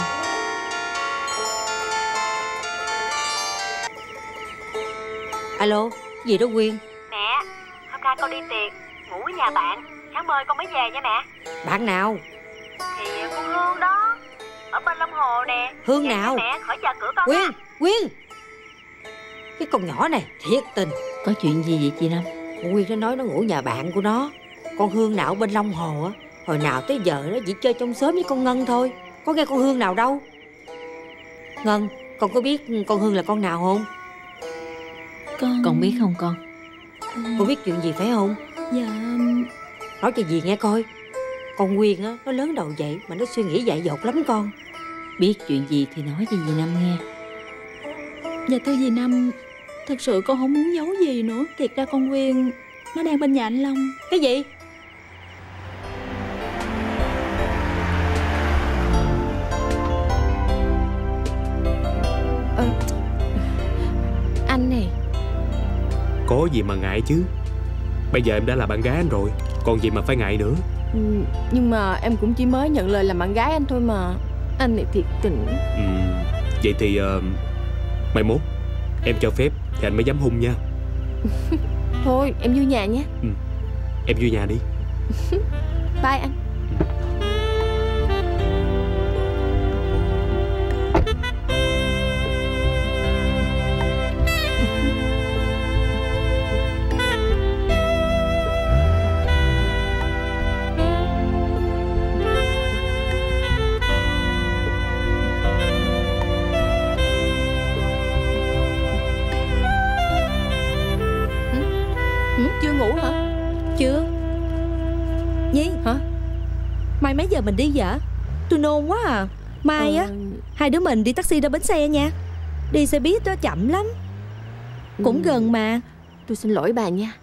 Alo, gì đó Quyên? Mẹ, hôm nay con đi tiệc, ngủ ở nhà bạn. Sáng mai con mới về nha mẹ. Bạn nào? Thì con Hương đó, ở bên Long Hồ nè. Hương Về nào? Mẹ khỏi chờ cửa con. Quyên, nha. Quyên. Cái con nhỏ này thiệt tình. Có chuyện gì vậy chị Năm? Quyên nó nói nó ngủ nhà bạn của nó. Con Hương nào ở bên Long Hồ á, hồi nào tới giờ nó chỉ chơi trong xóm với con Ngân thôi. Có nghe con Hương nào đâu. Ngân, con có biết con Hương là con nào không? Con... Con biết không con? Con biết chuyện gì phải không? Dạ... Nói cho dì nghe coi. Con Quyên á, nó lớn đầu vậy mà nó suy nghĩ dại dột lắm con. Biết chuyện gì thì nói cho dì Năm nghe. Dạ thưa dì Năm, thật sự con không muốn giấu gì nữa. Thiệt ra con Quyên nó đang bên nhà anh Long. Cái gì? Ờ, anh này. Có gì mà ngại chứ. Bây giờ em đã là bạn gái anh rồi, còn gì mà phải ngại nữa. Ừ, nhưng mà em cũng chỉ mới nhận lời làm bạn gái anh thôi mà. Anh này thiệt tình. Ừ, vậy thì uh, mai mốt em cho phép thì anh mới dám hung nha. Thôi em vô nhà nhé. Ừ, em vô nhà đi. Bye anh. Chưa ngủ hả? Chưa. Nhi hả? Mai mấy giờ mình đi vậy? Tôi nôn quá à. Mai ờ... á, hai đứa mình đi taxi ra bến xe nha. Đi xe buýt đó chậm lắm. Cũng ừ. gần mà. Tôi xin lỗi bà nha.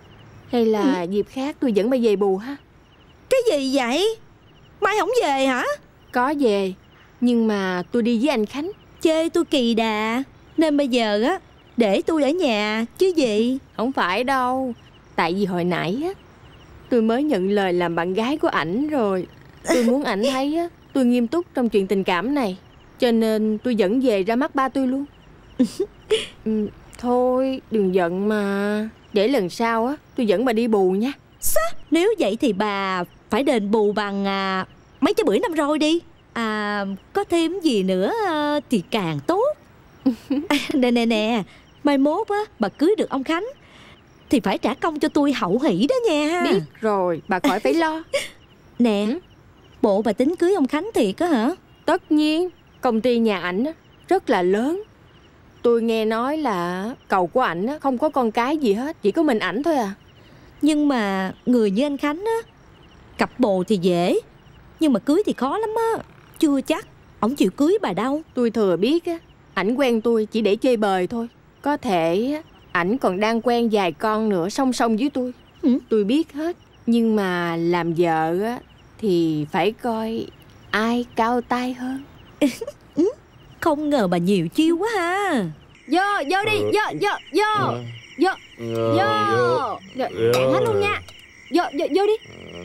Hay là dịp khác tôi dẫn bà về bù ha? Cái gì vậy? Mai không về hả? Có về, nhưng mà tôi đi với anh Khánh. Chê tôi kỳ đà, nên bây giờ á để tôi ở nhà chứ gì. Không phải đâu. Tại vì hồi nãy á tôi mới nhận lời làm bạn gái của ảnh rồi. Tôi muốn ảnh thấy á tôi nghiêm túc trong chuyện tình cảm này, cho nên tôi dẫn về ra mắt ba tôi luôn. ừ, Thôi đừng giận mà. Để lần sau á tôi dẫn bà đi bù nha. Sao? Nếu vậy thì bà phải đền bù bằng à, mấy trái bưởi năm rồi đi. À, có thêm gì nữa à, thì càng tốt. à, Nè nè nè, mai mốt á bà cưới được ông Khánh thì phải trả công cho tôi hậu hỷ đó nha. Biết rồi, bà khỏi phải lo. Nè, bộ bà tính cưới ông Khánh thiệt á hả? Tất nhiên, công ty nhà ảnh rất là lớn. Tôi nghe nói là cậu của ảnh không có con cái gì hết, chỉ có mình ảnh thôi à. Nhưng mà người như anh Khánh á, cặp bồ thì dễ, nhưng mà cưới thì khó lắm á. Chưa chắc ổng chịu cưới bà đâu. Tôi thừa biết á, ảnh quen tôi chỉ để chơi bời thôi. Có thể ảnh còn đang quen vài con nữa song song với tôi. ừ? Tôi biết hết. Nhưng mà làm vợ á thì phải coi ai cao tay hơn. Không ngờ bà nhiều chiêu quá ha. Vô, vô đi, vô, vô, vô Vô, vô Cạn hết luôn nha. Vô, vô, vô đi.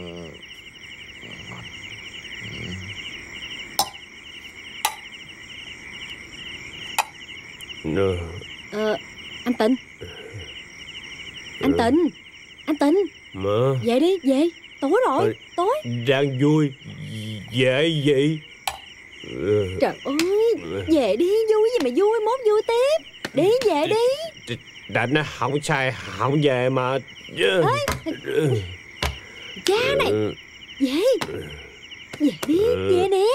Ờ, anh Tịnh Anh Tịnh Anh Tịnh Mà về đi, về. Tối rồi, tối. Đang vui, dễ gì? Trời ơi, về đi, vui gì mà vui, mốt vui tiếp. Đi, về đi. Đã nó không sai, không về mà. Ê, cha này, về. Về đi, về nè.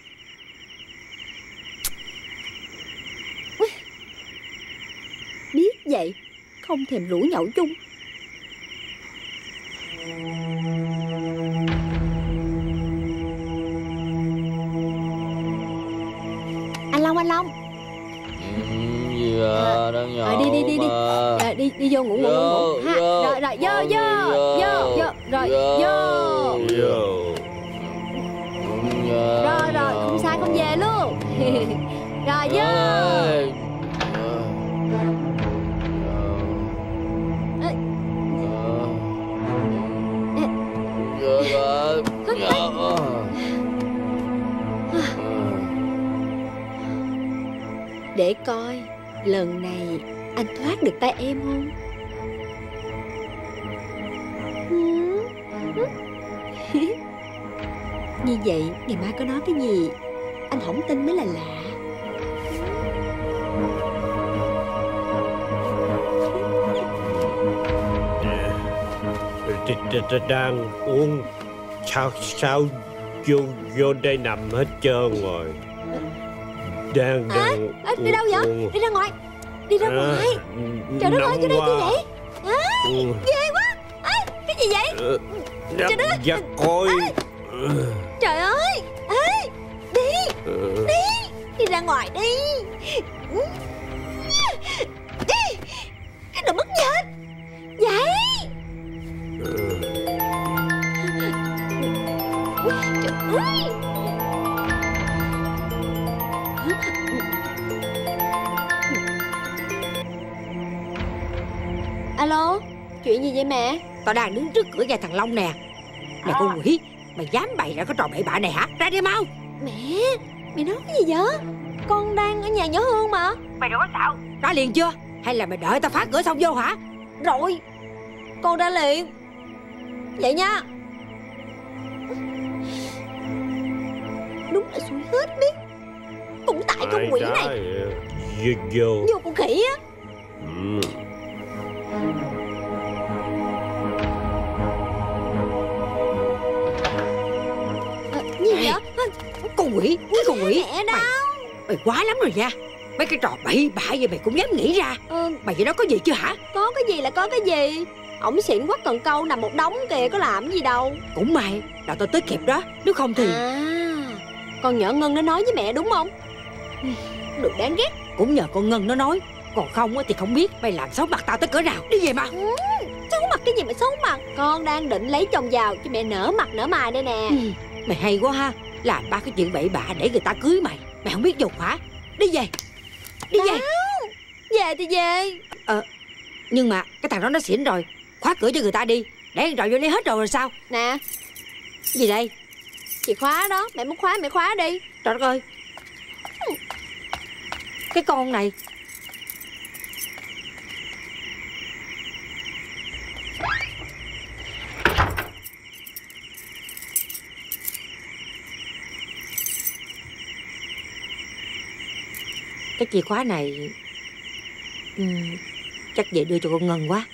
Biết vậy, không thèm rủ nhậu chung. Anh Long, anh Long. Gì à, đang nhậu à, đi đi đi đi à, đi đi vô ngủ ngủ ngủ ha. Rồi rồi vô vô vô vô rồi vô rồi rồi không sai, không về luôn. Rồi vô. Để coi lần này anh thoát được tay em không? Như vậy ngày mai có nói cái gì anh không tin mới là lạ. Đang uống sao sao vô vô đây nằm hết trơn rồi. Đang đang à, đi đâu vậy? Uống. Đi ra ngoài. Đi ra à, ngoài. Trời đất ơi, cái đây kia vậy? À, ừ. Ghê quá. À, cái gì vậy? Trời đất ơi. Coi. À, trời ơi. À, đi. Đi. Đi ra ngoài đi. Đi. Cái đồ mất nhật. Vậy. Trời ơi. Alo, chuyện gì vậy mẹ? Tao đang đứng trước cửa nhà thằng Long nè. Nè con quỷ, mày dám bày ra cái trò bậy bạ này hả? Ra đi mau. Mẹ, mẹ nói cái gì vậy? Con đang ở nhà nhỏ Hương mà. Mày nói sao? Ra liền chưa? Hay là mày đợi tao phá cửa xong vô hả? Rồi, con ra liền. Vậy nha. Đúng là xui hết biết. Cũng tại con quỷ này. Vô vô Vô con khỉ á. ừ. À, gì vậy? Con quỷ, cái con quỷ. Mẹ đâu? Mày, mày quá lắm rồi nha. Mấy cái trò bậy bạ vậy mày cũng dám nghĩ ra. ừ. Mày vậy đó có gì chưa hả? Có cái gì là có cái gì. Ổng xịn quá cần câu nằm một đống kìa, có làm gì đâu. Cũng may là tao tới kịp đó. Nếu không thì à, con nhỏ Ngân nó nói với mẹ đúng không? Được đáng ghét. Cũng nhờ con Ngân nó nói. Còn không thì không biết mày làm xấu mặt tao tới cỡ nào. Đi về mà. ừ, Xấu mặt Cái gì mà xấu mặt. Con đang định lấy chồng giàu chứ mẹ nở mặt nở mày đây nè. Ừ, mày hay quá ha. Làm ba cái chuyện bậy bạ để người ta cưới mày. Mày không biết dục hả? Đi về. Đi về. Về thì về. Ờ Nhưng mà cái thằng đó nó xỉn rồi. Khóa cửa cho người ta đi. Để rồi vô lấy hết rồi rồi sao? Nè. Gì đây? Chìa khóa đó. Mẹ muốn khóa mẹ khóa đi. Trời đất ơi. Cái con này. Cái chìa khóa này uhm, chắc về đưa cho con Ngân quá.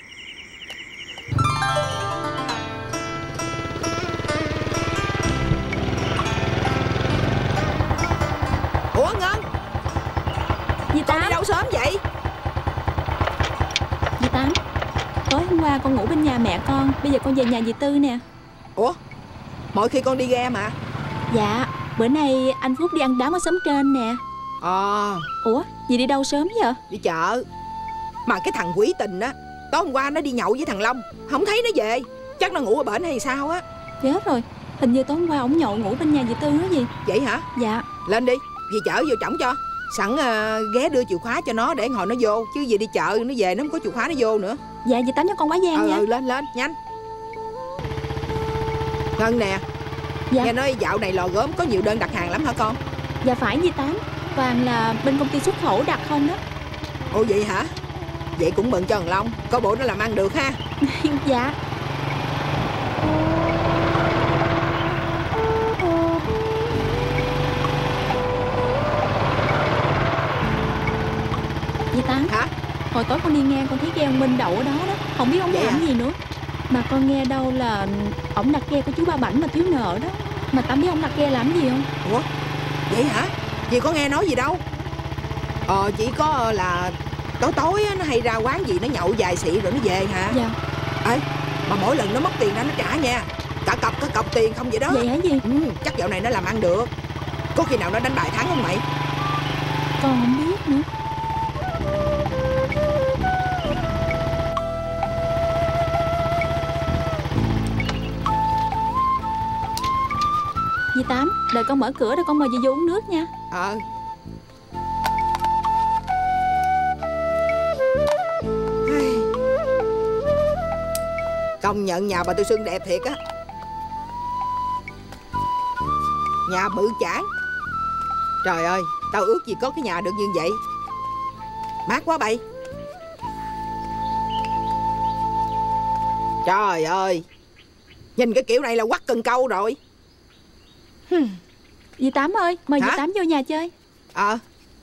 Ủa Ngân? Dì Tám Con đi đâu sớm vậy? Dì Tám, tối hôm qua con ngủ bên nhà mẹ con, bây giờ con về nhà dì Tư nè. Ủa? Mỗi khi con đi ghe mà. Dạ, bữa nay anh Phúc đi ăn đám ở xóm trên nè. Ờ. Ủa, dì đi đâu sớm vậy? Đi chợ. Mà cái thằng Quý Tình á, tối hôm qua nó đi nhậu với thằng Long, không thấy nó về. Chắc nó ngủ ở bển hay sao á. Chết rồi, hình như tối hôm qua ổng nhậu ngủ bên nhà dì Tư đó gì. Vậy hả? Dạ. Lên đi, về chợ vô trỏng cho. Sẵn uh, ghé đưa chìa khóa cho nó để hồi nó vô. Chứ về đi chợ nó về nó không có chìa khóa nó vô nữa. Dạ, dì Tám cho con quá gian ừ, nha. Ừ, lên lên, nhanh. Ngân nè. Dạ. Nghe nói dạo này lò gốm có nhiều đơn đặt hàng lắm hả con? Dạ phải dì Tám. Toàn là bên công ty xuất khẩu đặt không đó. Ồ vậy hả? Vậy cũng mừng cho thằng Long. Có bộ nó làm ăn được ha. Dạ. Dì Tám. Hả? Hồi tối con đi ngang con thấy ghe ông Minh đậu ở đó đó. Không biết ông vậy làm à? gì nữa. Mà con nghe đâu là ổng đặt ghe của chú Ba Bảnh mà thiếu nợ đó. Mà Tám biết ông đặt ghe làm gì không? Ủa? Vậy hả? Dì có nghe nói gì đâu. Ờ chỉ có là tối tối á, nó hay ra quán gì nó nhậu vài xị rồi nó về hả? Dạ. Ê, mà mỗi lần nó mất tiền ra nó trả nha. Cả cọc cả cọc tiền không vậy đó. Vậy hả gì? Ừ, chắc dạo này nó làm ăn được. Có khi nào nó đánh bài thắng không mày? Con không biết nữa. Dì Tám, đợi con mở cửa rồi con mời dì vô uống nước nha. Ờ. Công nhận nhà bà Tư Xuân đẹp thiệt á. Nhà bự chảng. Trời ơi, tao ước gì có cái nhà được như vậy. Mát quá bay. Trời ơi, nhìn cái kiểu này là quắt cần câu rồi. Dì Tám ơi, mời Hả? dì Tám vô nhà chơi. Ờ.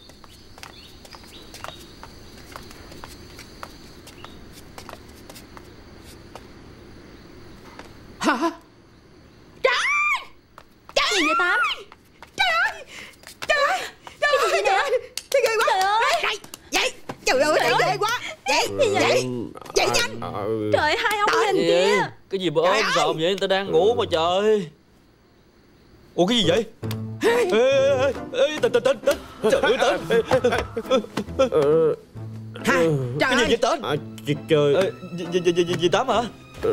Hả? Trời ơi! Trời gì vậy Tám? Trời ơi! Trời ơi! Trời ơi! Trời ơi! Trời ghê quá! Trời ơi! Đây! Vậy! Trời ơi! Trời ghê quá! Vậy! Vậy! Vậy nhanh! Trời, hai ông hình Gì? kia. Cái gì mà ôm sòm vậy? Người ta đang ngủ mà trời. Ủa cái gì vậy? Ê, ê, ê, Tên, tên, tên, tên. Trời ơi, tên. Hả? Trời Cái gì ơi! vậy tên? À, trời. Ờ, gì, gì, gì, gì, gì Tám hả?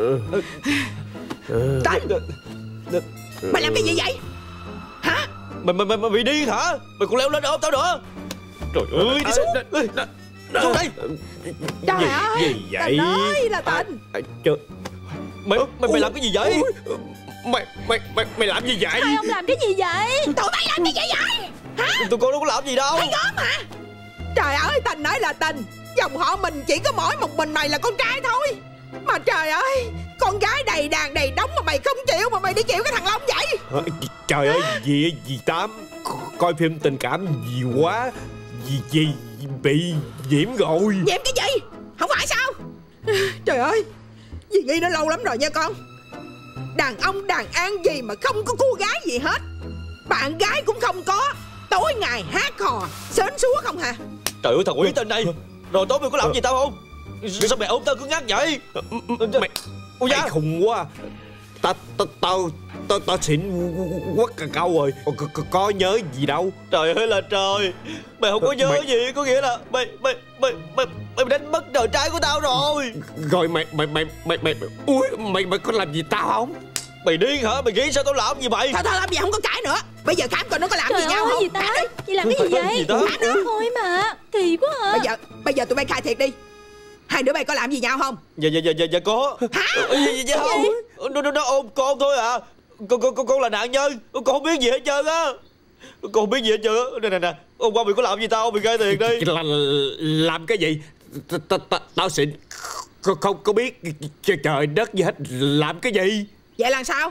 Tên! Mày làm cái gì vậy? Hả? Mày, mày, mày, mày bị điên hả? Mày còn leo lên ôm tao nữa. Trời ơi, đi xuống. Ê, xuống đây. Trời Gì- ơi! gì vậy? Tình ơi là tình! Trời. Mày, mày, mày làm cái gì vậy? Mày, mày, mày, mày làm gì vậy? Hai ông làm cái gì vậy? Tụi bay làm cái gì vậy? Hả? Tụi con đâu có làm gì đâu. Hay gớm hả? Trời ơi, tình nói là tình. Dòng họ mình chỉ có mỗi một mình mày là con trai thôi. Mà trời ơi, con gái đầy đàn đầy đống mà mày không chịu, mà mày đi chịu cái thằng Long vậy. Hả? Trời ơi, dì, dì Tám c- coi phim tình cảm gì quá. Dì, dì bị nhiễm rồi. Nhiễm cái gì? Không phải sao? Trời ơi, dì nghĩ nó lâu lắm rồi nha con. Đàn ông đàn an gì mà không có cô gái gì hết. Bạn gái cũng không có. Tối ngày hát hò sến súa không hả? Trời ơi, thằng quỷ tên này. Rồi tối mày có làm gì tao không? Sao mày ôm tao cứ ngắt vậy? Mày, Ôi da. mày khùng quá. Tao tao tao tao tao xịn quất cà câu rồi, có, có, có nhớ gì đâu. Trời ơi là trời, mày không có nhớ mày... gì, có nghĩa là mày mày mày mày mày đánh mất đời trai của tao rồi. Rồi mày mày mày mày mày ui mày mày có làm gì tao không? Mày điên hả? Mày nghĩ sao tao làm gì mày? Thôi thôi làm gì không có cãi nữa. Bây giờ khám coi nó có làm Trời gì nhau ơi, không? gì ta? Chị làm cái gì vậy? Gì ta? Thôi mà, kỳ quá à. Bây giờ bây giờ tụi bay khai thiệt đi. Hai đứa bay có làm gì nhau không? Dạ dạ dạ dạ, dạ có. Hả? Dạ dạ dạ không. Nó nó nó ôm con thôi à. Con con con con là nạn nhân. Con không biết gì hết trơn á. Con không biết gì hết trơn á. Nè nè nè. Hôm qua mày có làm gì tao? Mày khai thiệt đi. Là, làm cái gì? Tao xịn không không có biết trời đất gì hết. Làm cái gì? Vậy là sao?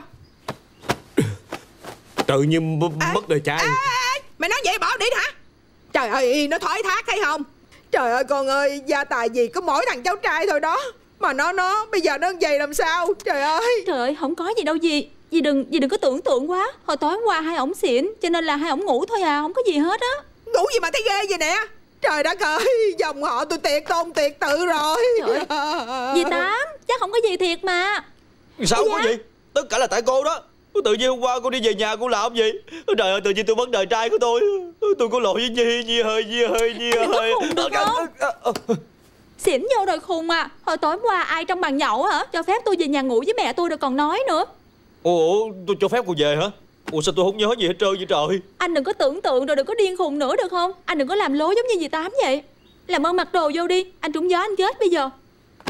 Tự nhiên mất đời trai. Ê, ê, mày nói vậy bỏ đi hả? Trời ơi, nó thói thác hay không? Trời ơi con ơi, gia tài gì có mỗi thằng cháu trai thôi đó. Mà nó nó bây giờ nó vậy làm sao? Trời ơi. Trời ơi, không có gì đâu dì. Dì đừng dì đừng có tưởng tượng quá. Hồi tối hôm qua hai ổng xỉn, cho nên là hai ổng ngủ thôi à, không có gì hết á. Ngủ gì mà thấy ghê vậy nè. Trời đất ơi, dòng họ tôi tuyệt tôn tuyệt tự rồi. Trời ơi. Dì Tám, chắc không có gì thiệt mà. Sao không có gì? Tất cả là tại cô đó. Tự nhiên hôm qua cô đi về nhà cô làm gì? Trời ơi, tự nhiên tôi mất đời trai của tôi. Tôi có lỗi với Nhi, Nhi ơi, Nhi ơi, Nhi ơi. Đừng có khùng được không? Xỉn vô rồi khùng à. Hồi tối hôm qua ai trong bàn nhậu hả? Cho phép tôi về nhà ngủ với mẹ tôi rồi còn nói nữa. Ủa, tôi cho phép cô về hả? Ủa sao tôi không nhớ gì hết trơn vậy trời? Anh đừng có tưởng tượng rồi đừng có điên khùng nữa được không? Anh đừng có làm lố giống như dì Tám vậy. Làm ơn mặc đồ vô đi. Anh trúng gió anh chết bây giờ.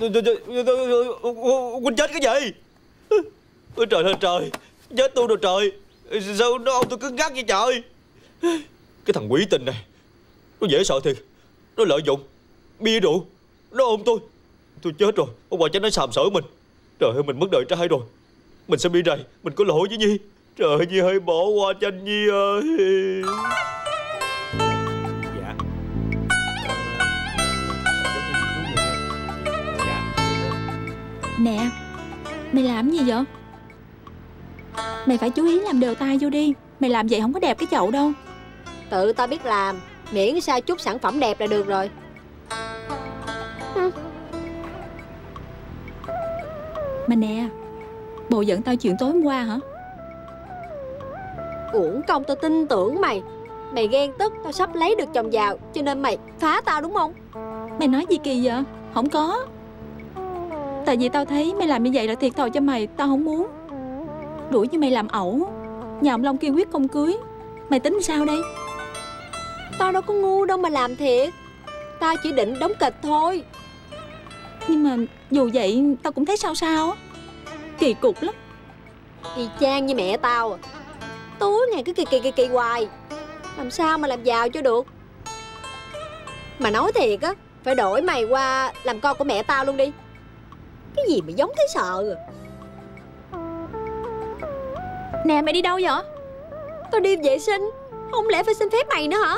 Quỳnh chết cái gì? Ôi trời ơi trời, chết tôi rồi trời. Sao nó ôm tôi cứng ngắc vậy trời? Cái thằng quỷ tình này nó dễ sợ thiệt. Nó lợi dụng bia rượu, nó ôm tôi. Tôi chết rồi, ông bà cho nó sàm sỡ mình. Trời ơi, mình mất đời trai rồi. Mình sẽ bị rầy, mình có lỗi với Nhi. Trời ơi, Nhi ơi, bỏ qua cho anh Nhi ơi. Dạ. Nè, mày làm gì vậy? Mày phải chú ý làm đều tay vô đi. Mày làm vậy không có đẹp cái chậu đâu. Tự tao biết làm, miễn sao chút sản phẩm đẹp là được rồi. Mà nè, bộ giận tao chuyện tối hôm qua hả? Uổng công tao tin tưởng mày. Mày ghen tức tao sắp lấy được chồng giàu, cho nên mày phá tao đúng không? Mày nói gì kỳ vậy? Không có. Tại vì tao thấy mày làm như vậy là thiệt thòi cho mày. Tao không muốn. Đuổi như mày làm ẩu, nhà ông Long kiên quyết không cưới. Mày tính sao đây? Tao đâu có ngu đâu mà làm thiệt. Tao chỉ định đóng kịch thôi. Nhưng mà dù vậy tao cũng thấy sao sao á. Kỳ cục lắm. Y chang như mẹ tao à. Tối ngày cứ kỳ kỳ kỳ kỳ hoài. Làm sao mà làm giàu cho được. Mà nói thiệt á, phải đổi mày qua làm con của mẹ tao luôn đi. Cái gì mà giống thấy sợ à. Nè, mày đi đâu vậy? Tao đi vệ sinh. Không lẽ phải xin phép mày nữa hả?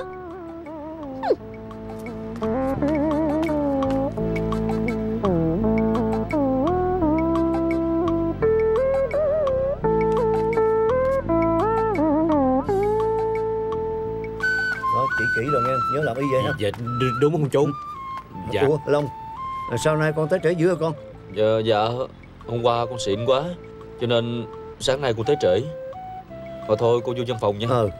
Đó, chỉ kỹ rồi nghe, nhớ làm y vậy ha. Dạ, đúng không chú? Dạ. Ủa, Long, sao nay con tới trễ dữ hả con? Dạ, dạ, hôm qua con xịn quá, cho nên sáng nay con tới trễ. Mà thôi cô vô văn phòng nha. Ờ.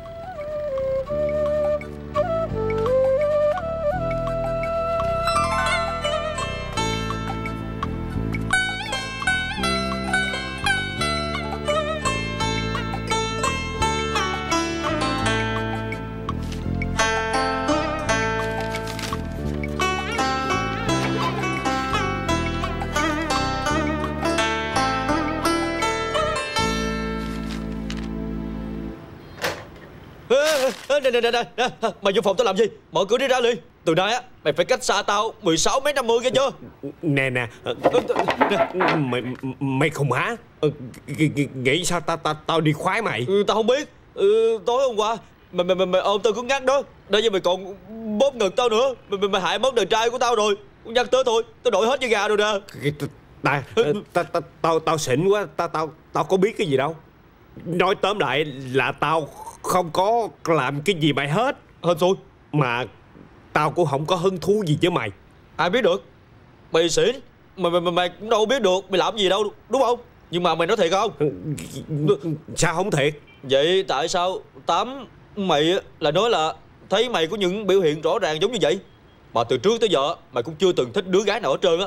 Nè nè nè nè, mày vô phòng tao làm gì? Mở cửa đi ra liền. Từ nay á, mày phải cách xa tao mười sáu mét năm mươi nghe chưa? Nè nè, mày mày khùng hả? Nghĩ sao tao tao tao đi khoái mày? Ừ, tao không biết. Ừ, tối hôm qua mày mày mày, mày ôm tao cứng ngắc đó. Đây giờ mày còn bóp ngực tao nữa. Mày mày, mày hại mất đời trai của tao rồi. Nhắc tới thôi, tao đổi hết da gà rồi nè. Tao tao tao tao tao xịn quá, tao tao tao có biết cái gì đâu. Nói tóm lại là tao không có làm cái gì mày hết. Hên xui. Mà tao cũng không có hứng thú gì với mày. Ai biết được? Mày xỉn, mày, mày, mày cũng đâu biết được mày làm gì đâu, đúng không? Nhưng mà mày nói thiệt không? Sao không thiệt? Vậy tại sao Tám mày là nói là thấy mày có những biểu hiện rõ ràng giống như vậy, mà từ trước tới giờ mày cũng chưa từng thích đứa gái nào hết trơn á?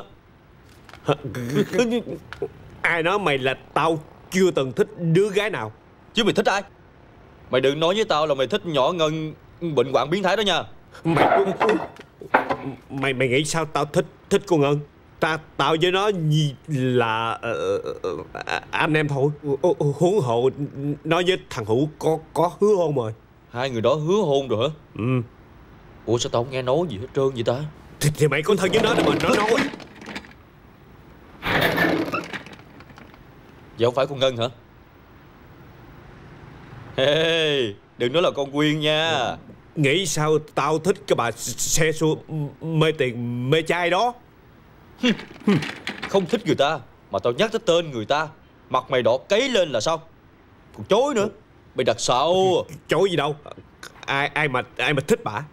Ai nói mày là tao chưa từng thích đứa gái nào? Chứ mày thích ai? Mày đừng nói với tao là mày thích nhỏ Ngân bệnh hoạn biến thái đó nha. Mày mày mày nghĩ sao tao thích thích cô Ngân? Ta tao với nó gì là uh, uh, anh em thôi. Huống hộ nói với thằng Hữu có có hứa hôn rồi. Hai người đó hứa hôn rồi hả? Ừ. Ủa sao tao không nghe nói gì hết trơn vậy ta? Thì, thì mày có thân với nó để mà nó nói. Vậy không phải con Ngân hả? Hey, đừng nói là con Quyên nha. Nghĩ sao tao thích cái bà xe xua mê tiền mê trai đó? Không thích người ta mà tao nhắc tới tên người ta, mặt mày đỏ cấy lên là sao? Còn chối nữa. Mày đặt sao? Chối gì đâu. Ai ai mà ai mà thích bả.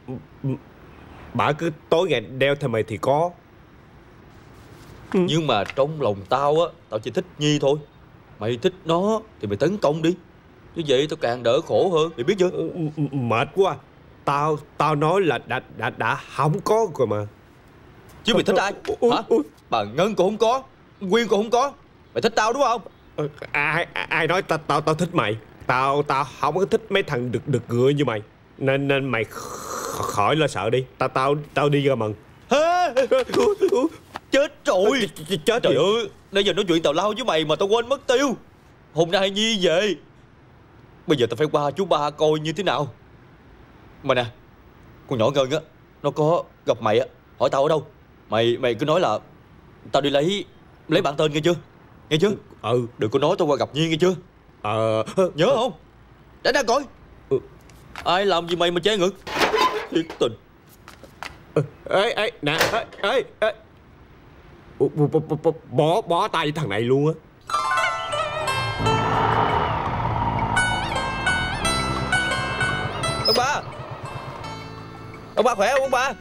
Bả cứ tối ngày đeo theo mày thì có. Nhưng mà trong lòng tao á, tao chỉ thích Nhi thôi. Mày thích nó thì mày tấn công đi. Như vậy tao càng đỡ khổ hơn. Mày biết chưa? Mệt quá. Tao tao nói là đã đã đã không có rồi mà. Chứ mày thích ai? Hả? Bà Ngân cũng không có, Quyên cũng không có. Mày thích tao đúng không? Ai ai nói tao tao tao thích mày? Tao tao không có thích mấy thằng đực đực ngựa như mày. Nên nên mày khỏi lo sợ đi. Tao tao tao đi ra mừng. Chết rồi. Chết trời ơi, nãy giờ nói chuyện tào lao với mày mà tao quên mất tiêu. Hôm nay Nhi về, bây giờ tao phải qua chú ba coi như thế nào. Mà nè, con nhỏ Ngân á, nó có gặp mày á, hỏi tao ở đâu. Mày mày cứ nói là tao đi lấy lấy bản tên nghe chưa? Nghe chưa? Ừ. Đừng có nói tao qua gặp Nhi nghe chưa? Ờ. Nhớ không? Để ra coi. Ừ. Ai làm gì mày mà che ngực? Thiệt tình. Ê ê nè ê ê ê. Bỏ bỏ tay thằng này luôn á. Ông ba. Ông ba khỏe không ông ba?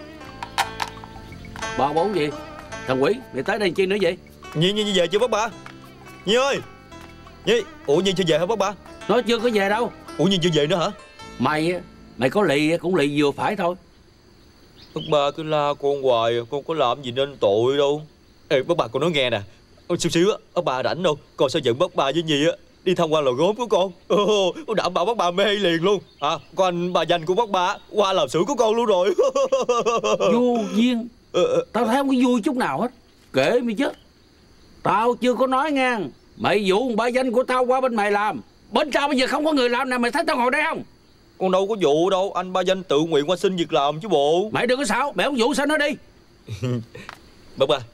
Ba bốn gì? Thằng quỷ, mày tới đây chi nữa vậy? Nhi Nhi về chưa bác ba? Nhi ơi. Nhi, ủa Nhi chưa về hả bác ba? Nó chưa có về đâu. Ủa Nhi chưa về nữa hả? Mày mày có lì cũng lì vừa phải thôi. Bác ba cứ la con hoài, con có làm gì nên tội đâu. Ê bác ba con nói nghe nè. Xíu xíu á, bác ba rảnh đâu. Con sẽ dẫn bác ba với Nhi á đi tham quan lò gốm của con. Ồ, đảm bảo bác ba mê liền luôn. À, có anh bà dành của bác ba qua làm xưởng của con luôn rồi. Vô duyên. Tao thấy không có vui chút nào hết. Kể mày chứ. Tao chưa có nói nha. Mày dụ bà danh của tao qua bên mày làm. Bên tao bây giờ không có người làm nè. Mày thấy tao ngồi đây không? Con đâu có vụ đâu. Anh ba danh tự nguyện qua xin việc làm chứ bộ. Mày đừng có xạo. Mày không vụ sao nó đi. Bác ba,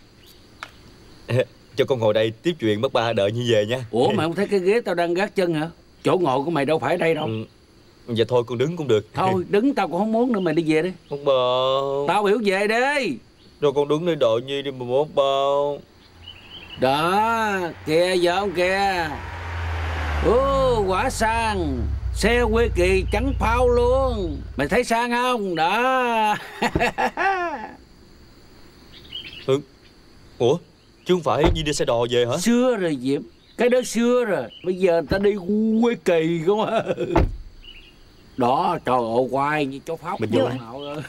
cho con ngồi đây tiếp chuyện bác ba đợi Nhi về nha. Ủa mày không thấy cái ghế tao đang gác chân hả? Chỗ ngồi của mày đâu phải đây đâu. Ừ. Vậy thôi con đứng cũng được. Thôi đứng tao cũng không muốn nữa, mày đi về đi. Bác ba, tao biểu về đi. Rồi con đứng đây đợi Nhi đi mà bác ba. Đó, kìa vợ ông kìa. Ồ, quả sang. Xe quê kỳ trắng phao luôn. Mày thấy sang không? Đó. Ừ. Ủa, chứ không phải Nhi đi xe đò về hả? Xưa rồi Diệm. Cái đó xưa rồi. Bây giờ người ta đi quê kỳ không á. Đó, trời ơi, quay như chó phóc. Mình vô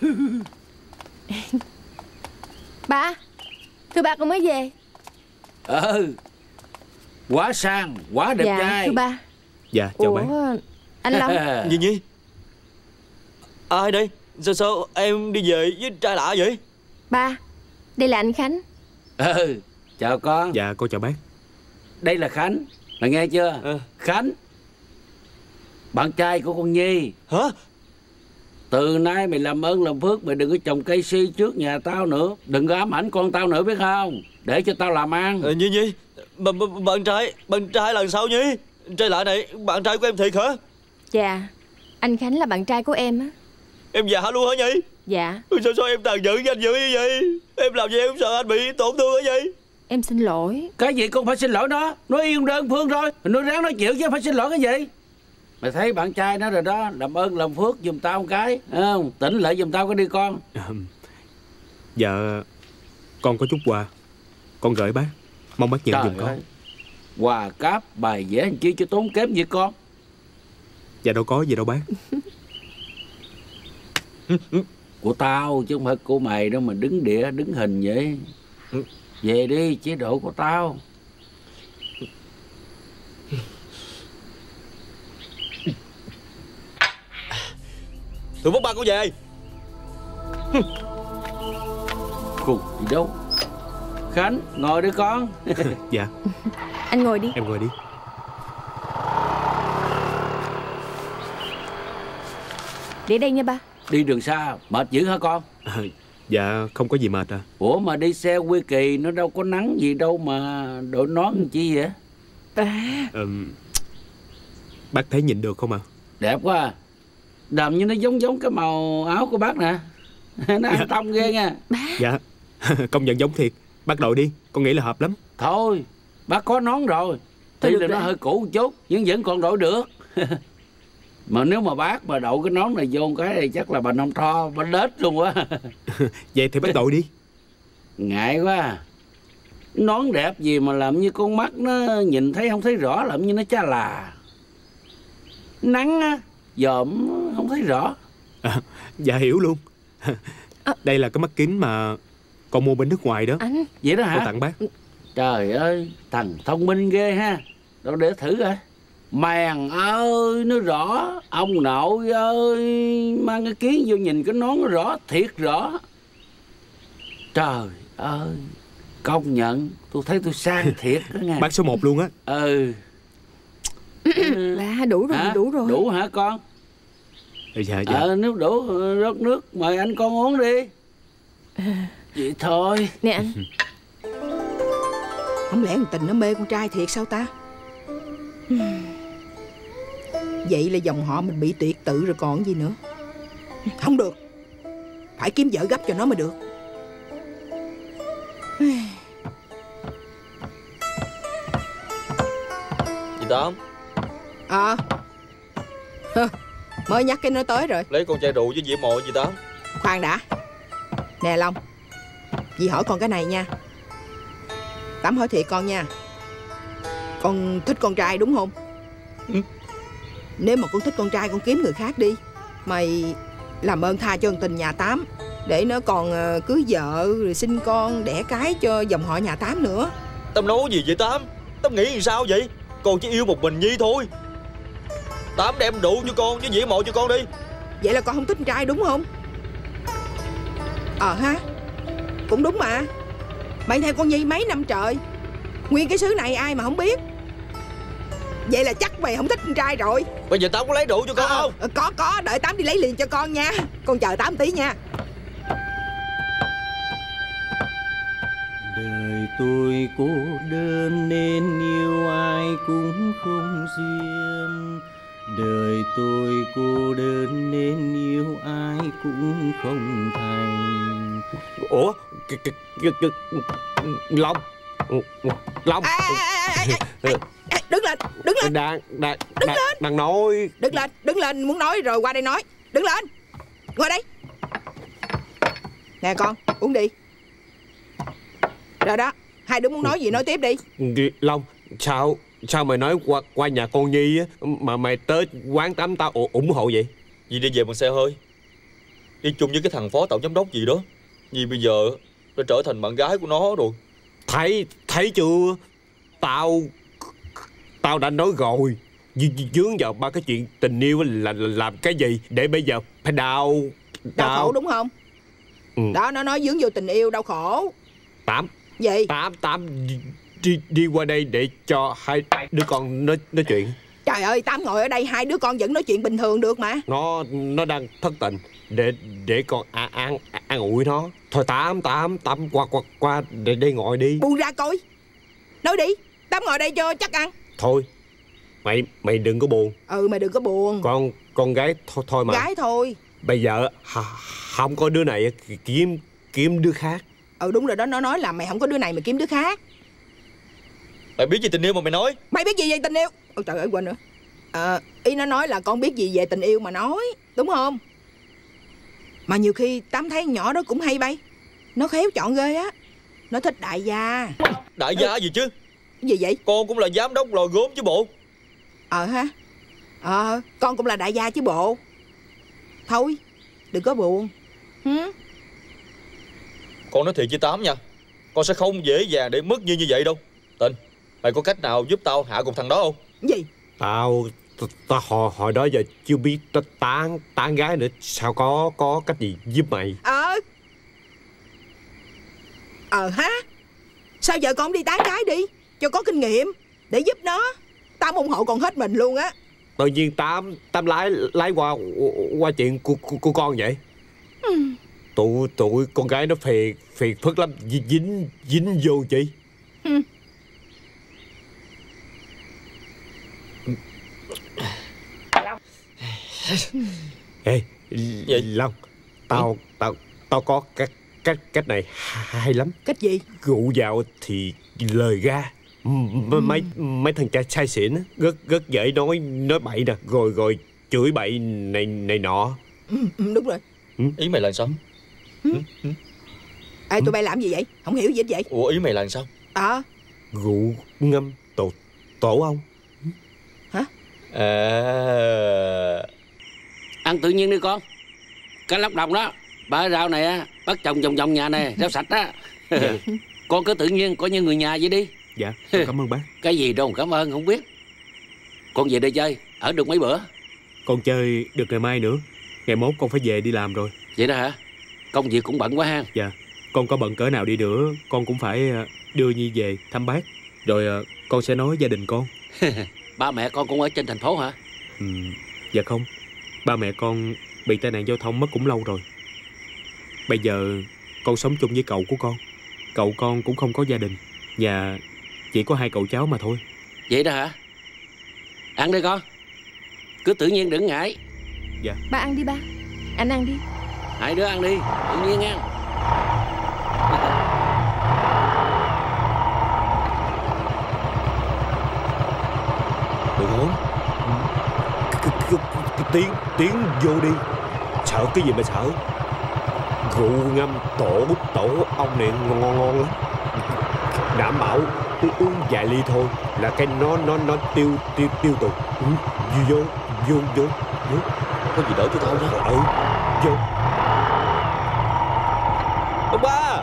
Ba, thưa ba con mới về. Ừ. Quá sang, quá đẹp dạ, trai. thưa ba. Dạ, chào bác. Anh Long. Nhi Nhi. Ai đây? Sao sao em đi về với trai lạ vậy? Ba, đây là anh Khánh. Ừ, chào con. Dạ, con chào bác. Đây là Khánh. Mày nghe chưa? Ừ. Khánh, bạn trai của con Nhi. Hả? Từ nay mày làm ơn làm phước, mày đừng có trồng cây si trước nhà tao nữa. Đừng có ám ảnh con tao nữa biết không? Để cho tao làm ăn. Ờ, Nhi Nhi, b- b- bạn trai, bạn trai là sao Nhi? Trai lạ này, bạn trai của em thiệt hả? Dạ, anh Khánh là bạn trai của em á. Em già luôn hả Nhi? Dạ. Sao sao em tàn nhẫn với anh dữ như vậy? Em làm gì em sợ anh bị tổn thương hả vậy? Em xin lỗi. Cái gì con phải xin lỗi nó? Nó yêu đơn phương rồi. Nó ráng nói chịu chứ phải xin lỗi cái gì? Mày thấy bạn trai nó rồi đó. Làm ơn làm phước giùm tao một cái, không? Tỉnh lại giùm tao cái đi con. À, dạ, con có chút quà, con gửi bác. Mong bác nhận Trời giùm con. ơi, quà cáp bài vẽ anh chi cho tốn kém vậy con. Dạ đâu có gì đâu bác. Của tao chứ không phải của mày đâu mà đứng địa đứng hình vậy. Về đi, chế độ của tao. Tụi bác ba con về. Khùng gì đâu. Khánh, ngồi đi con. Dạ. Anh ngồi đi. Em ngồi đi. Để đây nha ba. Đi đường xa, mệt dữ hả con? À, dạ không có gì mệt à. Ủa mà đi xe Quy Kỳ nó đâu có nắng gì đâu mà đội nón làm chi vậy? À. Ừm, bác thấy nhìn được không ạ? À? Đẹp quá à. Đầm như nó giống giống cái màu áo của bác nè. Nó an tâm ghê nha. Dạ. Công nhận giống thiệt. Bác đội đi, con nghĩ là hợp lắm. Thôi, bác có nón rồi. Tuy là nó hơi cũ một chút nhưng vẫn còn đội được. Mà nếu mà bác mà đậu cái nón này vô cái này chắc là bà Năm Tho, bà đết luôn quá. Vậy thì bác đội đi. Ngại quá. Nón đẹp gì mà làm như con mắt nó nhìn thấy không thấy rõ, làm như nó chà là. Nắng á, dòm không thấy rõ. À, dạ hiểu luôn. Đây là cái mắt kính mà con mua bên nước ngoài đó. Anh, vậy đó hả? Con tặng bác. Trời ơi, thằng thông minh ghê ha. Đâu để thử coi. Mèn ơi, nó rõ. Ông nội ơi, mang cái kiến vô nhìn cái nón nó rõ, thiệt rõ. Trời ơi, công nhận, tôi thấy tôi sang thiệt đó nghe. Bác số một luôn á. Ừ. Ba, đủ rồi, hả? đủ rồi. Đủ hả con? Dạ, dạ. Ờ, nếu đủ, rót nước, mời anh con uống đi. Vậy thôi. Nè anh. Không lẽ thằng Tình nó mê con trai thiệt sao ta? Vậy là dòng họ mình bị tuyệt tự rồi còn gì nữa. Không được, phải kiếm vợ gấp cho nó mới được. Chị Tám. À Hơ, mới nhắc cái nó tới rồi. Lấy con chai rượu với dĩa mồi chị Tám. Khoan đã. Nè Long, dì hỏi con cái này nha. Tám hỏi thiệt con nha. Con thích con trai đúng không? Ừ. Nếu mà con thích con trai con kiếm người khác đi. Mày làm ơn tha cho thằng Tình nhà Tám, để nó còn cưới vợ rồi sinh con đẻ cái cho dòng họ nhà Tám nữa. Tám nói gì vậy Tám? Tám nghĩ làm sao vậy? Con chỉ yêu một mình Nhi thôi. Tám đem rượu cho con với dĩa mồi cho con đi. Vậy là con không thích con trai đúng không? Ờ ha, cũng đúng mà. Mày theo con Nhi mấy năm trời, nguyên cái xứ này ai mà không biết. Vậy là chắc mày không thích con trai rồi. Bây giờ Tám có lấy rượu cho con à, không? Có có, đợi Tám đi lấy liền cho con nha. Con chờ Tám tí nha. Đời tôi cô đơn nên yêu ai cũng không duyên. Đời tôi cô đơn nên yêu ai cũng không thành. Ủa? Long Long à, à, à, à, à, à, đứng lên, đứng lên. Đang, đang, đứng đang, lên. đang nói. Đứng lên, đứng lên, muốn nói rồi qua đây nói. Đứng lên, ngồi đây. Nè con, uống đi. Rồi đó, hai đứa muốn nói gì nói tiếp đi. Long, sao sao mày nói qua qua nhà con Nhi á, mà mày tới quán tắm tao ủng hộ vậy? Nhi đi về bằng xe hơi, đi chung với cái thằng phó tổng giám đốc gì đó. Nhi bây giờ nó trở thành bạn gái của nó rồi. Thấy thấy chưa? Tao Tao đã nói rồi, dướng vào ba cái chuyện tình yêu là, là làm cái gì để bây giờ phải đau Đau khổ đúng không? Ừ. Đó, nó nói dướng vô tình yêu đau khổ. Tám Gì? Tám Tám đi, đi qua đây để cho hai đứa con nói, nói chuyện. Trời ơi, Tám ngồi ở đây hai đứa con vẫn nói chuyện bình thường được mà. Nó nó đang thất tình, để để con an an an ủi nó. Thôi Tám Tám Tám qua qua qua để đây ngồi đi. Buông ra coi. Nói đi, Tám ngồi đây cho chắc ăn. Thôi mày mày đừng có buồn. Ừ, mày đừng có buồn. Con con gái thôi thôi mà. Gái thôi. Bây giờ không có đứa này kiếm kiếm đứa khác. Ừ đúng rồi đó, nó nói là mày không có đứa này mà kiếm đứa khác. Mày biết gì tình yêu mà mày nói? Mày biết gì về tình yêu? Ôi trời ơi, quên nữa. À, ý nó nói là con biết gì về tình yêu mà nói, đúng không? Mà nhiều khi Tám thấy nhỏ đó cũng hay bay, nó khéo chọn ghê á. Nó thích đại gia. Đại gia gì chứ? Gì vậy? Con cũng là giám đốc lò gốm chứ bộ. Ờ ha. Ờ, con cũng là đại gia chứ bộ. Thôi, đừng có buồn. Hứ? Con nói thiệt với Tám nha, con sẽ không dễ dàng để mất như như vậy đâu. Tình, mày có cách nào giúp tao hạ gục thằng đó không? Gì? Tao Tao hồi, hồi đó giờ chưa biết tán tán gái nữa. Sao có có cách gì giúp mày? Ờ Ờ ha. Sao giờ con không đi tán gái đi, cho có kinh nghiệm để giúp nó. Tao ủng hộ con hết mình luôn á. Tự nhiên Tám Tám lái lái qua qua chuyện của, của, của con vậy. Ừ. Tụi tụi con gái nó phiền phiền phức lắm, dính dính vô chị. Ừ. Ê, vậy Long, tao tao tao có cách cách cách này hay lắm. Cách gì? Rượu vào thì lời ra. M- mấy mấy thằng cha sai xỉn á, rất rất dễ nói nói bậy nè, rồi rồi chửi bậy này này nọ. Ừ, đúng rồi. Ừ? Ý mày là sao? Ừ. Ừ. Ê, tụi bay làm gì vậy? Không hiểu gì hết vậy? Ủa, ý mày là sao? Ờ. Rượu ngâm tổ tổ ông. Hả? À... Ăn tự nhiên đi con. Cái lóc đồng đó, ba rau này á, bắt trồng vòng vòng nhà này, rau sạch á. Dạ. Con cứ tự nhiên coi như người nhà vậy đi. Dạ, cảm ơn bác. Cái gì đâu cảm ơn, không biết. Con về đây chơi, ở được mấy bữa? Con chơi được ngày mai nữa. Ngày mốt con phải về đi làm rồi. Vậy đó hả? Công việc cũng bận quá ha. Dạ, con có bận cỡ nào đi nữa, con cũng phải đưa Nhi về thăm bác. Rồi con sẽ nói gia đình con. Ba mẹ con cũng ở trên thành phố hả? Ừ, dạ không. Ba mẹ con bị tai nạn giao thông mất cũng lâu rồi. Bây giờ con sống chung với cậu của con. Cậu con cũng không có gia đình, nhà chỉ có hai cậu cháu mà thôi. Vậy đó hả? Ăn đi con. Cứ tự nhiên đừng ngại. Dạ. Ba ăn đi ba. Anh ăn đi. Hai đứa ăn đi, tự nhiên ăn. Được không? Tiến tiến vô đi. Sợ cái gì mà sợ? Rượu ngâm tổ tổ ông này ngon ngon lắm. Đảm bảo uống, uống vài ly thôi là cái nó nó nó tiêu tiêu tiêu tụt. Ừ, vô vô vô vô. Có gì đỡ cho tao nha. Ừ, vô. Ông ba.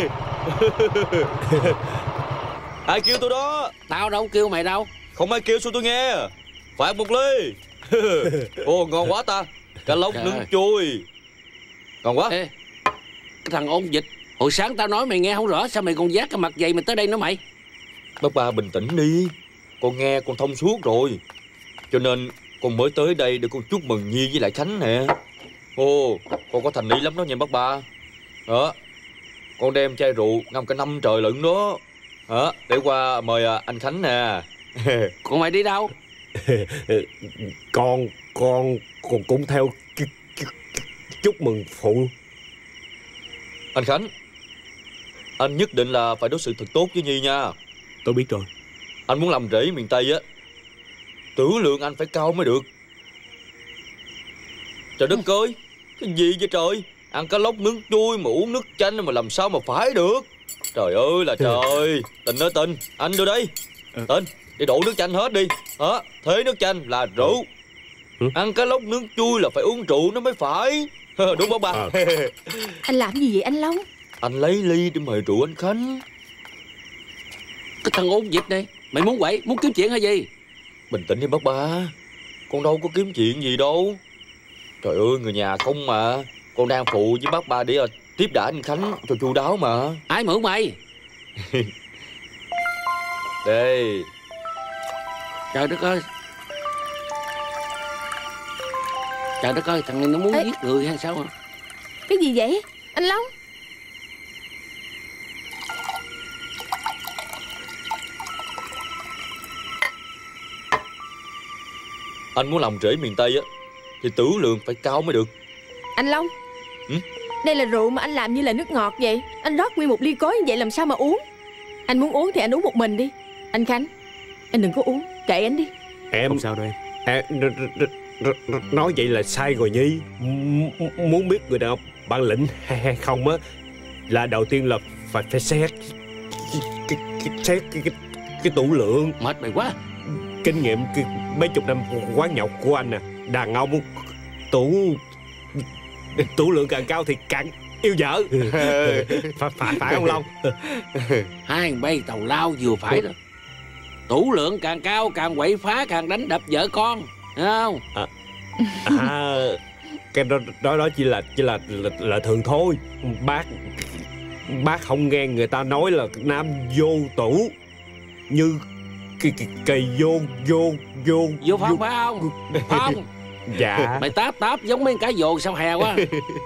Ai kêu tôi đó? Tao đâu kêu mày đâu. Không ai kêu, sao tôi nghe. Phạt một ly. Ồ, ngon quá ta. Cá lóc nướng chui. Ngon quá. Ê, cái thằng ôn dịch, hồi sáng tao nói mày nghe không rõ, sao mày còn vác cái mặt dày mày tới đây nữa mày? Bác ba bình tĩnh đi. Con nghe con thông suốt rồi, cho nên con mới tới đây để con chúc mừng Nhi với lại Khánh nè. Ồ, con có thành ý lắm đó nha bác ba. Đó, con đem chai rượu ngâm cả năm trời lận đó. Hả? Để qua mời anh Khánh nè. Còn mày đi đâu? Con con con cũng theo chúc mừng phụ. Anh Khánh, anh nhất định là phải đối xử thật tốt với Nhi nha. Tôi biết rồi. Anh muốn làm rể miền Tây á, tử lượng anh phải cao mới được. Trời đất ơi, cái gì vậy trời? Ăn cá lóc nướng chui mà uống nước chanh mà làm sao mà phải được. Trời ơi là trời. Tình ơi Tình, anh đưa đây. Tình, đi đổ nước chanh hết đi. Hả? Thế nước chanh là rượu. Ừ. Ăn cá lóc nướng chui là phải uống rượu nó mới phải. Đúng không ba? À. Anh làm gì vậy anh Long? Anh lấy ly để mời rượu anh Khánh. Cái thằng ôn dịch này, mày muốn quậy, muốn kiếm chuyện hay gì? Bình tĩnh đi bác ba. Con đâu có kiếm chuyện gì đâu. Trời ơi, người nhà không mà. Con đang phụ với bác ba để tiếp đãi anh Khánh cho chu đáo mà. Ai mượn mày? Đây. Trời đất ơi. Trời đất ơi, thằng này nó muốn Ê. giết người hay sao hả? Cái gì vậy anh Long? Anh muốn làm rể miền Tây á thì tử lượng phải cao mới được. Anh Long, ừ? Đây là rượu mà anh làm như là nước ngọt vậy. Anh rót nguyên một ly cối như vậy làm sao mà uống? Anh muốn uống thì anh uống một mình đi. Anh Khánh, anh đừng có uống, kệ anh đi. Em không sao đâu em. À, nói vậy là sai rồi Nhi. Muốn biết người nào bản lĩnh hay không á, là đầu tiên là phải phải xét cái, cái, xét cái, cái, cái tủ lượng. Mệt mày quá. Kinh nghiệm cái, mấy chục năm quán nhậu của anh nè, đàn ông tủ tủ lượng càng cao thì càng yêu vợ. phải, phải phải không Long? Hai bay tàu lao vừa phải đó. Tủ lượng càng cao càng quậy phá, càng đánh đập vợ con, thấy không? À, à, cái đó, đó đó chỉ là chỉ là là, là thường thôi. Bác bác không nghe người ta nói là nam vô tủ như cây cây vô vô vô vô phong phải không? Phong. Dạ. Mày táp táp giống mấy cái vồ sao hè quá.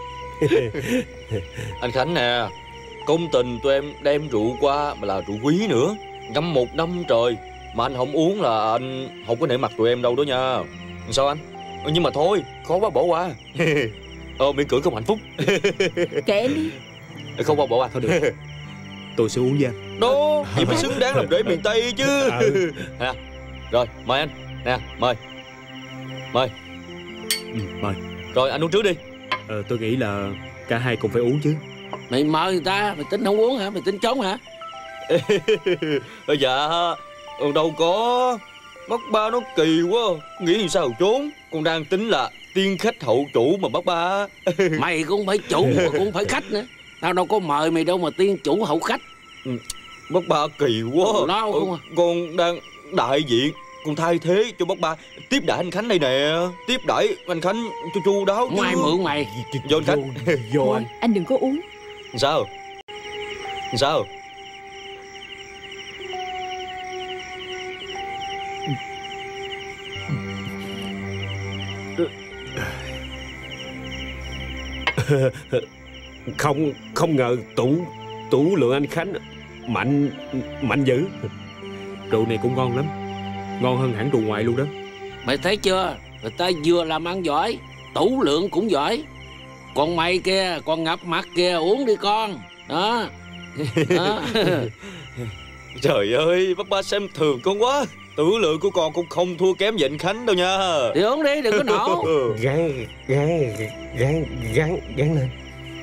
Anh Khánh nè, công tình tụi em đem rượu qua mà là rượu quý nữa, ngâm một năm trời mà anh không uống là anh không có nể mặt tụi em đâu đó nha. Sao anh? Nhưng mà thôi, khó quá bỏ qua. Ờ, miễn cưỡng không hạnh phúc. Kệ em đi. Không qua bỏ qua. Thôi được. Tôi sẽ uống với anh. Đó, vậy mới xứng đáng làm rể miền Tây chứ. Ừ. Nè, rồi, mời anh. Nè, mời. Mời. Ừ, mời. Rồi, anh uống trước đi. Ờ, tôi nghĩ là cả hai cùng phải uống chứ. Mày mời người ta, mày tính không uống hả? Mày tính trốn hả? Dạ, đâu có. Bác ba nó kỳ quá, nghĩ sao trốn. Con đang tính là tiên khách hậu chủ mà bác ba. Mày cũng phải chủ mà cũng phải khách nữa. Tao đâu có mời mày đâu mà tiên chủ hậu khách. Ừ, bác ba kỳ quá. Nó không à. Con đang đại diện, con thay thế cho bác ba tiếp đãi anh Khánh đây nè. Tiếp đãi anh Khánh cho chu đáo. Không ai mượn mày. Vô anh Khánh. Vô Thôi, anh. anh đừng có uống. Sao? Sao? Không không ngờ tủ tủ lượng anh Khánh mạnh mạnh dữ. Rượu này cũng ngon lắm, ngon hơn hẳn rượu ngoại luôn đó. Mày thấy chưa, người ta vừa làm ăn giỏi, tủ lượng cũng giỏi. Còn mày kia, còn ngập mặt kia, uống đi con. Đó, đó. Trời ơi, bác ba xem thường con quá. Tử lượng của con cũng không thua kém gì anh Khánh đâu nha. Thì uống đi, đừng có nổ. Gán gán gán gán gán lên.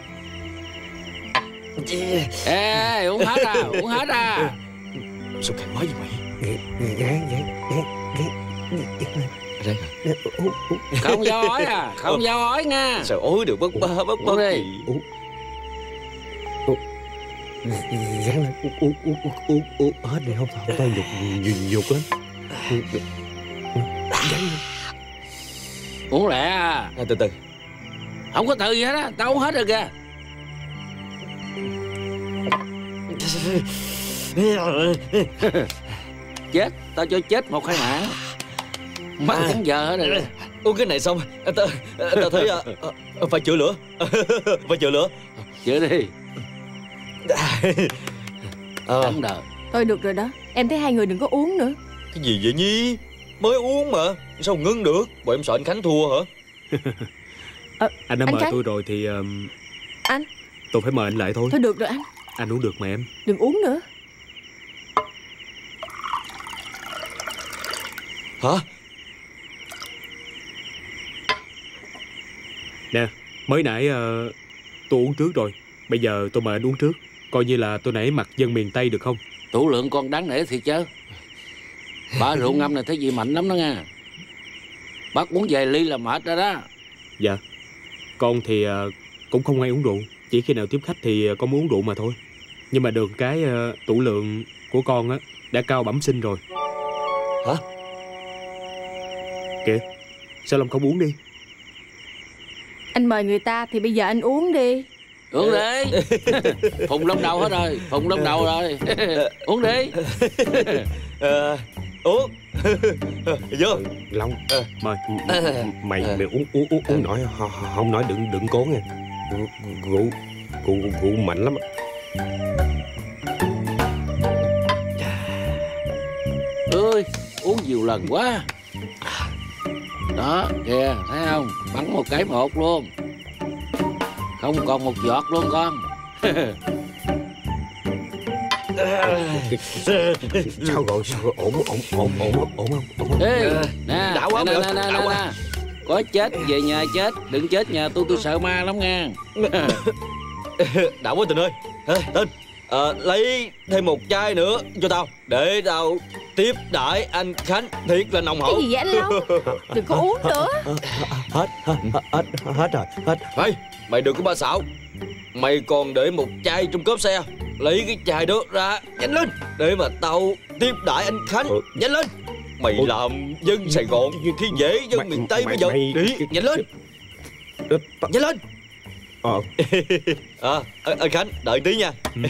Ê, uống hết à, uống hết à. Sao càng quá vậy mày? Gán gán gán gán gán lên. Không giao ói à, không giao ói nha. Sao ói được bác ba, bác ba đi. Gán lên, uống uống uống uống uống hết đi, không sao, tay nhục nhục nhục lắm. Gán lên. Uống lẹ à. Từ từ. Không có từ gì hết á, tao uống hết rồi kìa. Chết, tao cho chết một hai hả? Mắt cũng giờ hết rồi. Uống cái này xong, tao tao thấy uh, phải chữa lửa. Phải chữa lửa. Chữa đi. Thắng đời. Thôi được rồi đó, em thấy hai người đừng có uống nữa. Cái gì vậy Nhi? Mới uống mà, sao ngưng được? Bộ em sợ anh Khánh thua hả? à, Anh đã anh mời Khánh. tôi rồi thì um, Anh tôi phải mời anh lại thôi. Thôi được rồi anh. Anh uống được mà em. Đừng uống nữa. Hả? Nè, mới nãy uh, tôi uống trước rồi. Bây giờ tôi mời anh uống trước. Coi như là tôi nể mặt dân miền Tây được không? Tủ lượng con đáng nể thiệt chứ. Bà rượu ngâm này thấy gì mạnh lắm đó nha. Bác uống vài ly là mệt rồi đó. Dạ. Con thì uh, cũng không hay uống rượu. Chỉ khi nào tiếp khách thì uh, con muốn uống rượu mà thôi. Nhưng mà được cái uh, tủ lượng của con á đã cao bẩm sinh rồi. Hả? Kìa, sao Long không uống đi? Anh mời người ta thì bây giờ anh uống đi. Uống đi. Phùng lông đầu hết rồi. Phùng lông đầu rồi. Uống đi. à, Uống. Vô. Long, à, mời. Mày mày uống uống uống uống nổi, không nói đừng đừng cố nghe. Rượu rượu rượu mạnh lắm. Ơi, uống nhiều lần quá. Đó, kìa, thấy không? Bắn một cái một luôn. Không còn một giọt luôn con. Sao rồi, sao rồi? Ổn, ổn, ổn, ổn, ổn không? Ổn không? Ê, nè, đã quá nè, nè, nè, nè, đã nè, quá. nè. Có chết về nhà chết. Đừng chết nhà tôi, tôi sợ ma lắm nha. Đã quá Tình ơi. Tên, à, lấy thêm một chai nữa cho tao, để tao tiếp đãi anh Khánh thiệt là nồng hậu. Cái gì vậy anh Long? Đừng có uống nữa. Hết, hết, hết, hết rồi, hết. Mày, mày đừng có ba xạo. Mày còn để một chai trong cốp xe. Lấy cái chai đó ra, nhanh lên, để mà tao tiếp đãi anh Khánh. ừ. Nhanh lên. Mày ừ. làm dân Sài Gòn khi dễ dân mày, miền Tây mày, bây giờ mày... Đi, nhanh lên. Nhanh lên. Ờ à, anh Khánh, đợi tí nha. ừ.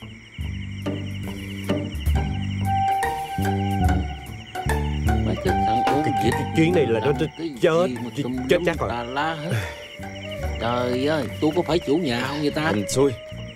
Mấy cái thằng uống cái, cái chuyến này là nó chết chết chắc rồi. La hết. Trời ơi, tôi có phải chủ nhà không vậy ta? Mình xui.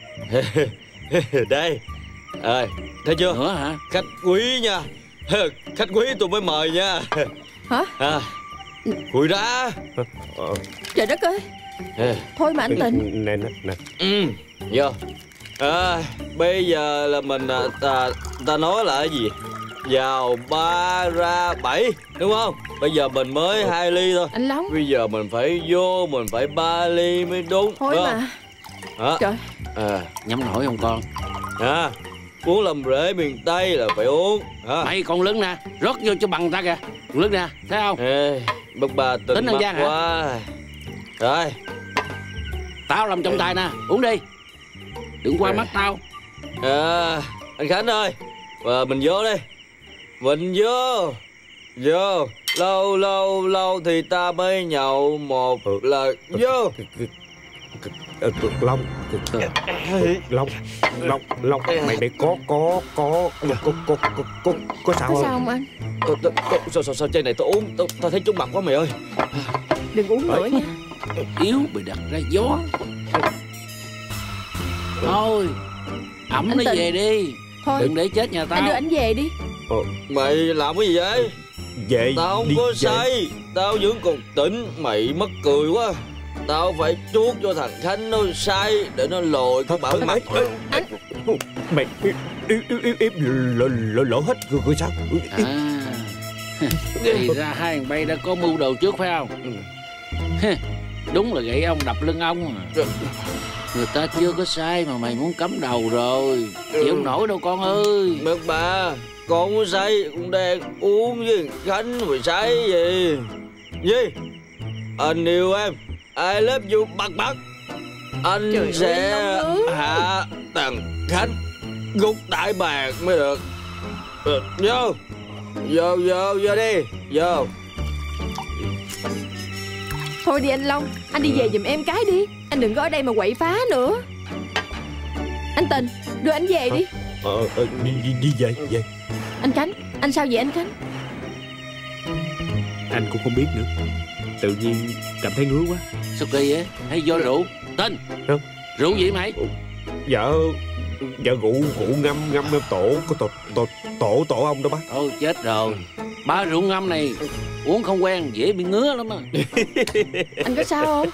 Đây à, thấy chưa? Nữa hả? Khách quý nha. Khách quý tôi mới mời nha. Hả? À, Cùi ra. Trời đất ơi. à. Thôi mà anh Tịnh. Nè nè nè. Ừ, vô. À, bây giờ là mình ta, ta nói là cái gì? Vào ba ra bảy, đúng không? Bây giờ mình mới hai ly thôi. Anh Long, bây giờ mình phải vô, mình phải ba ly mới đúng. thôi mà. À. Trời. À, nhắm nổi không con? À, uống làm rễ miền Tây là phải uống. À. Mày con lớn nè, rót vô cho bằng ta kìa. Con lớn nè, thấy không? Ê, bác bà tình Tính mắt quá. Rồi, tao làm trọng tài nè, uống đi. Đừng qua à. mắt tao. À, anh Khánh ơi, và mình vô đi. Mình vô. Vô. Lâu lâu lâu thì ta mới nhậu một lần. Vô. Long, Long, Long, Long, mày đây có có có có có có có có sao không? Có sao không anh? Sao sao sao chai này tao uống, tao tao thấy trúng mặt quá mày ơi. Đừng uống nữa nha. Yếu bị đặt ra gió. Thôi, ẩm nó Tịnh. Về đi. Thôi, đừng để chết nhà tao. Anh đưa anh về đi. Ờ, mày làm cái gì vậy? Về tao không đi, có về. say, tao vẫn còn tỉnh. Mày mắc cười quá. Tao phải chuốt cho thằng Khánh nó say để nó lồi cái bảo mặt. Anh mày im im im lỗ lỗ lỗ hết rồi rồi sao? À, thì ra hai thằng bay đã có mưu đồ trước phải không? Đúng là gậy ông đập lưng ông à. Người ta chưa có sai mà mày muốn cắm đầu rồi. Chịu không nổi đâu con ơi. Bác bà, con muốn say, con đang uống với Khánh mà say gì? Gì? Anh yêu em, I love you bật bật. Anh Trời sẽ hạ thằng Khánh gục đại bàng mới được. Ừ, vô, vô, vô, vô đi, vô. Thôi đi anh Long, anh đi về giùm em cái đi. Anh đừng có ở đây mà quậy phá nữa. Anh Tình, đưa anh về đi. Ờ, ờ đi, đi, đi về, về. Anh Khánh, anh sao vậy anh Khánh? Anh cũng không biết nữa. Tự nhiên cảm thấy ngứa quá. Sao kỳ vậy? Hay do rượu? Tình, rượu gì mày? Dạ, dạ rượu, rượu ngâm, ngâm ngâm tổ, có tổ, tổ, tổ, tổ ông đó bác. Ôi chết rồi. Ba rượu ngâm này uống không quen dễ bị ngứa lắm à. Anh có sao không?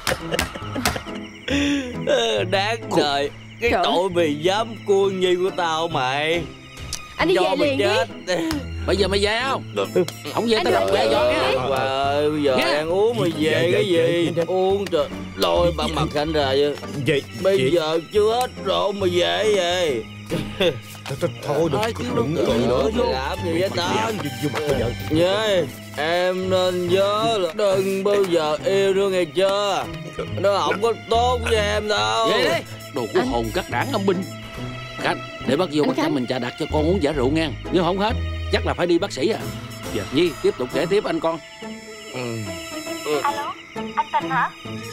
Đáng đời. Cái Trời tội mày dám cua nhi của tao mày. Anh đi cho về liền chết. đi. Bây giờ mày về không? Không về tao đập về gió nha. Trời, bây giờ đang uống mày về cái gì? Uống trời lôi bằng mặt Khánh ra vậy. Bây giờ chưa hết rượu mày về về. Thôi đừng đừng nữa. Làm gì vậy ta? Nhớ em nên nhớ là đừng bao giờ yêu nữa nghe chưa? Nó không có tốt với em đâu. Vậy đấy. Đồ của hồn các đảng âm binh. Khánh, để bác vô bác cho mình trà đặt cho con uống giả rượu nghe. Nếu không hết chắc là phải đi bác sĩ à. Dạ. Nhi tiếp tục kể tiếp anh con. Ừ. Alo, anh Tình hả?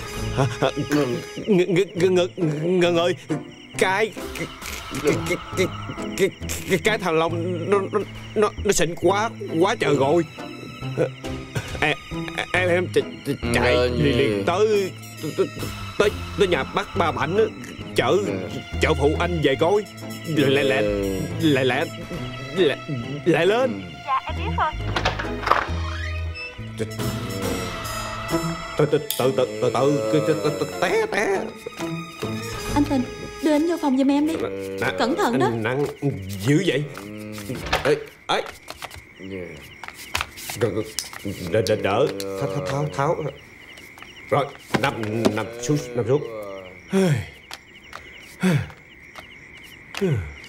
Ngân ơi, cái cái cái cái cái cái thằng Long nó nó nó nó xịn quá quá trời rồi. Em em em chạy liền liền tới tới tới nhà bác Ba Mạnh á, chở chở phụ anh về coi. Lại lại lại lại lại lại lên. Dạ em biết rồi. Từ từ từ từ từ từ té té. Anh Tình, đưa anh vô phòng giùm em đi. Cẩn thận đó. Nặng dữ vậy. Ê ấy. Đỡ đỡ đỡ tháo tháo tháo. Rồi nằm nằm xuống nằm xuống.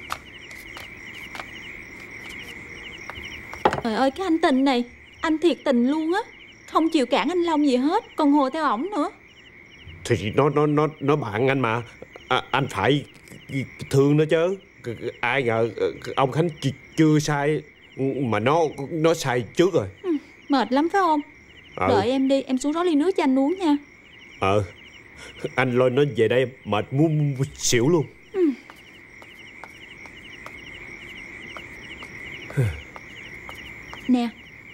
Trời ơi cái anh Tình này, anh thiệt tình luôn á, không chịu cản anh Long gì hết, còn hùa theo ổng nữa. Thì nó nó nó nó bạn anh mà, à, anh phải thương nó chứ. Ai ngờ ông Khánh chưa sai mà nó nó sai trước rồi. Ừ, mệt lắm phải không? Ừ. Đợi em đi, em xuống rót ly nước cho anh uống nha. Ờ, anh lôi nó về đây mệt muốn xỉu luôn. Ừ. Nè.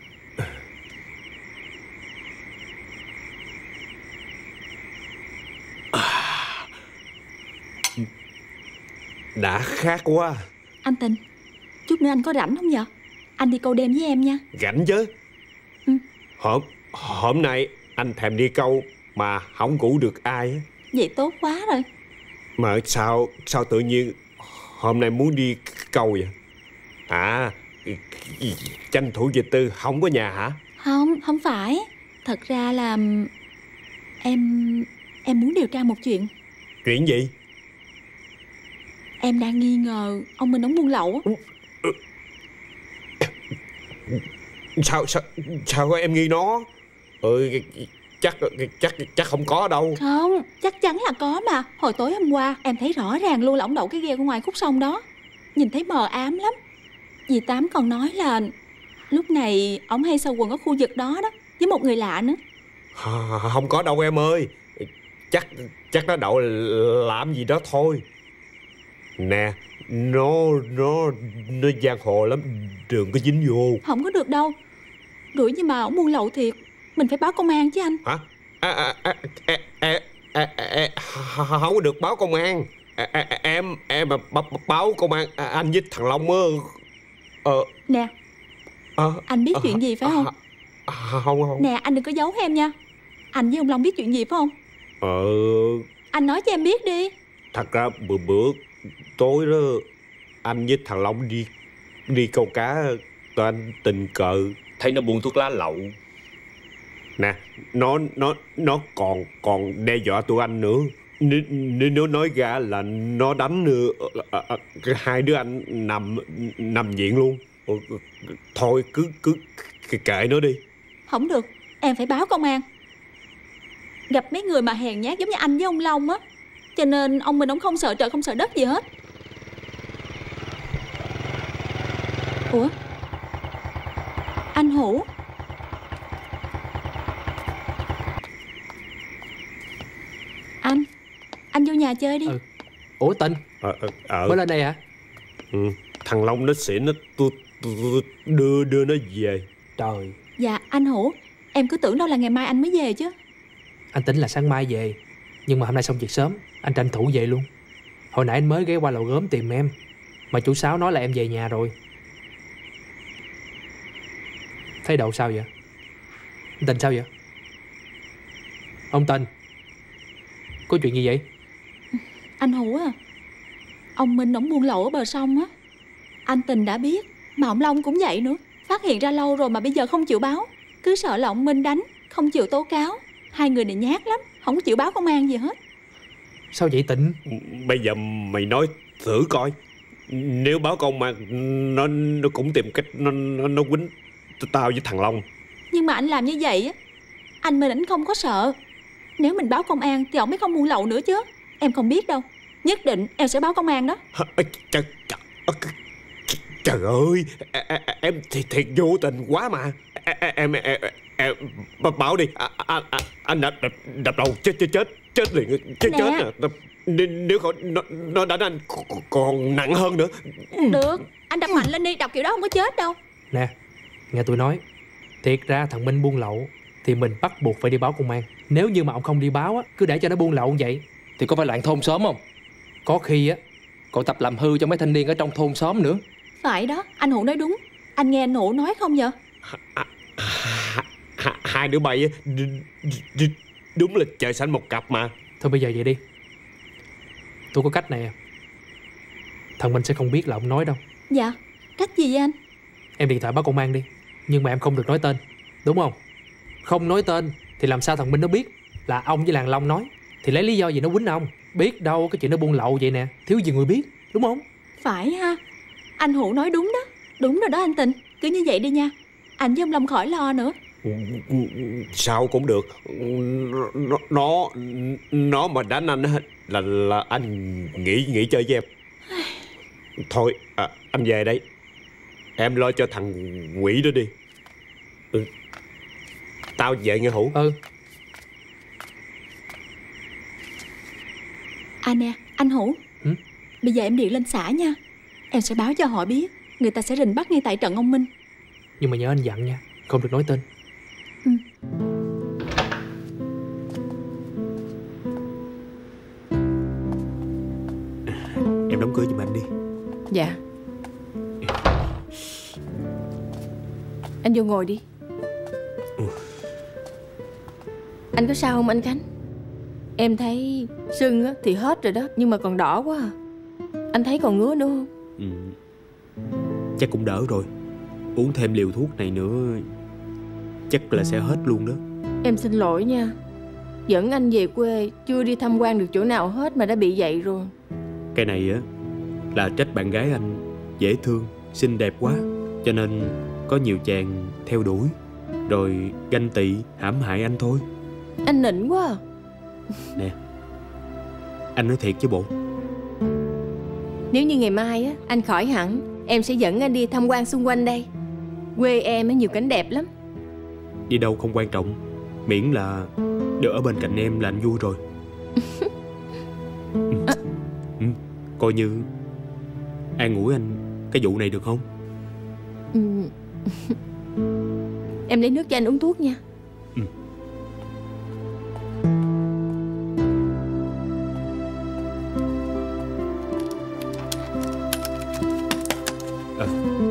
Đã khát quá. Anh Tình, chút nữa anh có rảnh không vậy? Anh đi câu đêm với em nha. Rảnh chứ. Ừ. Hôm hôm nay anh thèm đi câu mà không ngủ được ai á. Vậy tốt quá rồi. Mà sao sao tự nhiên hôm nay muốn đi câu vậy? À, tranh thủ về Tư không có nhà hả? Không, không phải. Thật ra là Em Em muốn điều tra một chuyện. Chuyện gì? Em đang nghi ngờ ông Minh ông buôn lậu. Sao sao sao em nghi nó? Ừ, chắc chắc chắc không có đâu. Không, chắc chắn là có mà. Hồi tối hôm qua em thấy rõ ràng luôn là ông đậu cái ghe ở ngoài khúc sông đó. Nhìn thấy mờ ám lắm. Dì Tám còn nói là lúc này ông hay sâu quần ở khu vực đó đó, với một người lạ nữa. Không có đâu em ơi. Chắc chắc nó đậu làm gì đó thôi. Nè, nó nó nó giang hồ lắm, đừng có dính vô. Không có được đâu. Rủi nhưng mà ông buôn lậu thiệt, mình phải báo công an chứ anh. Hả? À, à, à, à, à, à, à, không có được báo công an. À, à, em em mà báo công an anh với thằng Long á. Ờ. Nè, à, anh biết à, chuyện gì phải không? À, không không. Nè, anh đừng có giấu em nha. Anh với ông Long biết chuyện gì phải không? Ờ. Anh nói cho em biết đi. Thật ra bữa bữa tối đó anh với thằng Long đi đi câu cá, tụi anh tình cờ thấy nó buôn thuốc lá lậu. Nè, nó nó nó còn còn đe dọa tụi anh nữa. Nếu nó nói ra là nó đánh uh, uh, uh, hai đứa anh nằm nằm viện luôn. Uh, uh, thôi cứ cứ kệ nó đi. Không được, em phải báo công an. Gặp mấy người mà hèn nhát giống như anh với ông Long á, cho nên ông mình ông không sợ trời không sợ đất gì hết. Ủa, anh Hữu. Anh Anh vô nhà chơi đi. Ừ. Ủa Tình ờ, ờ, ờ. mới lên đây hả? Ừ. Thằng Long nó xỉn nó tôi đưa đưa nó về. Trời. Dạ anh Hữu, em cứ tưởng đâu là ngày mai anh mới về chứ. Anh tính là sáng mai về, nhưng mà hôm nay xong việc sớm, anh tranh thủ về luôn. Hồi nãy anh mới ghé qua lò gốm tìm em, mà chú Sáu nói là em về nhà rồi. Thấy đầu sao vậy? Anh Tình sao vậy? Ông Tình, có chuyện gì vậy? Anh Hữu à, ông Minh ổng buôn lậu ở bờ sông á. Anh Tình đã biết, mà ông Long cũng vậy nữa. Phát hiện ra lâu rồi mà bây giờ không chịu báo. Cứ sợ là ông Minh đánh, không chịu tố cáo. Hai người này nhát lắm, không chịu báo công an gì hết. Sao vậy Tịnh? Bây giờ mày nói thử coi. Nếu báo công an, nó nó cũng tìm cách nó nó, nó quýnh tao với thằng Long. Nhưng mà anh làm như vậy á, anh Minh ảnh không có sợ. Nếu mình báo công an thì ổng mới không buôn lậu nữa chứ. Em không biết đâu. Nhất định em sẽ báo công an đó. Trời, trời, trời ơi, em thiệt, thiệt vô tình quá mà. Em, em, em báo đi. Anh, anh đập, đập, đập đầu chết chết chết chết liền chết chết nè. Nếu không nó, nó đánh anh còn nặng hơn nữa. Được, anh đập mạnh lên đi, đập kiểu đó không có chết đâu. Nè, nghe tôi nói, thiệt ra thằng Minh buôn lậu thì mình bắt buộc phải đi báo công an. Nếu như mà ông không đi báo á, cứ để cho nó buôn lậu vậy thì có phải loạn thôn xóm không? Có khi á còn tập làm hư cho mấy thanh niên ở trong thôn xóm nữa. Phải đó, anh Hữu nói đúng. Anh nghe anh Hữu nói không vậy? Hai đứa bay đúng là trời xanh một cặp mà. Thôi bây giờ vậy đi, tôi có cách này à. Thằng Minh sẽ không biết là ông nói đâu. Dạ, cách gì vậy anh? Em điện thoại báo công an đi, nhưng mà em không được nói tên, đúng không? Không nói tên thì làm sao thằng Minh nó biết là ông với làng Long nói. Thì lấy lý do gì nó quýnh ông? Biết đâu cái chuyện nó buôn lậu vậy nè, thiếu gì người biết, đúng không? Phải ha, anh Hữu nói đúng đó. Đúng rồi đó anh Tình. Cứ như vậy đi nha. Anh với ông Long khỏi lo nữa. Sao cũng được. Nó Nó Nó mà đánh anh á Là là anh nghỉ nghỉ chơi với em. Thôi à, anh về đây. Em lo cho thằng quỷ đó đi. Ừ. Tao về nghe Hữu. Ừ. À nè, anh Hữu. Ừ? Bây giờ em điện lên xã nha. Em sẽ báo cho họ biết. Người ta sẽ rình bắt ngay tại trận ông Minh. Nhưng mà nhớ anh dặn nha, không được nói tên. Ừ. Em đóng cửa giùm anh đi. Dạ. Anh vô ngồi đi. Ừ. Anh có sao không anh Khánh? Em thấy sưng á, thì hết rồi đó, nhưng mà còn đỏ quá à. Anh thấy còn ngứa nữa không? Ừ. Chắc cũng đỡ rồi. Uống thêm liều thuốc này nữa chắc là sẽ hết luôn đó. Em xin lỗi nha. Dẫn anh về quê, chưa đi tham quan được chỗ nào hết mà đã bị vậy rồi. Cái này á là trách bạn gái anh dễ thương, xinh đẹp quá, cho nên có nhiều chàng theo đuổi, rồi ganh tị hãm hại anh thôi. Anh nịnh quá à. Nè, anh nói thiệt chứ bộ. Nếu như ngày mai á anh khỏi hẳn, em sẽ dẫn anh đi tham quan xung quanh đây. Quê em á nhiều cảnh đẹp lắm. Đi đâu không quan trọng, miễn là được ở bên cạnh em là anh vui rồi. Ừ. À. Ừ. Coi như an ủi anh cái vụ này được không? Ừ. Em lấy nước cho anh uống thuốc nha. Ừ. À.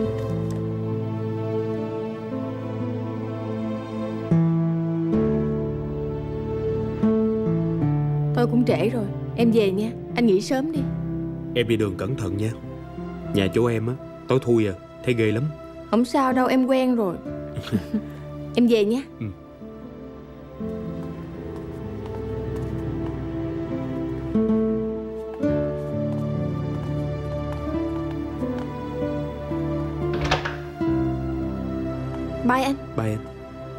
Tôi cũng trễ rồi, em về nha. Anh nghỉ sớm đi. Em đi đường cẩn thận nha. Nhà chỗ em á tối thui à, thấy ghê lắm. Không sao đâu, em quen rồi. Em về nha. Ừ. Bye anh. Bye anh.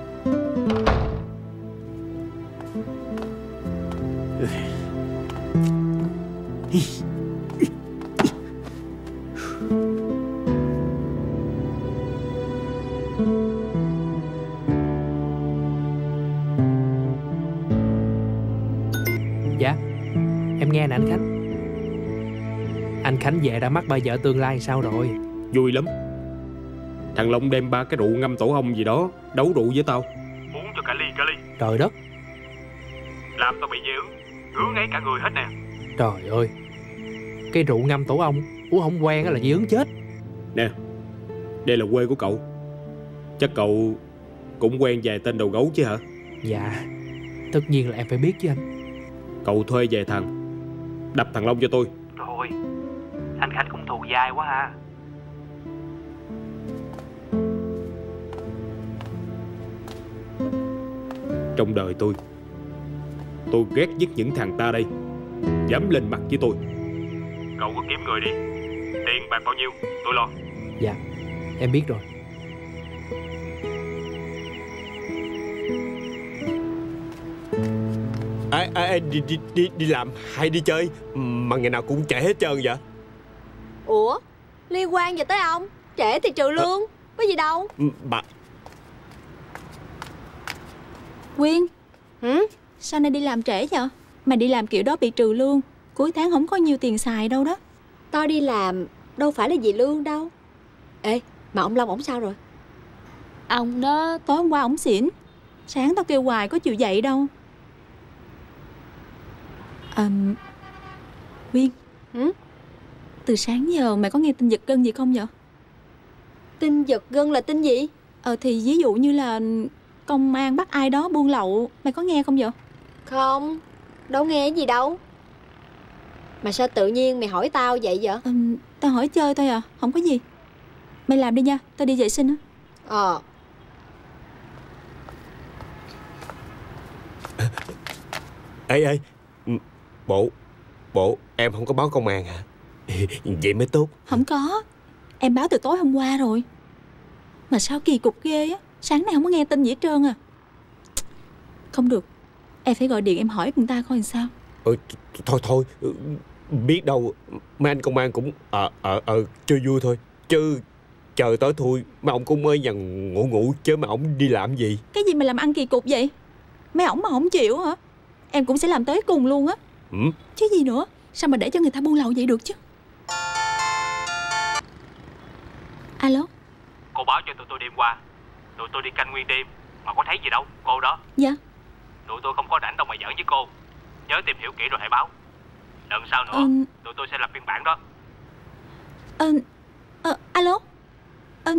Dạ, em nghe nè anh Khánh. Anh Khánh về đã mắc bà vợ tương lai sao rồi? Vui lắm. Thằng Long đem ba cái rượu ngâm tổ ong gì đó đấu rượu với tao. Uống cho cả ly cả ly. Trời đất. Làm tao bị dị ứng, ngứa ngáy cả người hết nè. Trời ơi, cái rượu ngâm tổ ong uống không quen á là dị ứng chết. Nè, đây là quê của cậu. Chắc cậu cũng quen vài tên đầu gấu chứ hả? Dạ, tất nhiên là em phải biết chứ anh. Cậu thuê vài thằng đập thằng Long cho tôi. Rồi, anh Khánh cũng thù dai quá ha. Trong đời tôi Tôi ghét nhất những thằng ta đây dám lên mặt với tôi. Cậu có kiếm người đi. Tiền bạc bao nhiêu tôi lo. Dạ, em biết rồi. À, à, đi, đi, đi, đi làm hay đi chơi mà ngày nào cũng trễ hết trơn vậy? Ủa, liên quan gì tới ông? Trễ thì trừ lương, à, có gì đâu. Bà Quyên. Hử? Sao nay đi làm trễ vậy? Mà đi làm kiểu đó bị trừ lương, cuối tháng không có nhiều tiền xài đâu đó. Tao đi làm đâu phải là vì lương đâu. Ê, mà ông Long ổng sao rồi? Ông đó tối hôm qua ổng xỉn. Sáng tao kêu hoài có chịu dậy đâu. À, Quyên. Hử? Từ sáng giờ mày có nghe tin giật gân gì không vậy? Tin giật gân là tin gì? Ờ thì ví dụ như là công an bắt ai đó buôn lậu, mày có nghe không vậy? Không, đâu nghe gì đâu. Mà sao tự nhiên mày hỏi tao vậy vậy? Ừ, tao hỏi chơi thôi à, không có gì. Mày làm đi nha, tao đi vệ sinh á. Ờ. Ê ê, bộ Bộ em không có báo công an hả? Vậy mới tốt. Không có, em báo từ tối hôm qua rồi. Mà sao kỳ cục ghê á. Sáng nay không có nghe tin gì hết trơn à. Không được, em phải gọi điện em hỏi người ta coi làm sao. Ừ, thôi thôi, biết đâu mấy anh công an cũng ờ ờ ờ chơi vui thôi. Chứ chờ tới thui mà ông cũng mới nhằn ngủ ngủ chứ mà ông đi làm gì. Cái gì mà làm ăn kỳ cục vậy? Mấy ổng mà không chịu hả? Em cũng sẽ làm tới cùng luôn á. Ừ. Chứ gì nữa. Sao mà để cho người ta buôn lậu vậy được chứ? Alo. Cô báo cho tụi tôi đêm qua. Tụi tôi đi canh nguyên đêm mà có thấy gì đâu. Cô đó. Dạ. Tụi tôi không có rảnh đâu mà giỡn với cô. Nhớ tìm hiểu kỹ rồi hãy báo. Lần sau nữa ừ... tụi tôi sẽ lập biên bản đó. Ờ... Ờ... Alo. Ờ...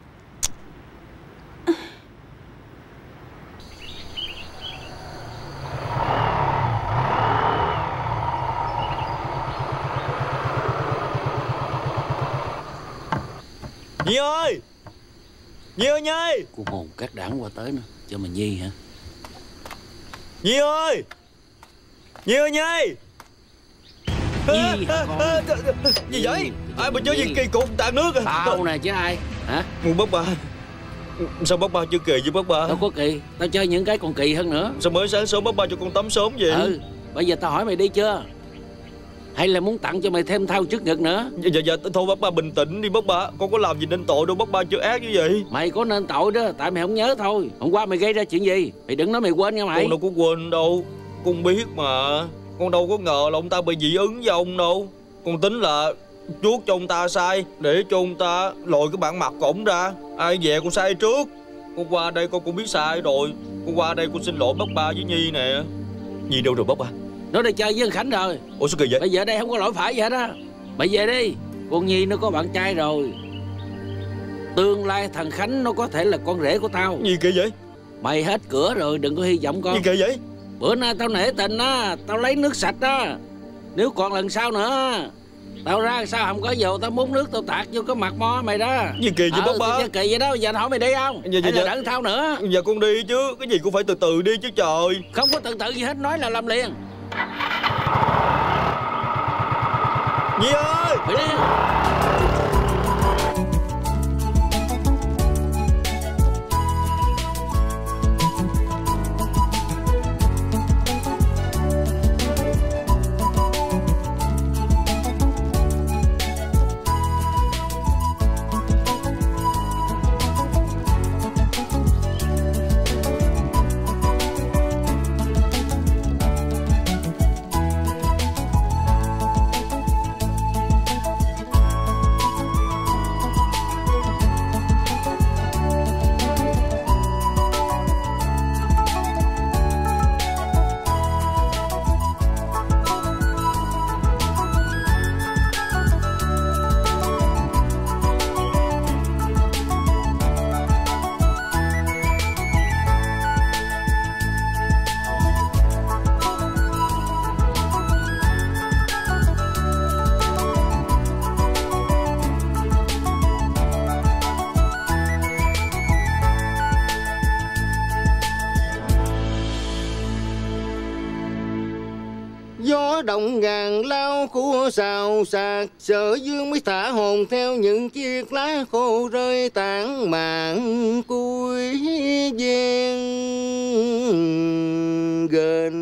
Nhi ơi! Nhi ơi Nhi! Cô hồn các đảng qua tới nữa. Cho mình Nhi hả? Nhi ơi! Nhi ơi Nhi! Nhi hả con? Gì vậy? Ai mà chơi gì kỳ cục tạt nước à? Tao nè chứ ai? Hả? Bác ba. Sao bác ba chơi kỳ với bác ba? Đâu có kỳ. Tao chơi những cái còn kỳ hơn nữa. Sao mới sáng sớm bác ba cho con tắm sớm vậy? Ừ. Bây giờ tao hỏi mày đi chưa? Hay là muốn tặng cho mày thêm thao trước ngực nữa? Dạ dạ, dạ thôi bác ba bình tĩnh đi bác ba. Con có làm gì nên tội đâu bác ba, chưa ác như vậy. Mày có nên tội đó, tại mày không nhớ thôi. Hôm qua mày gây ra chuyện gì? Mày đừng nói mày quên nha mày. Con đâu có quên đâu. Con biết mà. Con đâu có ngờ là ông ta bị dị ứng với ông đâu. Con tính là chuốt cho ông ta sai, để cho ông ta lòi cái bản mặt của ổng ra. Ai về con sai trước. Con qua đây con cũng biết sai rồi. Con qua đây con xin lỗi bác ba với Nhi nè. Nhi đâu rồi bác ba? Nó đi chơi với Khánh rồi. Ủa sao kỳ vậy? Bây giờ đây không có lỗi phải gì hết á. Mày về đi. Con Nhi nó có bạn trai rồi. Tương lai thằng Khánh nó có thể là con rể của tao. Gì kỳ vậy? Mày hết cửa rồi, đừng có hy vọng con. Gì kỳ vậy? Bữa nay tao nể tình á, tao lấy nước sạch á. Nếu còn lần sau nữa tao ra sao không có dầu, tao muốn nước tao tạt vô cái mặt mo mày đó. Gì kỳ vậy bác ba? Chứ kỳ vậy đó, giờ hỏi mày đi không? Dạ, dạ, hay là dạ. đợi thao nữa? Dạ con đi chứ, cái gì cũng phải từ từ đi chứ trời. Không có từ từ gì hết, nói là làm liền. Nhi ơi! Mày đi. Gió động ngàn lao của xào xạc, sợ dương mới thả hồn theo những chiếc lá khô rơi tản mạn cuối ven gần.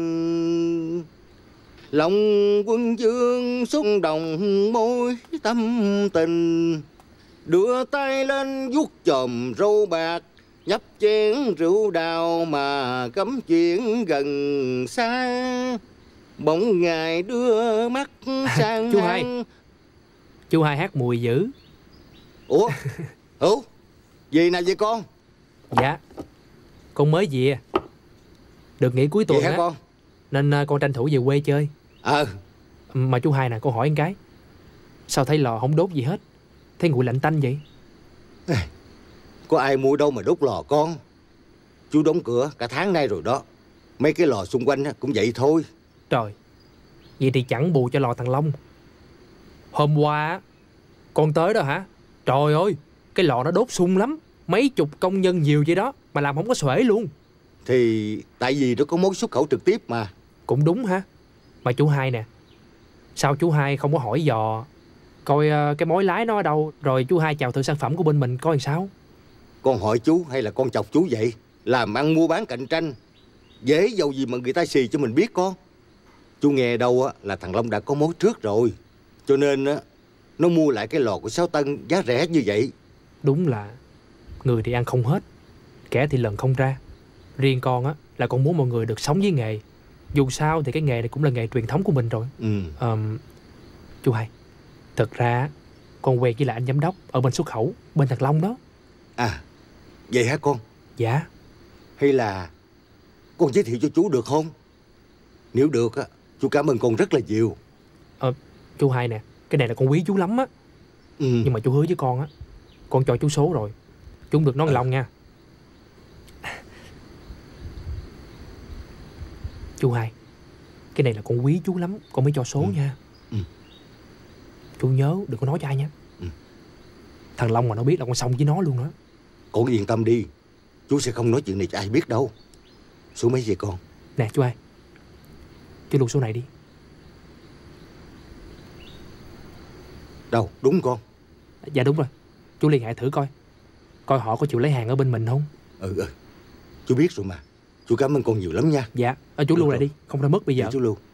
Lòng quân vương xúc động môi tâm tình, đưa tay lên vuốt chòm râu bạc, nhấp chén rượu đào mà cấm chuyện gần xa. Bỗng ngài đưa mắt sang Chú Hai, chú Hai hát mùi dữ. Ủa Hữu, gì nè vậy con? Dạ, con mới về, được nghỉ cuối tuần hả á, con? nên con tranh thủ về quê chơi. Ờ. Mà chú Hai nè, con hỏi một cái, sao thấy lò không đốt gì hết, thấy nguội lạnh tanh vậy? Có ai mua đâu mà đốt lò con. Chú đóng cửa cả tháng nay rồi đó. Mấy cái lò xung quanh cũng vậy thôi. Trời, vậy thì chẳng bù cho lò thằng Long. Hôm qua á, con tới đó hả, trời ơi, cái lò nó đốt sung lắm. Mấy chục công nhân nhiều vậy đó mà làm không có xuể luôn. Thì tại vì nó có mối xuất khẩu trực tiếp mà. Cũng đúng ha. Mà chú Hai nè, sao chú Hai không có hỏi dò coi uh, cái mối lái nó ở đâu, rồi chú Hai chào thử sản phẩm của bên mình coi làm sao? Con hỏi chú hay là con chọc chú vậy? Làm ăn mua bán cạnh tranh, dễ dầu gì mà người ta xì cho mình biết con. Chú nghe đâu á là thằng Long đã có mối trước rồi, cho nên á nó mua lại cái lò của Sáu Tân giá rẻ như vậy. Đúng là người thì ăn không hết, kẻ thì lần không ra. Riêng con á là con muốn mọi người được sống với nghề. Dù sao thì cái nghề này cũng là nghề truyền thống của mình rồi. Ừ. um, Chú Hai, thật ra con quen với lại anh giám đốc ở bên xuất khẩu, bên thằng Long đó. À, vậy hả con? Dạ. Hay là con giới thiệu cho chú được không? Nếu được á, chú cảm ơn con rất là nhiều. Ờ, chú Hai nè, cái này là con quý chú lắm á. Ừ. Nhưng mà chú hứa với con á, con cho chú số rồi, chú không được nói ừ. Long nha. Chú Hai, cái này là con quý chú lắm, con mới cho số ừ. nha. Ừ. Chú nhớ đừng có nói cho ai nha. Ừ. Thằng Long mà nó biết là con xong với nó luôn đó. Con yên tâm đi, chú sẽ không nói chuyện này cho ai biết đâu. Số mấy vậy con? Nè chú Hai, chú lưu số này đi. Đâu, đúng con? Dạ đúng rồi, chú liên hệ thử coi, coi họ có chịu lấy hàng ở bên mình không. Ừ ừ, chú biết rồi mà. Chú cảm ơn con nhiều lắm nha. Dạ, chú lưu lại đi, không ra mất bây giờ. Dạ, chú lưu.